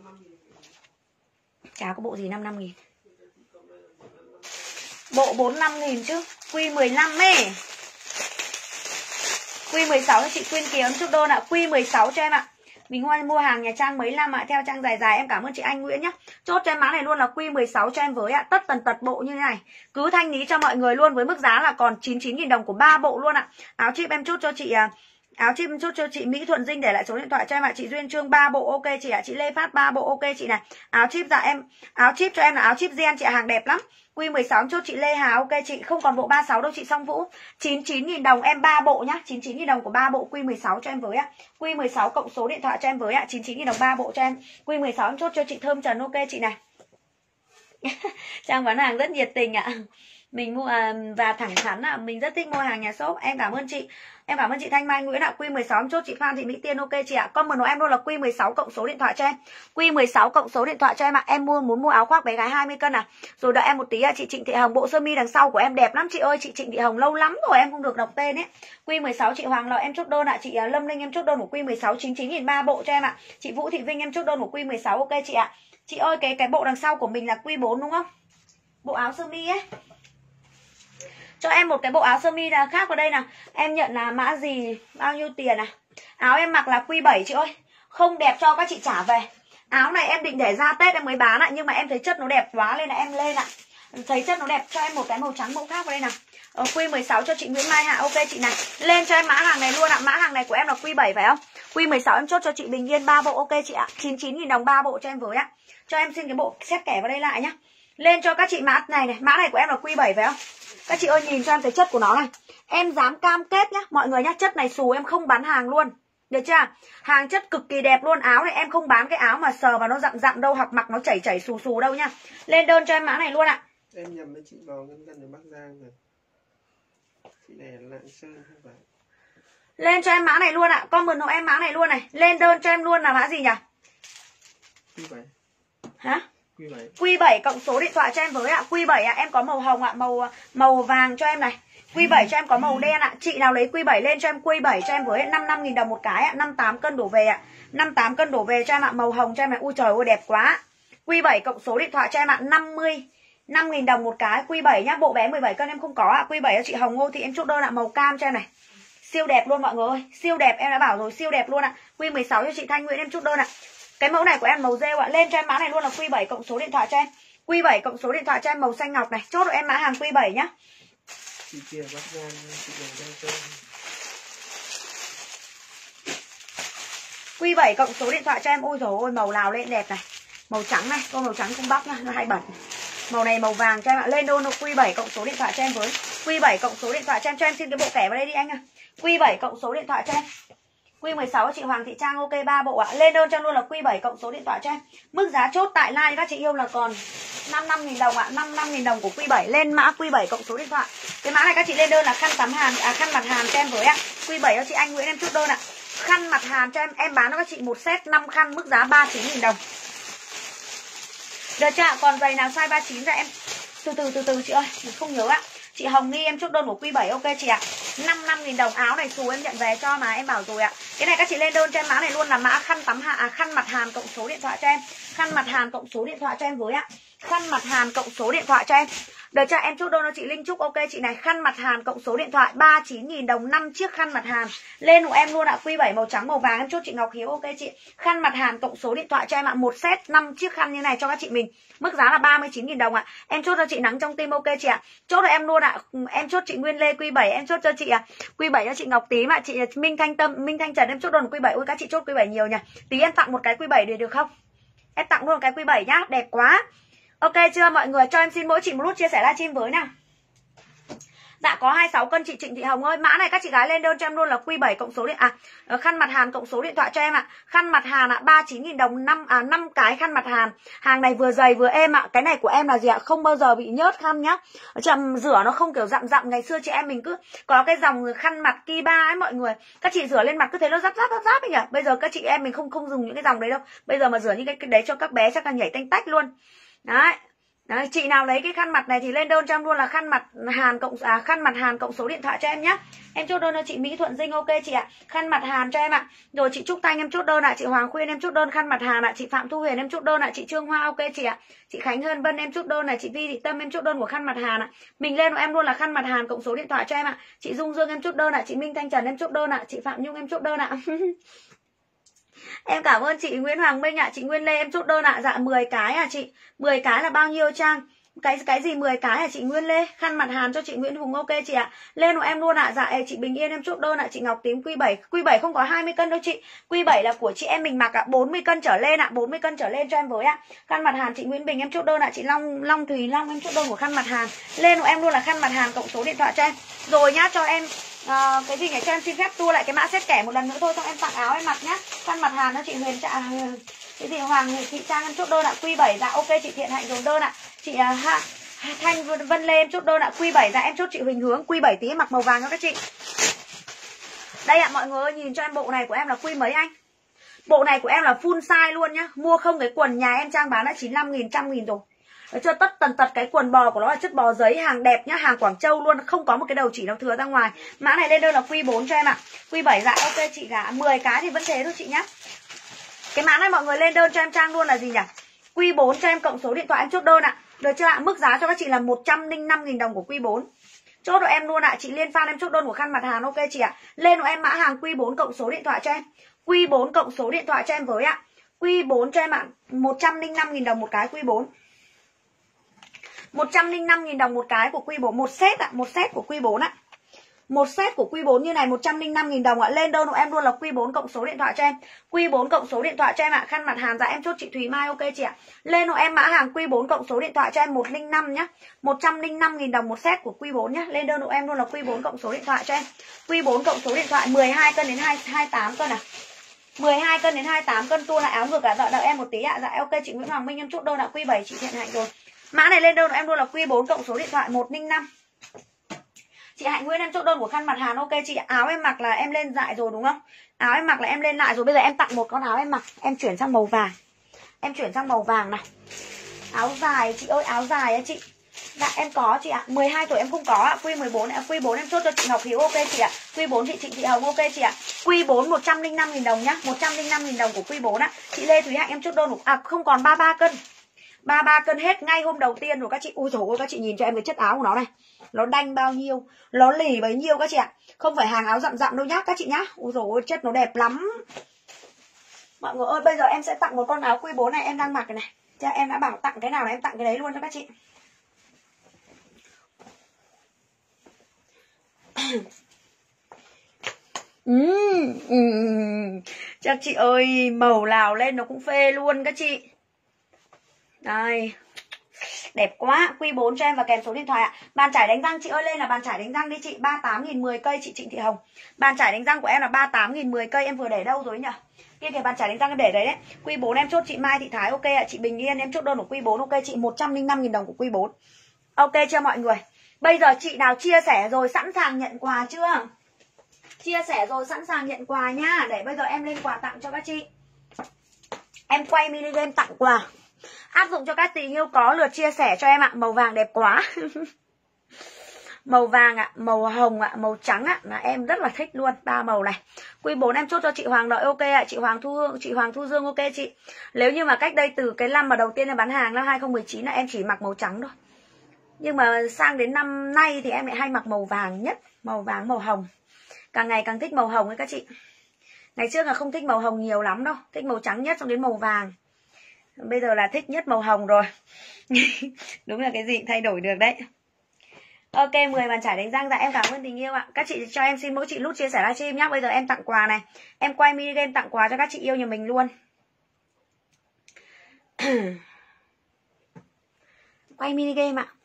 Chả có bộ gì 55.000. Bộ 45.000 chứ. Q15 ấy. Q16 cho chị Quyên Kiếm chúc đơn ạ. Q16 cho em ạ. Mình mua hàng nhà Trang mấy năm ạ. Theo Trang dài dài em cảm ơn chị Anh Nguyễn nhá. Chốt cho em mã này luôn là Q16 cho em với ạ. Tất tần tật bộ như thế này. Cứ thanh lý cho mọi người luôn với mức giá là còn 99.000 đồng của 3 bộ luôn ạ. Áo chip em chốt cho chị áo chip em chốt cho chị Mỹ Thuận Dinh để lại số điện thoại cho em ạ. Chị Duyên Trương 3 bộ ok chị ạ. Chị Lê Phát 3 bộ ok chị này. Áo chip dạ em áo chip cho em là áo chip gen chị ạ, hàng đẹp lắm. Q16 chốt chị Lê Hà ok chị, không còn bộ 36 đâu chị Song Vũ. 99.000 đồng em 3 bộ nhá. 99.000 đồng của 3 bộ Q16 cho em với ạ. Q16 cộng số điện thoại cho em với ạ. 99.000 đồng 3 bộ cho em. Q16 em chốt cho chị Thơm Trần ok chị này. Trang bán hàng rất nhiệt tình ạ. Mình mua và thẳng thắn ạ, mình rất thích mua hàng nhà shop. Em cảm ơn chị. Em cảm ơn chị Thanh Mai Nguyễn ạ. Q16 em chốt chị Phan Thị Mỹ Tiên ok chị ạ. Comment của em luôn là Q16 cộng số điện thoại cho em. Q16 cộng số điện thoại cho em ạ. Em muốn mua áo khoác bé gái 20 cân à. Rồi đợi em một tí ạ. Chị Trịnh Thị Hồng, bộ sơ mi đằng sau của em đẹp lắm chị ơi. Chị Trịnh Thị Hồng lâu lắm rồi em không được đọc tên ấy. Q16 chị Hoàng Lợi em chốt đơn ạ. Chị Lâm Linh em chốt đơn của Q16 99.300 bộ cho em ạ. Chị Vũ Thị Vinh em chốt đơn của Q16 ok chị ạ. Chị ơi cái bộ đằng sau của mình là Q4 đúng không? Bộ áo sơ mi ấy. Cho em một cái bộ áo sơ mi là khác vào đây nào. Em nhận là mã gì, bao nhiêu tiền à? Áo em mặc là Q7 chị ơi. Không đẹp cho các chị trả về. Áo này em định để ra Tết em mới bán ạ. Nhưng mà em thấy chất nó đẹp quá nên là em lên ạ. Thấy chất nó đẹp cho em một cái màu trắng mẫu khác vào đây nào. Q16 cho chị Nguyễn Mai Hạ ok chị này. Lên cho em mã hàng này luôn ạ. Mã hàng này của em là Q7 phải không? Q16 em chốt cho chị Bình Yên 3 bộ ok chị ạ. 99.000 đồng 3 bộ cho em với ạ. Cho em xin cái bộ xét kẻ vào đây lại nhá. Lên cho các chị mã này này. Mã này của em là Q7 phải không? Các chị ơi nhìn cho em cái chất của nó này. Em dám cam kết nhá mọi người nhá. Chất này xù em không bán hàng luôn. Được chưa? Hàng chất cực kỳ đẹp luôn. Áo này em không bán cái áo mà sờ vào nó dặm dặm đâu. Hoặc mặc nó chảy xù xù đâu nhá. Lên đơn cho em mã này luôn ạ. Em nhầm với chị Bò Ngân Ngân ở Bắc Giang rồi. Chị này là Lạng Sơn không phải. Lên cho em mã này luôn ạ. Comment hộ em mã này luôn này. Lên đơn cho em luôn là mã gì nhỉ? Q7. Hả? Q7. Q7 cộng số điện thoại cho em với ạ. Q7 ạ, em có màu hồng ạ, màu vàng cho em này. Q7 cho em có màu đen ạ. Chị nào lấy Q7 lên cho em Q7 cho em với 55.000 đồng một cái ạ, 58 cân đổ về ạ. 58 cân đổ về cho em ạ, màu hồng cho em này. Ui trời ơi đẹp quá. Q7 cộng số điện thoại cho em ạ, 55.000 đồng một cái. Q7 nhá, bộ bé 17 cân em không có ạ. Q7 cho chị Hồng Ngô Thị em chốt đơn ạ, màu cam cho em này. Siêu đẹp luôn mọi người ơi, siêu đẹp em đã bảo rồi, siêu đẹp luôn ạ. Q16 cho chị Thanh Nguyễn em chốt đơn ạ. Cái mẫu này của em màu rêu ạ. Lên cho em mã này luôn là Q7 cộng số điện thoại cho em. Q7 cộng số điện thoại cho em màu xanh ngọc này. Chốt của em mã hàng Q7 nhá. Chị kia bắt gian, chị đang chơi. Q7 cộng số điện thoại cho em. Ôi dồi ôi, màu nào lên đẹp này. Màu trắng này, con màu trắng không bóc nhá, nó hay bẩn. Màu này màu vàng cho em ạ. Lên đô nó Q7 cộng số điện thoại cho em với. Q7 cộng số điện thoại cho em. Cho em xin cái bộ kẻ vào đây đi anh ạ. Q7 cộng số điện thoại cho em. Q16 chị Hoàng Thị Trang, ok 3 bộ ạ. Lên đơn cho luôn là Q7 cộng số điện thoại cho em. Mức giá chốt tại live các chị yêu là còn 55.000 đồng ạ. 55.000 đồng của Q7. Lên mã Q7 cộng số điện thoại. Cái mã này các chị lên đơn là khăn tắm hàn, khăn mặt hàn cho em với ạ. Q7 cho chị Anh Nguyễn em chốt đơn ạ. Khăn mặt hàn cho em bán cho các chị một set 5 khăn, mức giá 39.000 đồng. Được chưa ạ? Còn giày nào size 39 ra em từ từ chị ơi, mình không nhớ ạ. Chị Hồng Nghi em chốt đơn của Q7 ok chị ạ. 55.000 đồng. Áo này xù em nhận về cho mà em bảo rồi ạ. Cái này các chị lên đơn cho em mã này luôn là mã khăn tắm khăn mặt hàn cộng số điện thoại cho em. Khăn mặt hàn cộng số điện thoại cho em với ạ. Khăn mặt hàn cộng số điện thoại cho em. Được chưa? Em chốt đơn cho chị Linh Trúc ok chị này. Khăn mặt hàn cộng số điện thoại 39.000 đồng 5 chiếc khăn mặt hàn. Lên của em luôn ạ. Q7 màu trắng màu vàng em chốt chị Ngọc Hiếu ok chị. Khăn mặt hàn cộng số điện thoại cho em ạ. Một set 5 chiếc khăn như này cho các chị mình. Mức giá là 39.000 đồng ạ. Em chốt cho chị Nắng Trong Tim ok chị ạ. Chốt cho em luôn ạ. Em chốt chị Nguyên Lê Q7 em chốt cho chị Q7 cho chị Ngọc Tím ạ. Chị Minh Thanh Tâm, Minh Thanh Trần em chốt đơn Q7. Ôi các chị chốt Q7 nhiều nhỉ. Tí em tặng một cái Q7 để được không? Em tặng luôn cái Q7 nhá, đẹp quá. Ok chưa mọi người? Cho em xin mỗi chị một nút chia sẻ livestream với nào. Dạ có 26 cân chị Trịnh Thị Hồng ơi. Mã này các chị gái lên đơn cho em luôn là Q7 cộng số điện khăn mặt hàn cộng số điện thoại cho em ạ. Khăn mặt hàn ạ, 39.000 đồng 5 cái khăn mặt hàn. Hàng này vừa dày vừa êm ạ. Cái này của em là gì ạ? Không bao giờ bị nhớt khăn nhá. Rửa nó không kiểu dặm ngày xưa chị em mình cứ có cái dòng khăn mặt Kiba ấy mọi người. Các chị rửa lên mặt cứ thấy nó rát ấy nhỉ. Bây giờ các chị em mình không dùng những cái dòng đấy đâu. Bây giờ mà rửa những cái đấy cho các bé chắc là nhảy tanh tách luôn. Đấy. Đấy, chị nào lấy cái khăn mặt này thì lên đơn cho em luôn là khăn mặt hàn cộng số điện thoại cho em nhé. Em chốt đơn cho chị Mỹ Thuận Dinh ok chị ạ. Khăn mặt hàn cho em ạ. Rồi chị Trúc Thanh em chốt đơn ạ. Chị Hoàng Khuyên em chốt đơn khăn mặt hàn ạ. Chị Phạm Thu Huyền em chốt đơn ạ. Chị Trương Hoa ok chị ạ. Chị Khánh Hân Vân em chốt đơn này. Chị Vi Thị Tâm em chốt đơn của khăn mặt hàn ạ. Mình lên của em luôn là khăn mặt hàn cộng số điện thoại cho em ạ. Chị Dung Dương em chốt đơn ạ. Chị Minh Thanh Trần em chốt đơn ạ. Chị Phạm Nhung em chốt đơn ạ. Em cảm ơn chị Nguyễn Hoàng Minh ạ. Chị Nguyên Lê em chốt đơn ạ. Dạ 10 cái à chị. 10 cái là bao nhiêu Trang? Cái gì 10 cái hả chị Nguyên Lê? Khăn mặt hàn cho chị Nguyễn Hùng ok chị ạ. Lên của em luôn ạ. Dạ chị Bình Yên em chốt đơn ạ. Chị Ngọc Tím Q7 không có 20 cân đâu chị. Q7 là của chị em mình mặc ạ. 40 cân trở lên ạ. 40 cân trở lên cho em với ạ. Khăn mặt hàn chị Nguyễn Bình em chốt đơn ạ. Chị Long Thùy Long em chốt đơn của khăn mặt hàn. Lên của em luôn là khăn mặt hàn cộng số điện thoại cho em. Rồi nhá, cho em cái gì nhỉ? Cho em xin phép tua lại cái mã set kẻ một lần nữa thôi, xong em tặng áo em mặc nhá. Khăn mặt hàn cho chị Huyền cái gì Hoàng Thị Trang em chốt đơn ạ. Q7 dạ ok chị Thiện Hạnh dồn đơn ạ. Chị Thanh Vân Lê em chốt đơn ạ. Q7 dạ em chốt chị Huỳnh Hướng. Q7 tí mặc màu vàng cho các chị. Đây ạ mọi người ơi, nhìn cho em bộ này của em là Q mấy anh? Bộ này của em là full size luôn nhá. Mua không cái quần nhà em Trang bán đã 95.000 100.000 rồi. Được chưa? Tất tần tật cái quần bò của nó là chất bò giấy, hàng đẹp nhá, hàng Quảng Châu luôn, không có một cái đầu chỉ nào thừa ra ngoài. Mã này lên đơn là Q4 cho em ạ. Q7 dạ ok chị gả 10 cái thì vẫn thế thôi chị nhá. Cái mã này mọi người lên đơn cho em Trang luôn là gì nhỉ? Q4 cho em cộng số điện thoại em chốt đơn ạ. Được chưa ạ? Mức giá cho các chị là 105.000 đồng của Q4. Chốt cho em luôn ạ. Chị Liên Phan em chốt đơn của khăn mặt hàn ok chị ạ. Lên của em mã hàng Q4 cộng số điện thoại cho em. Q4 cộng số điện thoại cho em với ạ. Q4 cho em ạ. 105.000 đồng một cái Q4. 105.000 đồng một cái của Q4. Một set ạ. Một set của Q4 ạ. Một set của Q4 như này 105.000 đồng ạ. Lên đơn của em luôn là Q4 cộng số điện thoại cho em. Q4 cộng số điện thoại cho em ạ. Khăn mặt hàn dạ em chốt chị Thùy Mai ok chị ạ. Lên của em mã hàng Q4 cộng số điện thoại cho em 105 nhá. 105.000 đồng một set của Q4 nhá. Lên đơn của em luôn là Q4 cộng số điện thoại cho em. Q4 cộng số điện thoại 12 cân đến 28 cân à. 12 cân đến 28 cân tua lại áo ngực ạ. Đợi em một tí ạ. Dạ ok chị Nguyễn Hoàng Minh em chốt đơn là Q7 chị Thiện Hạnh rồi. Mã này lên đơn của em luôn là Q4 cộng số điện thoại 105. Chị Hạnh Nguyễn em chốt đơn của khăn mặt hàn ok chị. Áo em mặc là em lên lại rồi đúng không? Áo em mặc là em lên lại rồi. Bây giờ em tặng một con áo em mặc. Em chuyển sang màu vàng. Em chuyển sang màu vàng này. Áo dài chị ơi, áo dài á chị. Dạ em có chị ạ. 12 tuổi em không có ạ. Q4 em chốt cho chị Ngọc Hiếu ok chị ạ. Q4 chị Trịnh Thị Hồng ok chị ạ. Q4 105.000 đồng nhá. 105.000 đồng của Q4 á. Chị Lê Thúy Hạnh em chốt đơn của không còn 33 cân. 33 cân hết ngay hôm đầu tiên rồi các chị. Ui dồi ôi các chị nhìn cho em cái chất áo của nó này. Nó đanh bao nhiêu, nó lì bấy nhiêu các chị ạ. Không phải hàng áo dặm đâu nhá các chị nhá. Ui dồi ôi chất nó đẹp lắm. Mọi người ơi bây giờ em sẽ tặng một con áo Q4 này em đang mặc cái này. Chắc em đã bảo tặng cái nào là em tặng cái đấy luôn cho các chị. Chắc chị ơi, màu nào lên nó cũng phê luôn các chị. Đây, đẹp quá. Q4 cho em và kèm số điện thoại ạ. Bàn chải đánh răng chị ơi, lên là bàn chải đánh răng đi chị. 38.000 10 cây chị Trịnh Thị Hồng. Bàn chải đánh răng của em là 38.000 10 cây. Em vừa để đâu rồi nhỉ? Kia kìa, bàn chải đánh răng em để đấy đấy. Q4 em chốt chị Mai Thị Thái ok ạ. Chị Bình Yên em chốt đơn của Q4 ok chị. 105.000 đồng của Q4. Ok chưa mọi người? Bây giờ chị nào chia sẻ rồi sẵn sàng nhận quà chưa? Chia sẻ rồi sẵn sàng nhận quà nhá. Để bây giờ em lên quà tặng cho các chị. Em quay mini game tặng quà. Áp dụng cho các tình yêu có lượt chia sẻ cho em ạ. Màu vàng đẹp quá. Màu vàng ạ, màu hồng ạ, màu trắng ạ, là em rất là thích luôn. 3 màu này. Q4 em chốt cho chị Hoàng Đợi ok ạ. Chị Hoàng Thu Dương ok chị. Nếu như mà cách đây từ cái năm mà đầu tiên em bán hàng năm 2019 là em chỉ mặc màu trắng thôi. Nhưng mà sang đến năm nay thì em lại hay mặc màu vàng nhất. Màu vàng, màu hồng. Càng ngày càng thích màu hồng ấy các chị. Ngày trước là không thích màu hồng nhiều lắm đâu. Thích màu trắng nhất xong đến màu vàng. Bây giờ là thích nhất màu hồng rồi. Đúng là cái gì cũng thay đổi được đấy. Ok, 10 bàn chải đánh răng. Dạ em cảm ơn tình yêu ạ. Các chị cho em xin mỗi chị nút chia sẻ livestream nhá. Bây giờ em tặng quà này. Em quay mini game tặng quà cho các chị yêu nhà mình luôn. Quay mini game ạ.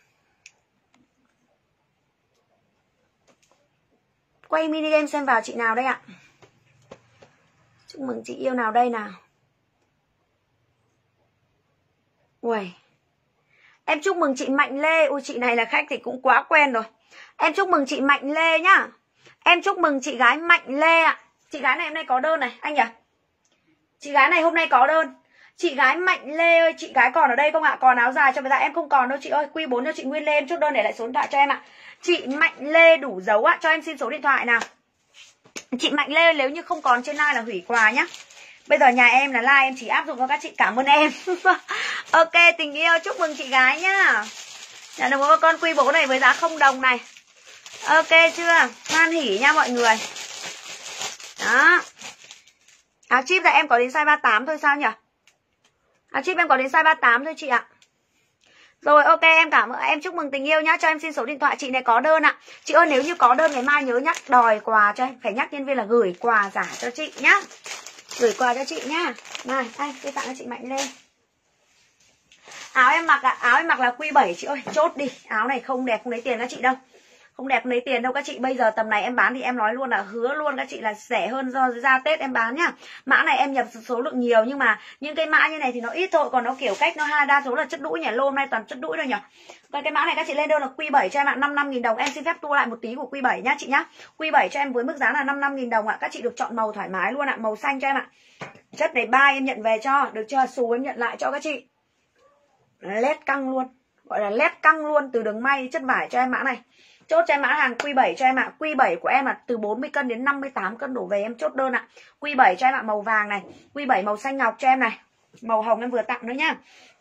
Quay mini game xem vào chị nào đây ạ. Chúc mừng chị yêu nào đây nào. Uầy. Em chúc mừng chị Mạnh Lê. Ui chị này là khách thì cũng quá quen rồi. Em chúc mừng chị Mạnh Lê nhá. Em chúc mừng chị gái Mạnh Lê ạ. Chị gái này hôm nay có đơn này anh nhỉ. Chị gái này hôm nay có đơn. Chị gái Mạnh Lê ơi, chị gái còn ở đây không ạ? Còn áo dài cho bây giờ em không còn đâu chị ơi. Q4 cho chị Nguyên Lê, em chốt đơn để lại số điện thoại cho em ạ. Chị Mạnh Lê đủ dấu ạ, cho em xin số điện thoại nào. Chị Mạnh Lê nếu như không còn trên live là hủy quà nhá. Bây giờ nhà em là live em chỉ áp dụng cho các chị, cảm ơn em. Ok tình yêu, chúc mừng chị gái nhá. Nhận được một con Q4 này với giá 0 đồng này. Ok chưa? Hoan hỉ nha mọi người. Đó. Áo chip là em có đến size 38 thôi sao nhỉ? Áo chip em có đến size 38 thôi chị ạ. Rồi ok em cảm ơn, em chúc mừng tình yêu nhá. Cho em xin số điện thoại chị này có đơn ạ. Chị ơi nếu như có đơn ngày mai nhớ nhắc đòi quà cho em. Phải nhắc nhân viên là gửi quà giả cho chị nhá. Gửi quà cho chị nhá. Này anh tôi tặng cho chị Mạnh lên. Áo em mặc ạ, áo em mặc là Q7 chị ơi. Chốt đi, áo này không đẹp không lấy tiền các chị đâu. Không đẹp không lấy tiền đâu các chị. Bây giờ tầm này em bán thì em nói luôn là hứa luôn các chị là rẻ hơn do ra Tết em bán nhá. Mã này em nhập số lượng nhiều nhưng mà những cái mã như này thì nó ít thôi. Còn nó kiểu cách nó đa số là chất đũi nhỉ. Lô hôm nay toàn chất đũi thôi nhỉ. Còn cái mã này các chị lên đơn là Q7 cho em ạ, 55.000 đồng. Em xin phép tua lại một tí của Q7 nhá chị nhá. Q7 cho em với mức giá là 55.000 đồng ạ. Các chị được chọn màu thoải mái luôn ạ. Màu xanh cho em ạ. Chất này 3 em nhận về cho. Được chưa? Xù em nhận lại cho các chị. Led căng luôn. Gọi là led căng luôn. Từ đường may chất vải cho em mã này. Chốt cho em mã hàng Q7 cho em ạ. Q7 của em là từ 40 cân đến 58 cân đổ về em chốt đơn ạ. Q7 cho em ạ, màu vàng này. Q7 màu xanh ngọc cho em này. Màu hồng em vừa tặng nữa nhá.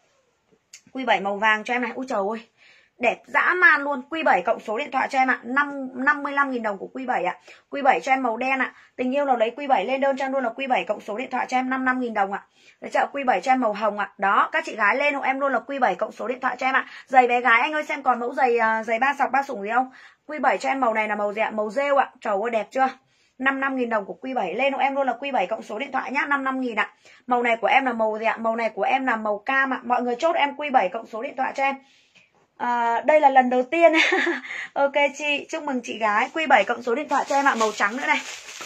Q7 màu vàng cho em này. Úi trời ơi. Đẹp dã man luôn. Q7 cộng số điện thoại cho em ạ. 55.000 đồng của Q7 ạ. Q7 cho em màu đen ạ. Tình yêu nào lấy Q7 lên đơn cho em luôn là Q7 cộng số điện thoại cho em 55.000 đồng ạ. Để chợ Q7 cho em màu hồng ạ. Đó, các chị gái lên hộ em luôn là Q7 cộng số điện thoại cho em ạ. Giày bé gái anh ơi xem còn mẫu giày 3 sọc 3 sủng gì không? Q7 cho em màu này là màu gì ạ? Màu rêu ạ. Trời ơi đẹp chưa? 55.000 đồng của Q7 lên hộ em luôn là Q7 cộng số điện thoại nhá, 55.000 ạ. Màu này của em là màu gì ạ? Màu này của em là màu cam ạ. Mọi người chốt em Q7 cộng số điện thoại cho em. Đây là lần đầu tiên. Ok chị, chúc mừng chị gái. Q7 cộng số điện thoại cho em ạ, màu trắng nữa này.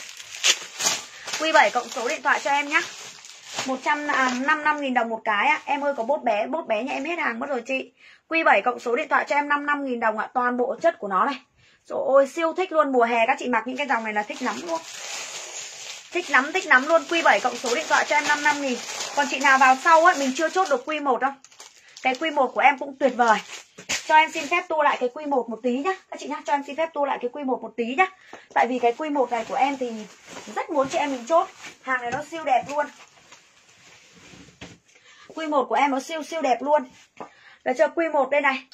Q7 cộng số điện thoại cho em nhá. 155.000 đồng một cái ạ. Em ơi có bốt bé nhà em hết hàng mất rồi chị. Q7 cộng số điện thoại cho em 55.000 đồng ạ. Toàn bộ chất của nó này. Trời ơi siêu thích luôn. Mùa hè các chị mặc những cái dòng này là thích lắm luôn. Thích lắm luôn. Q7 cộng số điện thoại cho em 55.000. Còn chị nào vào sau ấy mình chưa chốt được Q1 đâu. Cái Q1 của em cũng tuyệt vời. Cho em xin phép tua lại cái Q1 một tí nhá. Các chị nhá, cho em xin phép tua lại cái Q1 một tí nhá. Tại vì cái Q1 này của em thì rất muốn chị em mình chốt. Hàng này nó siêu đẹp luôn. Q1 của em nó siêu đẹp luôn. Được chưa? Q1 đây này.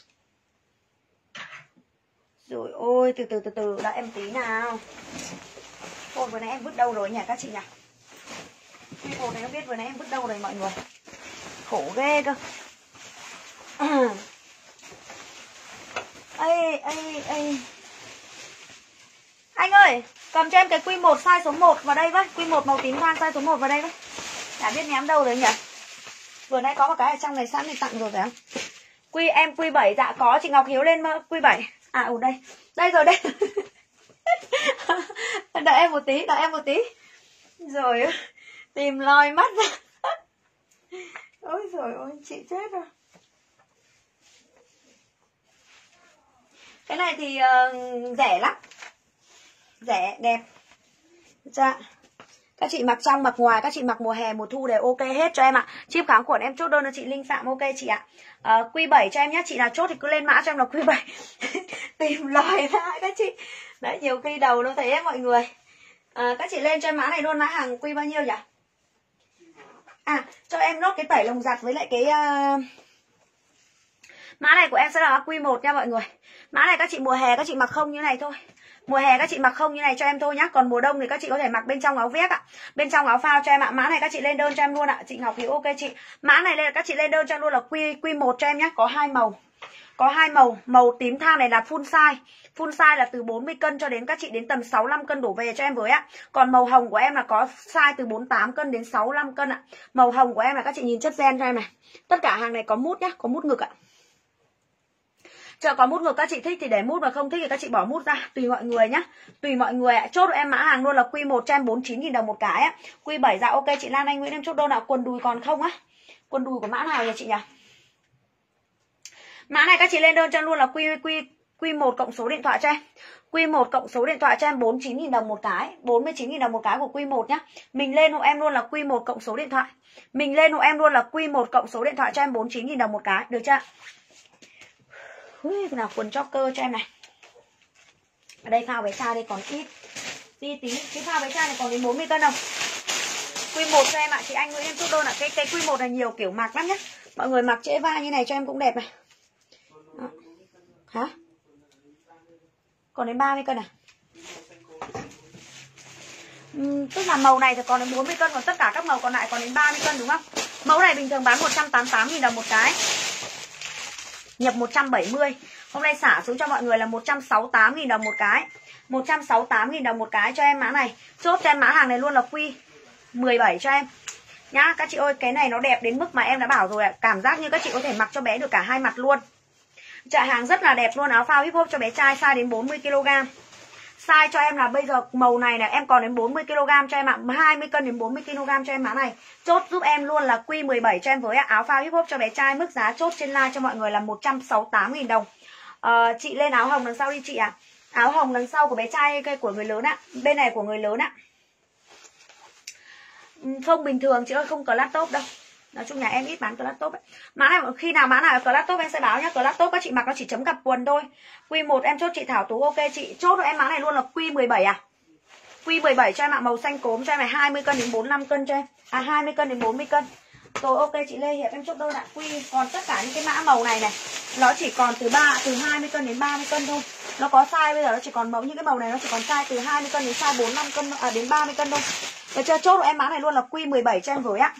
Rồi ôi, từ từ đợi em tí nào. Ôi vừa nãy em vứt đâu rồi nhỉ các chị nhỉ? Q1 này không biết vừa nãy em vứt đâu rồi mọi người. Khổ ghê cơ. Ê. Anh ơi, cầm cho em cái Q1 size số 1 vào đây với. Q1 màu tím than size số 1 vào đây với. Chả biết ném đâu rồi nhỉ. Vừa nãy có một cái ở trong này sẵn thì tặng rồi phải không? Em Q7 dạ có, chị Ngọc Hiếu lên Q7. À ở đây. Đây rồi đây. Đợi em một tí. Rồi tìm lòi mắt ra. Ôi giời ơi, chị chết rồi. Cái này thì rẻ lắm. Rẻ, đẹp. Dạ. Các chị mặc trong, mặc ngoài, các chị mặc mùa hè, mùa thu đều ok hết cho em ạ. Chip kháng khuẩn em chốt đơn cho chị Linh Phạm, ok chị ạ. Q7 cho em nhé, chị nào chốt thì cứ lên mã cho em là Q7. Tìm lòi lại các chị. Đấy, nhiều khi đầu nó thấy ấy, mọi người. Các chị lên cho em mã này luôn, mã hàng Q bao nhiêu nhỉ? À, cho em nốt cái tẩy lồng giặt với lại cái mã này của em sẽ là Q1 nha mọi người. Mã này các chị mùa hè các chị mặc không như này thôi. Mùa hè các chị mặc không như này cho em thôi nhá. Còn mùa đông thì các chị có thể mặc bên trong áo vest ạ. Bên trong áo phao cho em ạ. Mã này các chị lên đơn cho em luôn ạ. Chị Ngọc Hiếu ok chị. Mã này lên các chị lên đơn cho em luôn là Q1 cho em nhé. Có 2 màu. Có 2 màu. Màu tím than này là full size. Full size là từ 40 cân cho đến các chị đến tầm 65 cân đổ về cho em với ạ. Còn màu hồng của em là có size từ 48 cân đến 65 cân ạ. Màu hồng của em là các chị nhìn chất gen cho em này. Tất cả hàng này có mút nhá, có mút ngực ạ. Chờ có mút ngực các chị thích thì để mút, và không thích thì các chị bỏ mút ra, tùy mọi người nhá. Tùy mọi người ạ. Chốt em mã hàng luôn là Q1 cho em 49.000 đồng một cái á. Q7 dạ ok chị Lan Anh Nguyễn em chốt đơn ạ. Quần đùi còn không á? Quần đùi của mã nào nhỉ chị nhỉ? Mã này các chị lên đơn cho em luôn là Q1 cộng số điện thoại cho em. Q1 cộng số điện thoại cho em 49.000 đồng một cái, 49.000 đồng một cái của Q1 nhá. Mình lên hộ em luôn là Q1 cộng số điện thoại. Mình lên hộ em luôn là Q1 cộng số điện thoại cho em 49.000 đồng một cái, được chưa? Cái nào quần jogger cho em này. Ở đây phao bé trai đây còn ít. Tí cái phao bé trai này còn đến 40 cân không? Q1 cho em ạ, chị Anh Nguyễn em chốt đơn ạ. Cái Q1 này nhiều kiểu mặc lắm nhá. Mọi người mặc trễ vai như này cho em cũng đẹp này. Đó. Hả? Còn đến 30 cân à? Tức là màu này thì còn đến 40 cân, còn tất cả các màu còn lại còn đến 30 cân đúng không? Mẫu này bình thường bán 188.000 đồng một cái. Nhập 170. Hôm nay xả xuống cho mọi người là 168.000 đồng một cái. 168.000 đồng một cái cho em mã này. Chốt cho em mã hàng này luôn là Q17 cho em. Nhá, các chị ơi, cái này nó đẹp đến mức mà em đã bảo rồi ạ. Cảm giác như các chị có thể mặc cho bé được cả hai mặt luôn. Chợ hàng rất là đẹp luôn, áo phao hip hop cho bé trai size đến 40 kg. Size cho em là bây giờ màu này là em còn đến 40 kg cho em ạ, 20 cân đến 40 kg cho em mã này. Chốt giúp em luôn là Q17 cho em với áo phao hip hop cho bé trai, mức giá chốt trên live cho mọi người là 168.000 đồng. Chị lên áo hồng đằng sau đi chị ạ. Áo hồng đằng sau của bé trai cây của người lớn ạ, bên này của người lớn ạ. Không bình thường chị ơi, không có laptop đâu. Nói chung nhà em ít bán laptop ấy. Mã này khi nào mã nào có laptop em sẽ báo nhá. Laptop các chị mặc nó chỉ chấm cặp quần thôi. Q1 em chốt chị Thảo Tú ok chị. Chốt cho em mã này luôn là Q17 à. Q17 cho em ạ, màu xanh cốm cho em này, 20 cân đến 45 cân cho em. 20 cân đến 40 cân. Rồi ok chị Lê Hiệp em chốt đơn ạ. Còn tất cả những cái mã màu này này nó chỉ còn từ 20 cân đến 30 cân thôi. Nó có size bây giờ nó chỉ còn mẫu những cái màu này nó chỉ còn size từ 20 cân đến size 45 cân đến 30 cân thôi. Được chưa? Chốt cho em mã này luôn là Q17 cho em với ạ.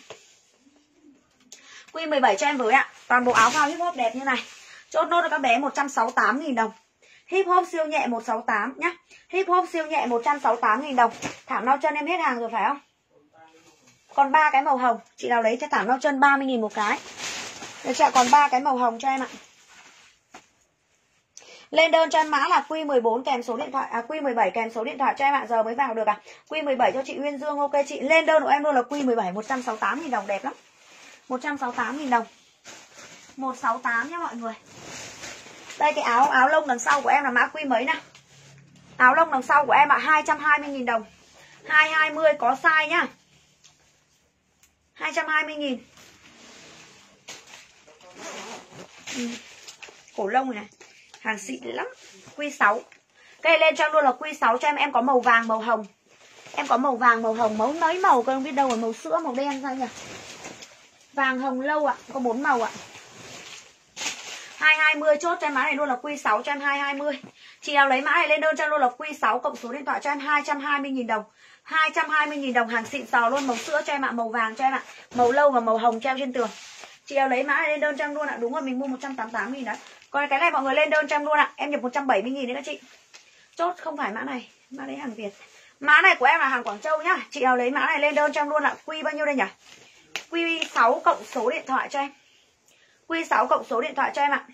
Q17 cho em với ạ. Toàn bộ áo phao hip hop đẹp như này. Chốt nốt cho các bé 168.000 đồng. Hip hop siêu nhẹ 168 nhá. Hip hop siêu nhẹ 168.000 đồng. Thảm nao chân em hết hàng rồi phải không? Còn 3 cái màu hồng. Chị nào lấy cho thảm nao chân 30.000 một cái. Được chưa? Còn 3 cái màu hồng cho em ạ. Lên đơn cho em mã là Q14 kèm số điện thoại, Q17 kèm số điện thoại cho em ạ. Giờ mới vào được à? Q17 cho chị Uyên Dương ok chị. Lên đơn của em luôn là Q17 168.000 đồng, đẹp lắm. 168.000 đồng. 168 nhá mọi người. Đây cái áo lông đằng sau của em là mã Q mấy nè. Áo lông đằng sau của em ạ, 220.000 đồng. 220 có size nhá. 220.000. Cổ lông này, hàng xịn lắm. Q6. Cái lên cho luôn là Q6 cho em có màu vàng màu hồng. Em có màu vàng màu hồng, mấy màu cơ không biết đâu rồi, màu sữa màu đen sao nhỉ? Vàng hồng lâu ạ, có 4 màu ạ. 220 chốt cho em mã này luôn là Q6 cho em 220. Chị nào lấy mã này lên đơn cho luôn là Q6 cộng số điện thoại cho em 220.000 đồng. 220.000 đồng hàng xịn sò luôn, màu sữa cho em ạ, màu vàng cho em ạ, màu lâu và màu hồng treo trên tường. Chị nào lấy mã này lên đơn cho em luôn ạ. Đúng rồi, mình mua 188.000 đấy. Còn cái này mọi người lên đơn cho em luôn ạ. Em nhập 170.000 đấy các chị. Chốt không phải mã này, mã đấy hàng Việt. Mã này của em là hàng Quảng Châu nhá. Chị nào lấy mã này lên đơn cho em luôn ạ. Quy bao nhiêu đây nhỉ? Quy 6 cộng số điện thoại cho em. Quy 6 cộng số điện thoại cho em ạ.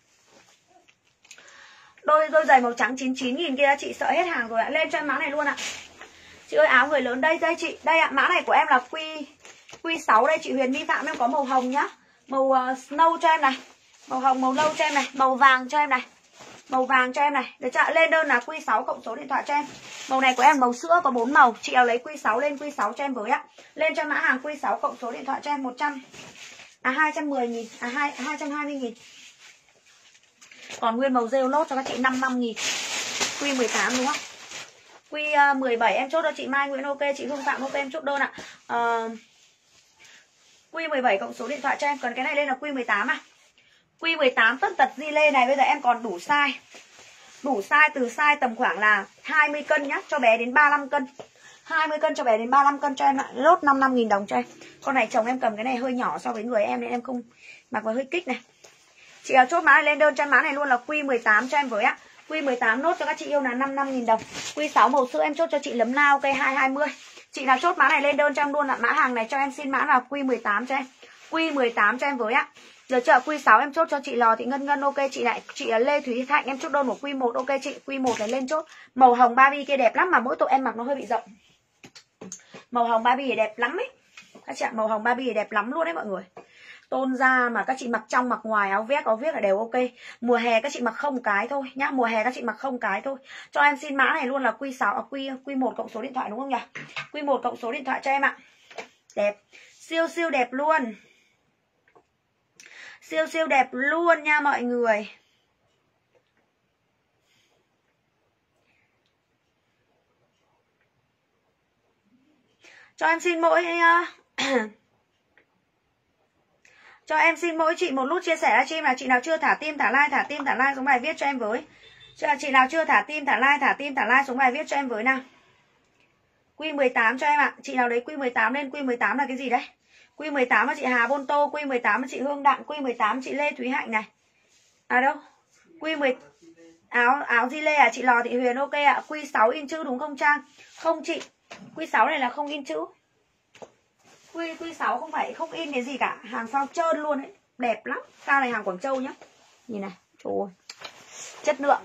Đôi giày màu trắng 99.000 kia chị sợ hết hàng rồi ạ. Lên cho em mã này luôn ạ. Chị ơi áo người lớn đây chị. Đây ạ, mã này của em là Quy 6 đây chị Huyền Vi Phạm, em có màu hồng nhá. Màu snow cho em này. Màu hồng, màu nâu cho em này, màu vàng cho em này. Màu vàng cho em này. Được chưa? Lên đơn là Quy 6 cộng số điện thoại cho em. Màu này của em màu sữa có 4 màu. Chị nào lấy Quy 6 lên Quy 6 cho em với ạ. Lên cho mã hàng Quy 6 cộng số điện thoại cho em 210.000, 220.000. Còn nguyên màu rêu lốt cho các chị 55.000. Quy 18 đúng không? Quy 17 em chốt cho chị Mai Nguyễn ok, chị Hương Phạm ok em chốt đơn ạ. Quy 17 cộng số điện thoại cho em. Còn cái này lên là Quy 18 à. Quy 18 tất tật di lê này bây giờ em còn đủ size. Đủ size từ size tầm khoảng là 20 cân nhá, cho bé đến 35 cân. 20 cân cho bé đến 35 cân cho em ạ. Lốt 55.000 đồng cho em. Con này chồng em cầm cái này hơi nhỏ so với người em nên em không mặc vào hơi kích này. Chị nào chốt mã này lên đơn cho mã này luôn là Quy 18 cho em với ạ. Quy 18 nốt cho các chị yêu là 55.000 đồng. Quy 6 màu sữa em chốt cho chị Lấm Lao cây 220. Chị nào chốt mã này lên đơn cho em luôn là mã hàng này cho em xin mã là Quy 18 cho em. Quy 18 cho em với ạ. Giờ chợ Quy 6 em chốt cho chị Lò Thị Ngân ok chị lại. Chị là Lê Thúy Thạnh em chốt đơn của Quy 1 ok chị. Quy 1 này lên chốt. Màu hồng Barbie kia đẹp lắm mà mỗi tội em mặc nó hơi bị rộng. Màu hồng Barbie đẹp lắm ấy. Các chị ạ, màu hồng Barbie đẹp lắm luôn đấy mọi người. Tôn da mà các chị mặc trong mặc ngoài áo vest là đều ok. Mùa hè các chị mặc không cái thôi nhá, mùa hè các chị mặc không cái thôi. Cho em xin mã này luôn là Quy 1 cộng số điện thoại đúng không nhỉ? Quy 1 cộng số điện thoại cho em ạ. Đẹp, siêu siêu đẹp luôn. Siêu siêu đẹp luôn nha mọi người. Cho em xin mỗi cho em xin mỗi chị một nút chia sẻ livestream là chị nào chưa thả tim thả like xuống bài viết cho em với. Chị nào chưa thả tim thả like xuống bài viết cho em với nào. Quy 18 cho em ạ. Chị nào lấy Quy 18 lên. Quy 18 là cái gì đấy? Quy 18 là chị Hà Bôn Tô, Quy 18 là chị Hương Đặng, Quy 18 chị Lê Thúy Hạnh này. À đâu? Quy 10 áo di lê à chị Lò Thị Huyền ok ạ. Quy 6 in chữ đúng không Trang? Không chị. Quy 6 này là không in chữ. Quy 6 không in cái gì cả, hàng sau trơn luôn ấy, đẹp lắm. Cao này hàng Quảng Châu nhá. Nhìn này, trời ơi. Chất lượng.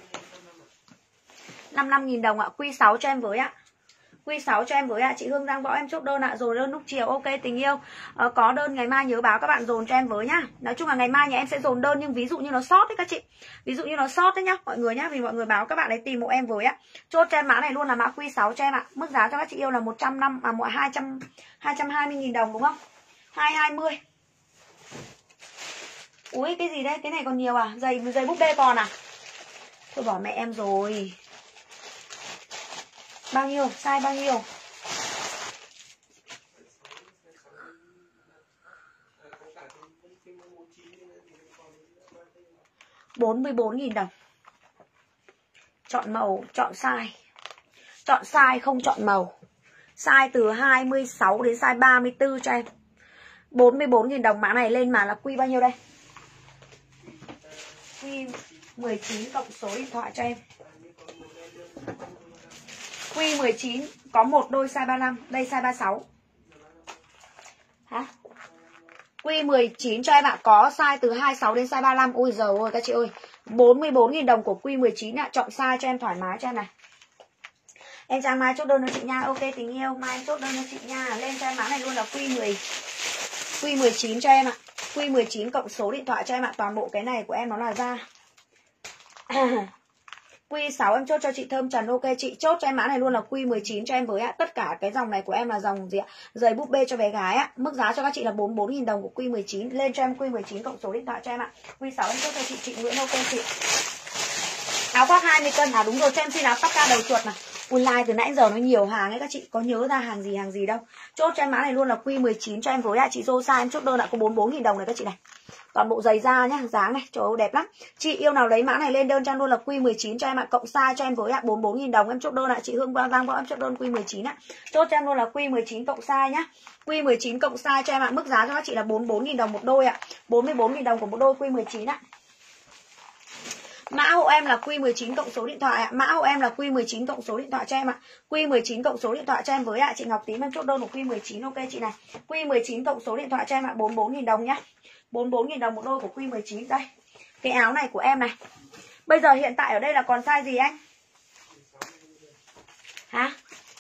55.000 đồng ạ. Quy 6 cho em với ạ. Quy 6 cho em với ạ. Chị Hương Giang Võ em chốt đơn ạ. Rồi đơn lúc chiều ok tình yêu. Có đơn ngày mai nhớ báo các bạn dồn cho em với nhá. Nói chung là ngày mai nhà em sẽ dồn đơn nhưng ví dụ như nó sót đấy các chị. Ví dụ như nó sót đấy nhá mọi người nhá, vì mọi người báo các bạn ấy tìm hộ em với ạ. Chốt cho em mã này luôn là mã Quy 6 cho em ạ. Mức giá cho các chị yêu là 220.000 đồng đúng không? 220. Ui cái gì đấy? Cái này còn nhiều à? Giày búp bê còn à? Thôi bỏ mẹ em rồi. Bao nhiêu? Size bao nhiêu? 44.000 đồng. Chọn màu, chọn size. Chọn size không chọn màu. Size từ 26 đến size 34 cho em. 44.000 đồng mã này lên mà là Quy bao nhiêu đây? Quy 19 cộng số điện thoại cho em. Quy 19 có một đôi size 35, đây size 36. Hả? Quy 19 cho em ạ, có size từ 26 đến size 35. Ôi giời ơi các chị ơi, 44.000 đồng của Quy 19 ạ, chọn size cho em thoải mái cho em này. Em Trang Mai chốt đơn cho chị nha. Ok tình yêu, mai em chốt đơn cho chị nha. Lên cho em mã này luôn là Quy 19 cho em ạ. Quy 19 cộng số điện thoại cho em ạ. Toàn bộ cái này của em nó là da. Quy 6 em chốt cho chị Thơm Trần. Ok chị chốt cho em mã này luôn là Quy 19 cho em với ạ. Tất cả cái dòng này của em là dòng gì ạ? Giày búp bê cho bé gái ạ. Mức giá cho các chị là 44.000 đồng của Quy 19. Lên cho em Quy 19 cộng số điện thoại cho em ạ. Quy 6 em chốt cho chị Nguyễn ok chị. Áo khoác 20 cân. À đúng rồi, cho em xin áo tóc ca đầu chuột này. Ui like từ nãy giờ nó nhiều hàng ấy, các chị có nhớ ra hàng gì đâu. Chốt cho em mã này luôn là Q19 cho em với ạ. Chị Rosa em chốt đơn lại có 44.000 đồng này các chị này. Toàn bộ giày da nhá, dáng này, trời ơi đẹp lắm. Chị yêu nào lấy mã này lên đơn cho em luôn là Q19 cho em ạ, cộng size cho em với ạ, 44.000 đồng em chốt đơn ạ. Chị Hương Giang Võ em chốt đơn Q19 ạ. Chốt cho em luôn là Q19 cộng size nhá. Q19 cộng size cho em ạ, mức giá cho các chị là 44.000 đồng một đôi ạ. 44.000 đồng của một đôi Q19 ạ. Mã hộ em là Q19 cộng số điện thoại ạ. Mã hộ em là Q19 cộng số điện thoại cho em ạ. Q19 cộng số điện thoại cho em với ạ. Chị Ngọc Tím em chốt đơn của Q19 ok chị này. Q19 cộng số điện thoại cho em ạ, 44.000 đồng nhá. 44.000 đồng một đôi của Q19 đây. Cái áo này của em này. Bây giờ hiện tại ở đây là còn size gì anh? Hả?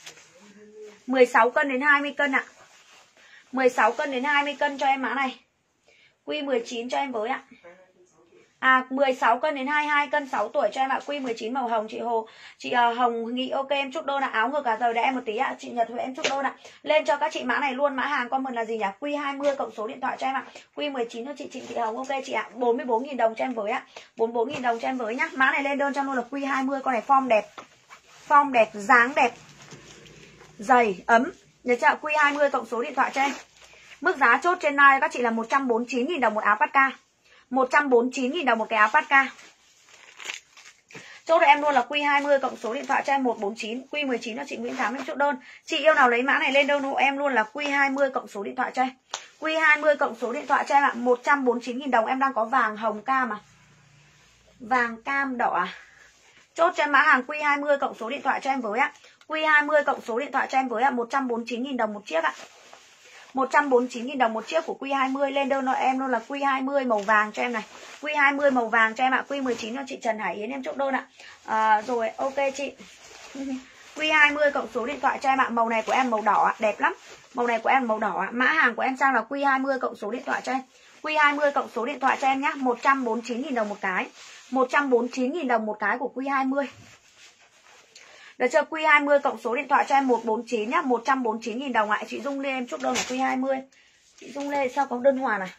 16 cân đến 20 cân ạ. 16 cân đến 20 cân cho em mã này. Q19 cho em với ạ. 16 cân đến 22 cân 6 tuổi cho em ạ. Q19 màu hồng chị Hồng Nghị ok em chốt đơn ạ. Áo ngược cả giờ để em một tí ạ. Chị Nhật Huệ em chốt đơn ạ. Lên cho các chị mã này luôn, mã hàng comment là gì nhỉ? Q20 cộng số điện thoại cho em ạ. Q19 cho chị Trịnh Thị Hồng ok chị ạ. 44.000 đồng cho em với ạ. 44.000 đồng cho em với nhá. Mã này lên đơn cho luôn là Q20, con này form đẹp. Form đẹp, dáng đẹp. Dày ấm. Nhớ chưa? Q20 cộng số điện thoại cho em. Mức giá chốt trên live các chị là 149.000 đồng một áo patka. 149.000 đồng một cái áo patka. Chốt cho em luôn là Q20 cộng số điện thoại cho em 149. Q19 cho chị Nguyễn Thám em chốt đơn. Chị yêu nào lấy mã này lên đơn hộ em luôn là Q20 cộng số điện thoại cho em. Q20 cộng số điện thoại cho em ạ. 149.000 đồng. Em đang có vàng hồng cam à. Vàng cam đỏ à. Chốt cho em mã hàng Q20 cộng số điện thoại cho em với ạ. Q20 cộng số điện thoại cho em với ạ. 149.000 đồng một chiếc ạ. 149.000 đồng một chiếc của Q20. Lên đơn em luôn là Q20 màu vàng cho em này. Q20 màu vàng cho em ạ. Q19 cho chị Trần Hải Yến em chốt đơn ạ. Rồi ok chị. Q20 cộng số điện thoại cho em ạ. Màu này của em màu đỏ ạ, đẹp lắm. Màu này của em màu đỏ ạ. Mã hàng của em sang là Q20 cộng số điện thoại cho em. Q20 cộng số điện thoại cho em nhá. 149.000 đồng một cái. 149.000 đồng một cái của Q20. Được chưa? Q20 cộng số điện thoại cho em 149 nhá. 149.000 đồng ạ. Chị Dung Lê em chốt đơn của Q20. Chị Dung Lê sao có đơn hòa này.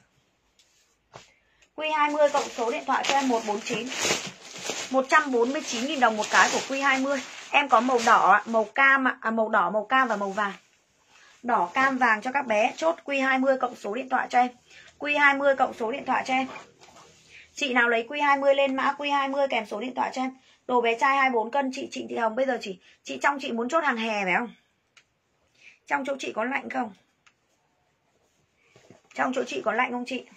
Q20 cộng số điện thoại cho em 149. 149.000 đồng một cái của Q20. Em có màu đỏ, màu cam, màu đỏ, màu cam và màu vàng. Đỏ, cam, vàng cho các bé. Chốt Q20 cộng số điện thoại cho em. Q20 cộng số điện thoại cho em. Chị nào lấy Q20 lên mã Q20 kèm số điện thoại cho em. Đồ bé trai 24 cân chị Trịnh Thị Hồng. Bây giờ chị trong chị muốn chốt hàng hè phải không? Trong chỗ chị có lạnh không? Trong chỗ chị có lạnh không chị?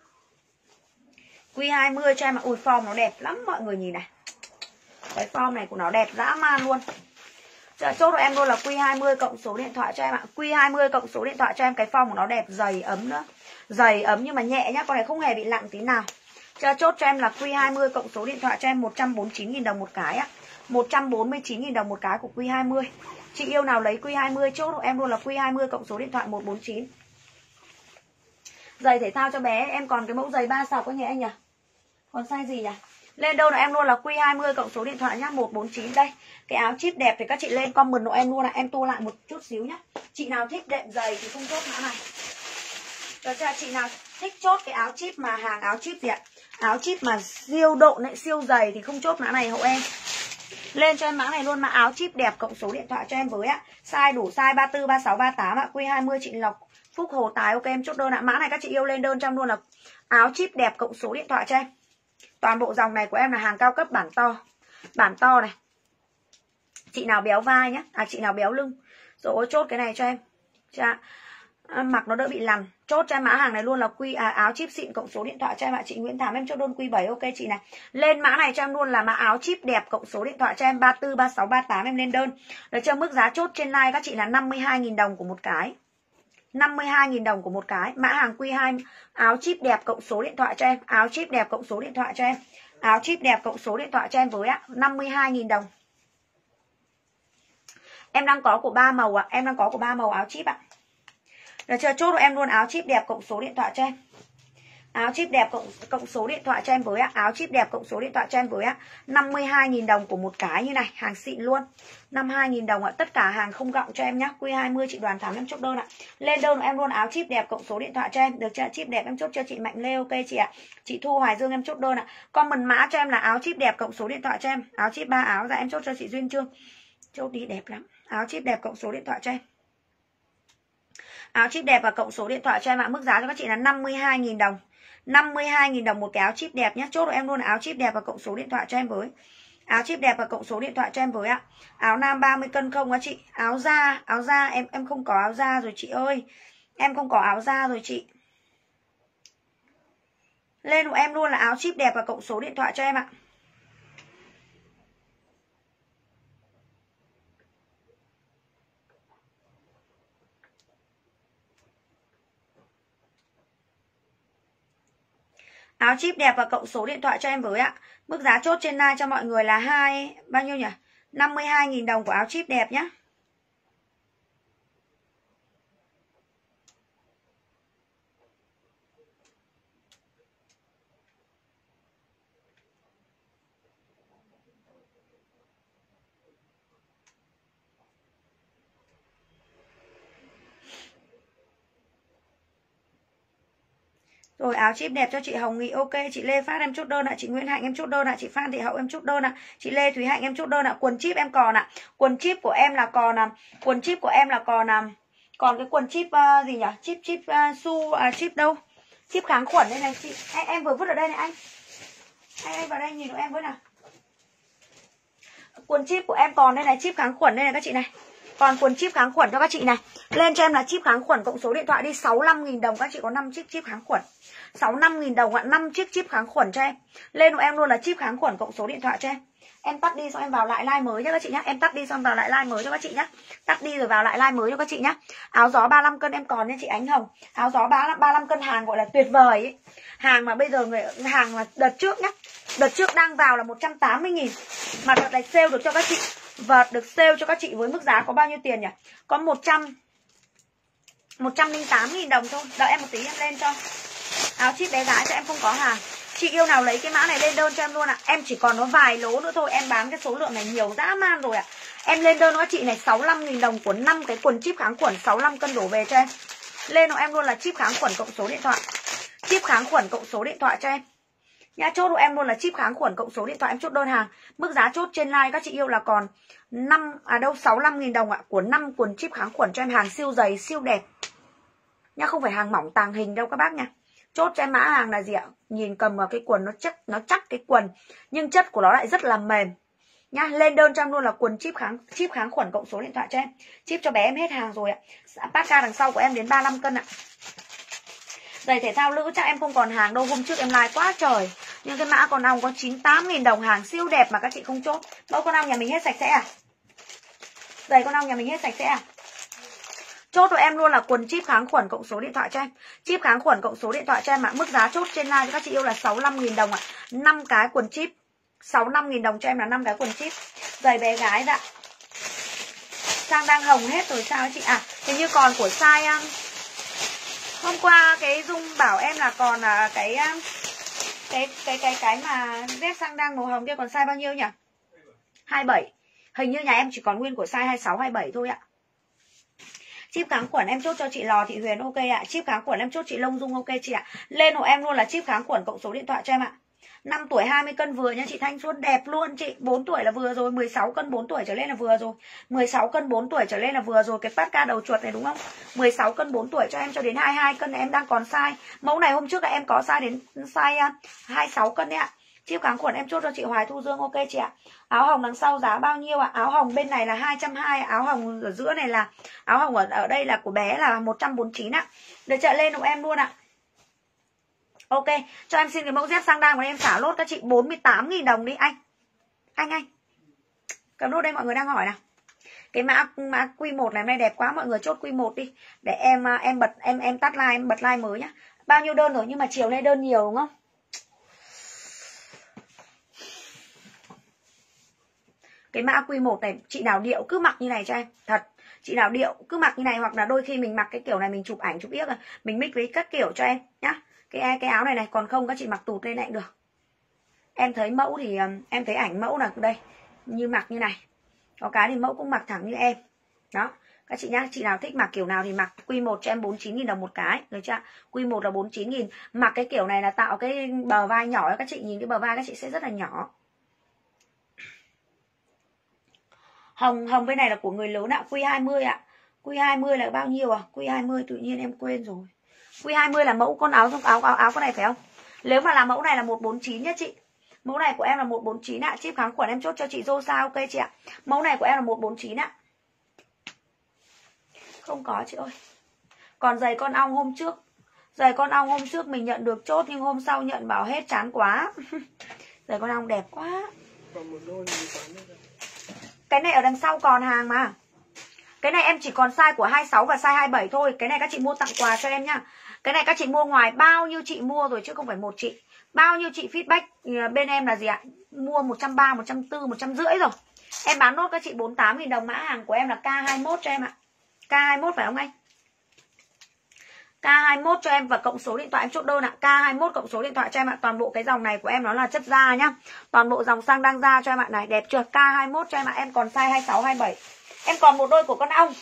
Q20 cho em ạ. Ui form nó đẹp lắm mọi người nhìn này. Cái form này của nó đẹp dã man luôn. Chốt cho em luôn là Q20 cộng số điện thoại cho em ạ. Q20 cộng số điện thoại cho em. Cái form của nó đẹp, dày ấm nữa. Dày ấm nhưng mà nhẹ nhá. Con này không hề bị nặng tí nào. Chốt cho em là Q20 cộng số điện thoại cho em 149.000 đồng một cái á. 149.000 đồng một cái của Q20. Chị yêu nào lấy Q20 chốt em luôn là Q20 cộng số điện thoại 149. Giày thể thao cho bé em còn cái mẫu giày 3 sọc có nhỉ anh nhỉ? Còn size gì nhỉ? Lên đâu là em luôn là Q20 cộng số điện thoại nhá 149 đây. Cái áo chip đẹp thì các chị lên comment của em luôn là em tua lại một chút xíu nhá. Chị nào thích đệm giày thì không chốt mã này. Được chưa? Chị nào thích chốt cái áo chip mà hàng áo chip gì ạ? Áo chip mà siêu độn ấy, siêu dày thì không chốt mã này hộ em. Lên cho em mã này luôn, mã áo chip đẹp cộng số điện thoại cho em với ạ. Size đủ size 34, 36, 38 ạ. Q20 chị Lộc Phúc Hồ Tái ok em chốt đơn ạ. Mã này các chị yêu lên đơn cho em luôn là áo chip đẹp cộng số điện thoại cho em. Toàn bộ dòng này của em là hàng cao cấp bản to. Bản to này. Chị nào béo vai nhá. Chị nào béo lưng. Rồi chốt cái này cho em. Mặc nó đỡ bị lằn. Chốt cho em mã hàng này luôn là áo chip xịn cộng số điện thoại cho em ạ. Chị Nguyễn Thám em chốt đơn Q7 ok chị này. Lên mã này cho em luôn là mã áo chip đẹp cộng số điện thoại cho em 34, 36, 38 em lên đơn. Được chưa? Mức giá chốt trên live các chị là 52.000 đồng của một cái. 52.000 đồng của một cái. Mã hàng Q2 áo chip đẹp cộng số điện thoại cho em. Áo chip đẹp cộng số điện thoại cho em. Áo chip đẹp cộng số điện thoại cho em với 52.000 đồng. Em đang có của 3 màu ạ. Em đang có của 3 màu áo chip ạ. Được chưa? Chốt của em luôn áo chip đẹp cộng số điện thoại cho em. Áo chip đẹp cộng số điện thoại cho em với áo chip đẹp cộng số điện thoại cho em với 52.000 đồng của một cái như này, hàng xịn luôn. 52.000 đồng ạ, tất cả hàng không gọng cho em nhá. Q20 chị Đoàn Thắm em chốt đơn ạ. Lên đơn của em luôn áo chip đẹp cộng số điện thoại cho em. Được chưa? Chip đẹp em chốt cho chị Mạnh Lê ok chị ạ. Chị Thu Hoài Dương em chốt đơn ạ. Comment mã cho em là áo chip đẹp cộng số điện thoại cho em. Áo chip 3 áo dạ em chốt cho chị Duyên Trương. Chốt đi, đẹp lắm. Áo chip đẹp cộng số điện thoại cho em. Áo chip đẹp và cộng số điện thoại cho em ạ. Mức giá cho các chị là 52.000 đồng. 52.000 đồng một cái áo chip đẹp nhé. Chốt của em luôn là áo chip đẹp và cộng số điện thoại cho em với. Áo chip đẹp và cộng số điện thoại cho em với ạ. Áo nam 30 cân không các chị. Áo da em không có áo da rồi chị ơi. Em không có áo da rồi chị. Lên của em luôn là áo chip đẹp và cộng số điện thoại cho em ạ. Áo chip đẹp và cộng số điện thoại cho em với ạ. Mức giá chốt trên live cho mọi người là bao nhiêu nhỉ? 52.000 đồng của áo chip đẹp nhá. Rồi áo chip đẹp cho chị Hồng Nghị, ok. Chị Lê Phát em chốt đơn ạ. Chị Nguyễn Hạnh em chốt đơn ạ. Chị Phan Thị Hậu em chốt đơn ạ. Chị Lê Thúy Hạnh em chốt đơn ạ. Quần chip em còn ạ. Quần chip của em là còn quần chip của em là còn cái quần chip gì nhỉ? Chip chip đâu? Chip kháng khuẩn đây này chị. Em vừa vứt ở đây này anh. Anh vào đây nhìn của em với nào. Quần chip của em còn đây này, chip kháng khuẩn đây này các chị này. Còn quần chip kháng khuẩn cho các chị này. Lên cho em là chip kháng khuẩn cộng số điện thoại đi. 65.000 đồng các chị có 5 chiếc chip kháng khuẩn. 65.000 đồng ạ, 5 chiếc chip kháng khuẩn cho em. Lên của em luôn là chip kháng khuẩn cộng số điện thoại cho em. Em tắt đi xong em vào lại like mới nhá các chị nhá. Em tắt đi xong vào lại like mới cho các chị nhá. Tắt đi rồi vào lại like mới cho các chị nhá. Áo gió 35 cân em còn nha chị Ánh Hồng. Áo gió 35 cân hàng gọi là tuyệt vời ấy. Hàng mà bây giờ hàng là đợt trước nhá. Đợt trước đang vào là 180.000. Mà đợt này sale được cho các chị. Và được sale cho các chị với mức giá có bao nhiêu tiền nhỉ? Có 108.000 đồng thôi. Đợi em một tí em lên cho. Áo chip bé gái cho em không có hàng. Chị yêu nào lấy cái mã này lên đơn cho em luôn ạ. Em chỉ còn nó vài lố nữa thôi. Em bán cái số lượng này nhiều dã man rồi ạ. Em lên đơn cho chị này 65.000 đồng của 5 cái quần chip kháng khuẩn 65 cân đổ về cho em. Lên cho em luôn là chip kháng khuẩn cộng số điện thoại. Chip kháng khuẩn cộng số điện thoại cho em. Nhá, chốt của em luôn là chip kháng khuẩn cộng số điện thoại, em chốt đơn hàng. Mức giá chốt trên live các chị yêu là còn 65.000 đồng ạ. Của 5 quần chip kháng khuẩn cho em, hàng siêu dày, siêu đẹp. Nhá, không phải hàng mỏng tàng hình đâu các bác nha. Chốt cho em mã hàng là gì ạ? Nhìn cầm vào cái quần nó chắc cái quần, nhưng chất của nó lại rất là mềm. Nhá, lên đơn cho em luôn là quần chip kháng khuẩn cộng số điện thoại cho em. Chip cho bé em hết hàng rồi ạ. Parka đằng sau của em đến 35 cân ạ. Giày thể thao nữ chắc em không còn hàng đâu. Hôm trước em like quá trời. Nhưng cái mã con ong có 98.000 đồng, hàng siêu đẹp mà các chị không chốt. Mẫu con ong nhà mình hết sạch sẽ à? Giày con ong nhà mình hết sạch sẽ à? Chốt của em luôn là quần chip kháng khuẩn cộng số điện thoại cho em. Chip kháng khuẩn cộng số điện thoại cho em ạ. Mức giá chốt trên live cho các chị yêu là 65.000 đồng ạ. 5 cái quần chip. 65.000 đồng cho em là 5 cái quần chip. Giày bé gái dạ. Sang đang hồng hết rồi sao chị? À, hình như còn của size hôm qua cái Dung bảo em là còn cái mà vest sang đang màu hồng kia còn size bao nhiêu nhỉ? 27. Hình như nhà em chỉ còn nguyên của size 26 27 thôi ạ. Chip kháng khuẩn em chốt cho chị Lò Thị Huyền ok ạ. Chip kháng khuẩn em chốt chị Long Dung ok chị ạ. Lên hộ em luôn là chip kháng khuẩn cộng số điện thoại cho em ạ. 5 tuổi 20 cân vừa nha chị Thanh Xuân, đẹp luôn chị. 4 tuổi là vừa rồi, 16 cân 4 tuổi trở lên là vừa rồi. 16 cân 4 tuổi trở lên là vừa rồi. Cái parka đầu chuột này đúng không? 16 cân 4 tuổi cho em cho đến 22 cân này em đang còn size. Mẫu này hôm trước là em có size đến size 26 cân đấy ạ. Chip kháng khuẩn em chốt cho chị Hoài Thu Dương ok chị ạ. Áo hồng đằng sau giá bao nhiêu ạ? Áo hồng bên này là 220, áo hồng ở giữa này là áo hồng ở đây là của bé là 149 ạ. Để chạy lên của em luôn ạ. Ok, cho em xin cái mẫu dép sang đan của em xả lốt các chị 48.000 đồng đi anh. Anh. Cầm nốt đây mọi người đang hỏi nào. Cái mã Q1 này hôm nay đẹp quá, mọi người chốt Q1 đi. Để em tắt like, em bật like mới nhá. Bao nhiêu đơn rồi nhưng mà chiều nay đơn nhiều đúng không? Cái mã Q1 này chị nào điệu cứ mặc như này cho em. Thật, chị nào điệu cứ mặc như này, hoặc là đôi khi mình mặc cái kiểu này mình chụp ảnh chụp yếc mình mix với các kiểu cho em nhá. Cái áo này còn không các chị mặc tụt lên lại cũng được. Em thấy mẫu thì em thấy ảnh mẫu là đây như mặc như này. Có cái thì mẫu cũng mặc thẳng như em. Đó, các chị nhá, chị nào thích mặc kiểu nào thì mặc. Q1 cho em 49.000 đồng một cái, được chưa? Q1 là 49.000. Mặc cái kiểu này là tạo cái bờ vai nhỏ, các chị nhìn cái bờ vai các chị sẽ rất là nhỏ. Hồng bên này là của người lớn ạ. Q20 ạ. Q20 là bao nhiêu à? Q20 tự nhiên em quên rồi. Q20 là mẫu con áo con này phải không? Nếu mà là mẫu này là 149 nhá chị. Mẫu này của em là 149 ạ. Chip kháng khuẩn em chốt cho chị Rosa ok chị ạ. Mẫu này của em là 149 ạ. Không có chị ơi. Còn giày con ong hôm trước. Giày con ong hôm trước mình nhận được chốt nhưng hôm sau nhận bảo hết chán quá. Giày con ong đẹp quá. Còn một đôi cái này ở đằng sau còn hàng mà. Cái này em chỉ còn size của 26 và size 27 thôi. Cái này các chị mua tặng quà cho em nhá. Cái này các chị mua ngoài bao nhiêu chị mua rồi chứ không phải một chị. Bao nhiêu chị feedback bên em là gì ạ? Mua 130, 140, 150 rồi. Em bán nốt các chị 48.000 đồng. Mã hàng của em là K21 cho em ạ. K21 phải không anh? K21 cho em và cộng số điện thoại em chốt đơn ạ. K21 cộng số điện thoại cho em ạ. Toàn bộ cái dòng này của em nó là chất da nhá. Toàn bộ dòng xăng đang da cho em ạ. Này đẹp chưa? K21 cho em ạ. Em còn size 26, 27. Em còn một đôi của con ong.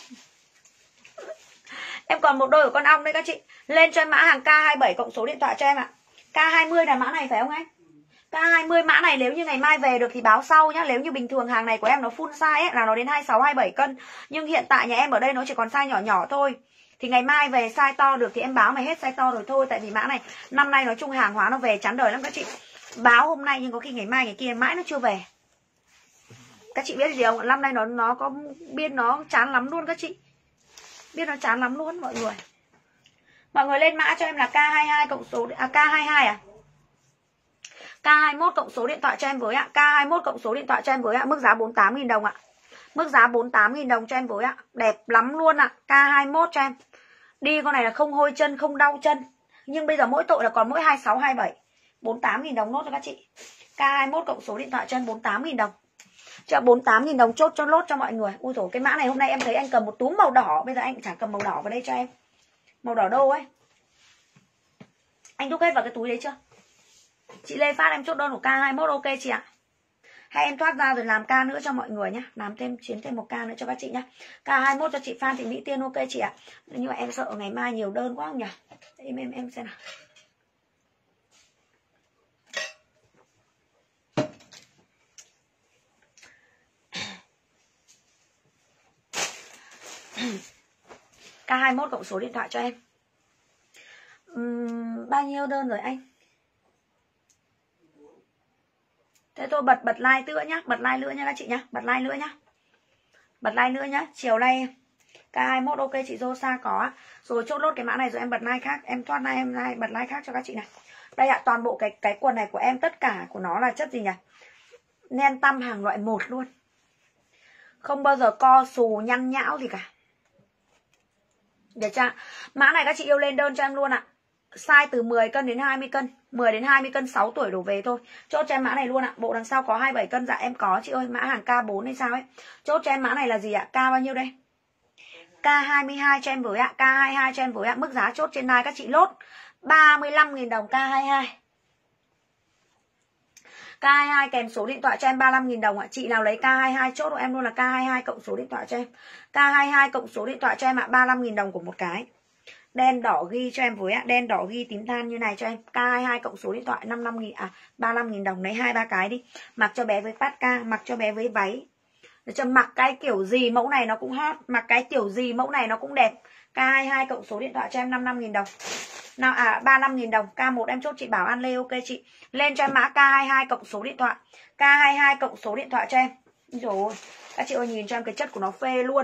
Em còn một đôi của con ong đây các chị. Lên cho em mã hàng K27 cộng số điện thoại cho em ạ. K20 là mã này phải không anh? K20 mã này nếu như ngày mai về được thì báo sau nhá. Nếu như bình thường hàng này của em nó full size ấy, là nó đến 26, 27 cân. Nhưng hiện tại nhà em ở đây nó chỉ còn size nhỏ nhỏ thôi. Thì ngày mai về size to được thì em báo mày hết size to rồi thôi. Tại vì mã này năm nay nói chung hàng hóa nó về chán đời lắm các chị. Báo hôm nay nhưng có khi ngày mai ngày kia mãi nó chưa về. Các chị biết gì không? Năm nay nó có biên nó chán lắm luôn các chị. Biên nó chán lắm luôn mọi người. Mọi người lên mã cho em là K22 cộng số K22 à? K21 cộng số điện thoại cho em với ạ. K21 cộng số điện thoại cho em với ạ. Mức giá 48.000 đồng ạ. Mức giá 48.000 đồng cho em với ạ. Đẹp lắm luôn ạ. K21 cho em. Đi con này là không hôi chân, không đau chân. Nhưng bây giờ mỗi tội là còn mỗi 26, 27. 48.000 đồng nốt cho các chị. K21 cộng số điện thoại cho em 48.000 đồng. Chợ 48.000 đồng chốt cho lốt cho mọi người. Ui dồi, cái mã này hôm nay em thấy anh cầm một túm màu đỏ. Bây giờ anh chẳng cầm màu đỏ vào đây cho em. Màu đỏ đâu ấy. Anh đúc hết vào cái túi đấy chưa? Chị Lê Phát em chốt đơn của K21 ok chị ạ. Hay em thoát ra rồi làm ca nữa cho mọi người nhá. Làm chiến thêm một ca nữa cho các chị nhá. K21 cho chị Phan Thị Mỹ Tiên ok chị ạ. Nhưng mà em sợ ngày mai nhiều đơn quá không nhỉ? Em xem nào. K21 cộng số điện thoại cho em. Bao nhiêu đơn rồi anh? Thế tôi bật like nữa nhá. Bật like nữa nhá các chị nhá. Bật like nữa nhá. Bật like nữa nhá. Chiều nay K21 ok chị Rosa có. Rồi chốt lốt cái mã này rồi em bật like khác. Em thoát like em bật like khác cho các chị này. Đây ạ, toàn bộ cái quần này của em tất cả của nó là chất gì nhỉ? Nen tăm hàng loại 1 luôn. Không bao giờ co xù nhăn nhão gì cả. Được chưa? Mã này các chị yêu lên đơn cho em luôn ạ. Size từ 10 cân đến 20 cân. 10 đến 20 cân 6 tuổi đổ về thôi. Chốt cho em mã này luôn ạ. Bộ đằng sau có 27 cân. Dạ em có chị ơi. Mã hàng K4 hay sao ấy. Chốt cho em mã này là gì ạ? K bao nhiêu đây? K22 cho em với ạ. K22 cho em với ạ. Mức giá chốt trên này các chị lốt 35.000 đồng K22. K22 kèm số điện thoại cho em 35.000 đồng ạ. Chị nào lấy K22 chốt của em luôn là K22 cộng số điện thoại cho em. K22 cộng số điện thoại cho em ạ. 35.000 đồng của một cái. Đen đỏ ghi cho em với ạ. Đen đỏ ghi tím than như này cho em. K22 cộng số điện thoại 35.000 đồng. Lấy 2-3 cái đi. Mặc cho bé với patka, mặc cho bé với váy. Để cho mặc cái kiểu gì mẫu này nó cũng hot. Mặc cái kiểu gì mẫu này nó cũng đẹp. K22 cộng số điện thoại cho em 55.000 đồng. 35.000 đồng. K1 em chốt chị Bảo An Lê ok chị. Lên cho em mã K22 cộng số điện thoại. K22 cộng số điện thoại cho em. Rồi các chị ơi nhìn cho em cái chất của nó phê luôn.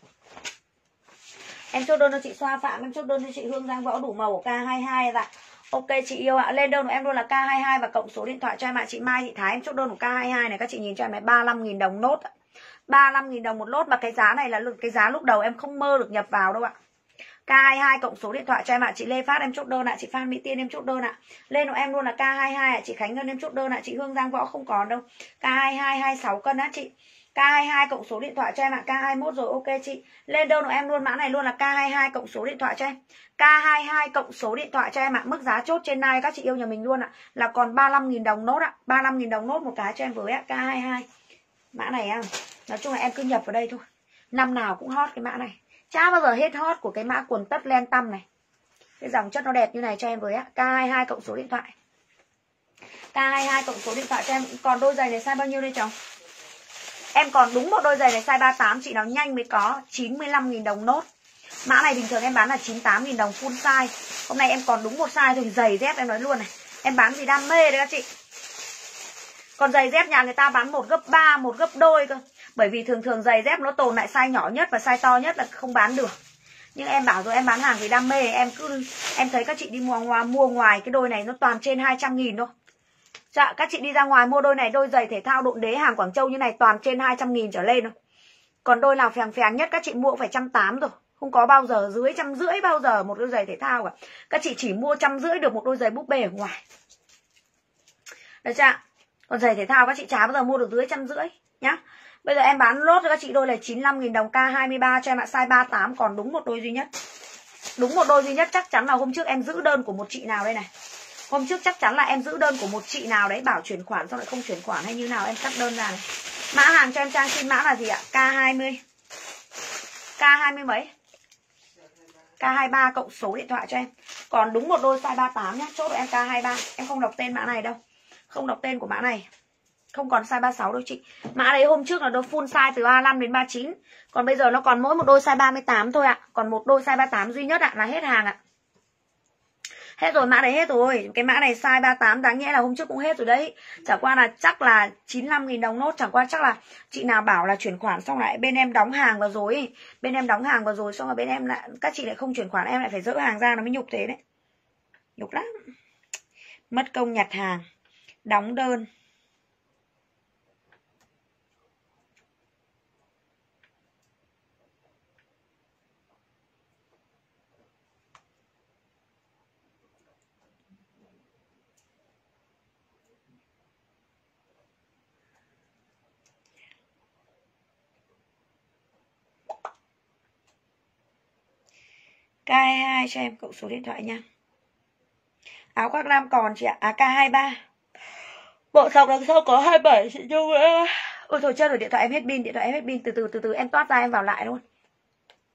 Em chốt đơn cho chị Xoa Phạm, em chốt đơn cho chị Hương Giang Võ đủ màu của K22 ạ. Ok chị yêu ạ. Lên đơn của em luôn là K22 và cộng số điện thoại cho em ạ. Chị Mai Thị Thái em chốt đơn của K22 này. Các chị nhìn cho em này 35.000 đồng nốt. 35.000 đồng một lốt. Mà cái giá này là cái giá lúc đầu em không mơ được nhập vào đâu ạ. K22 cộng số điện thoại cho em ạ. Chị Lê Phát em chốt đơn ạ. Chị Phan Mỹ Tiên em chốt đơn ạ. Lên của em luôn là K22 ạ. Chị Khánh Ngân em chốt đơn ạ. Chị Hương Giang Võ không còn đâu. K22 26 cân á chị. K22 cộng số điện thoại cho em ạ. K21 rồi ok chị. Lên đơn của em luôn mã này luôn là K22 cộng số điện thoại cho em. K22 cộng số điện thoại cho em ạ. Mức giá chốt trên này các chị yêu nhà mình luôn ạ. Là còn 35.000 đồng nốt ạ. 35.000 đồng nốt một cái cho em với ạ. K22. Mã này á. Nói chung là em cứ nhập vào đây thôi. Năm nào cũng hot cái mã này. Chả bao giờ hết hot của cái mã quần tất len tăm này. Cái dòng chất nó đẹp như này cho em với ạ. K22 cộng số điện thoại. K22 cộng số điện thoại cho em. Còn đôi giày này size bao nhiêu đây chồng? Em còn đúng một đôi giày này size 38, chị nào nhanh mới có, 95.000 đồng nốt. Mã này bình thường em bán là 98.000 đồng full size. Hôm nay em còn đúng một size thôi. Giày dép em nói luôn này, em bán vì đam mê đấy các chị. Còn giày dép nhà người ta bán 1 gấp 3, 1 gấp đôi cơ. Bởi vì thường thường giày dép nó tồn lại size nhỏ nhất và size to nhất là không bán được. Nhưng em bảo rồi, em bán hàng vì đam mê. Em thấy các chị đi mua ngoài cái đôi này nó toàn trên 200.000 thôi. Dạ, các chị đi ra ngoài mua đôi này, đôi giày thể thao độn đế hàng Quảng Châu như này toàn trên 200.000 trở lên thôi. Còn đôi nào phèng phèng nhất các chị mua cũng phải 180 rồi. Không có bao giờ dưới 150 bao giờ một đôi giày thể thao cả. Các chị chỉ mua 150 được một đôi giày búp bê ở ngoài. Được chưa? Còn giày thể thao các chị chả bao giờ mua được dưới 150 nhá. Bây giờ em bán lốt cho các chị đôi này 95.000 đồng K23 cho em ạ, size 38 còn đúng một đôi duy nhất. Đúng một đôi duy nhất, chắc chắn là hôm trước em giữ đơn của một chị nào đây này. Hôm trước chắc chắn là em giữ đơn của một chị nào đấy bảo chuyển khoản xong lại không chuyển khoản hay như nào, em cắt đơn ra này. Mã hàng cho em Trang xin mã là gì ạ? K20. K20 mấy? K23 cộng số điện thoại cho em. Còn đúng một đôi size 38 nhá, chốt của em K23. Em không đọc tên mã này đâu. Không đọc tên của mã này. Không còn size 36 đâu chị. Mã đấy hôm trước là đôi full size từ 35 đến 39. Còn bây giờ nó còn mỗi một đôi size 38 thôi ạ. Còn một đôi size 38 duy nhất ạ, là hết hàng ạ. Hết rồi, mã đấy hết rồi. Cái mã này size 38 đáng nhẽ là hôm trước cũng hết rồi đấy. Chẳng qua là chắc là 95.000 đồng nốt. Chẳng qua chắc là chị nào bảo là chuyển khoản xong lại bên em đóng hàng vào rồi ấy. Bên em đóng hàng vào rồi xong rồi bên em lại, các chị lại không chuyển khoản, em lại phải dỡ hàng ra, nó mới nhục thế đấy. Nhục lắm. Mất công nhặt hàng, đóng đơn. K22 cho em cộng số điện thoại nha. Áo khoác nam còn chị ạ. À K23. Bộ sọc đằng sau có 27 chị Nhung ơi. Ôi thôi chết rồi, điện thoại em hết pin, điện thoại em hết pin, từ từ em toát ra em vào lại luôn.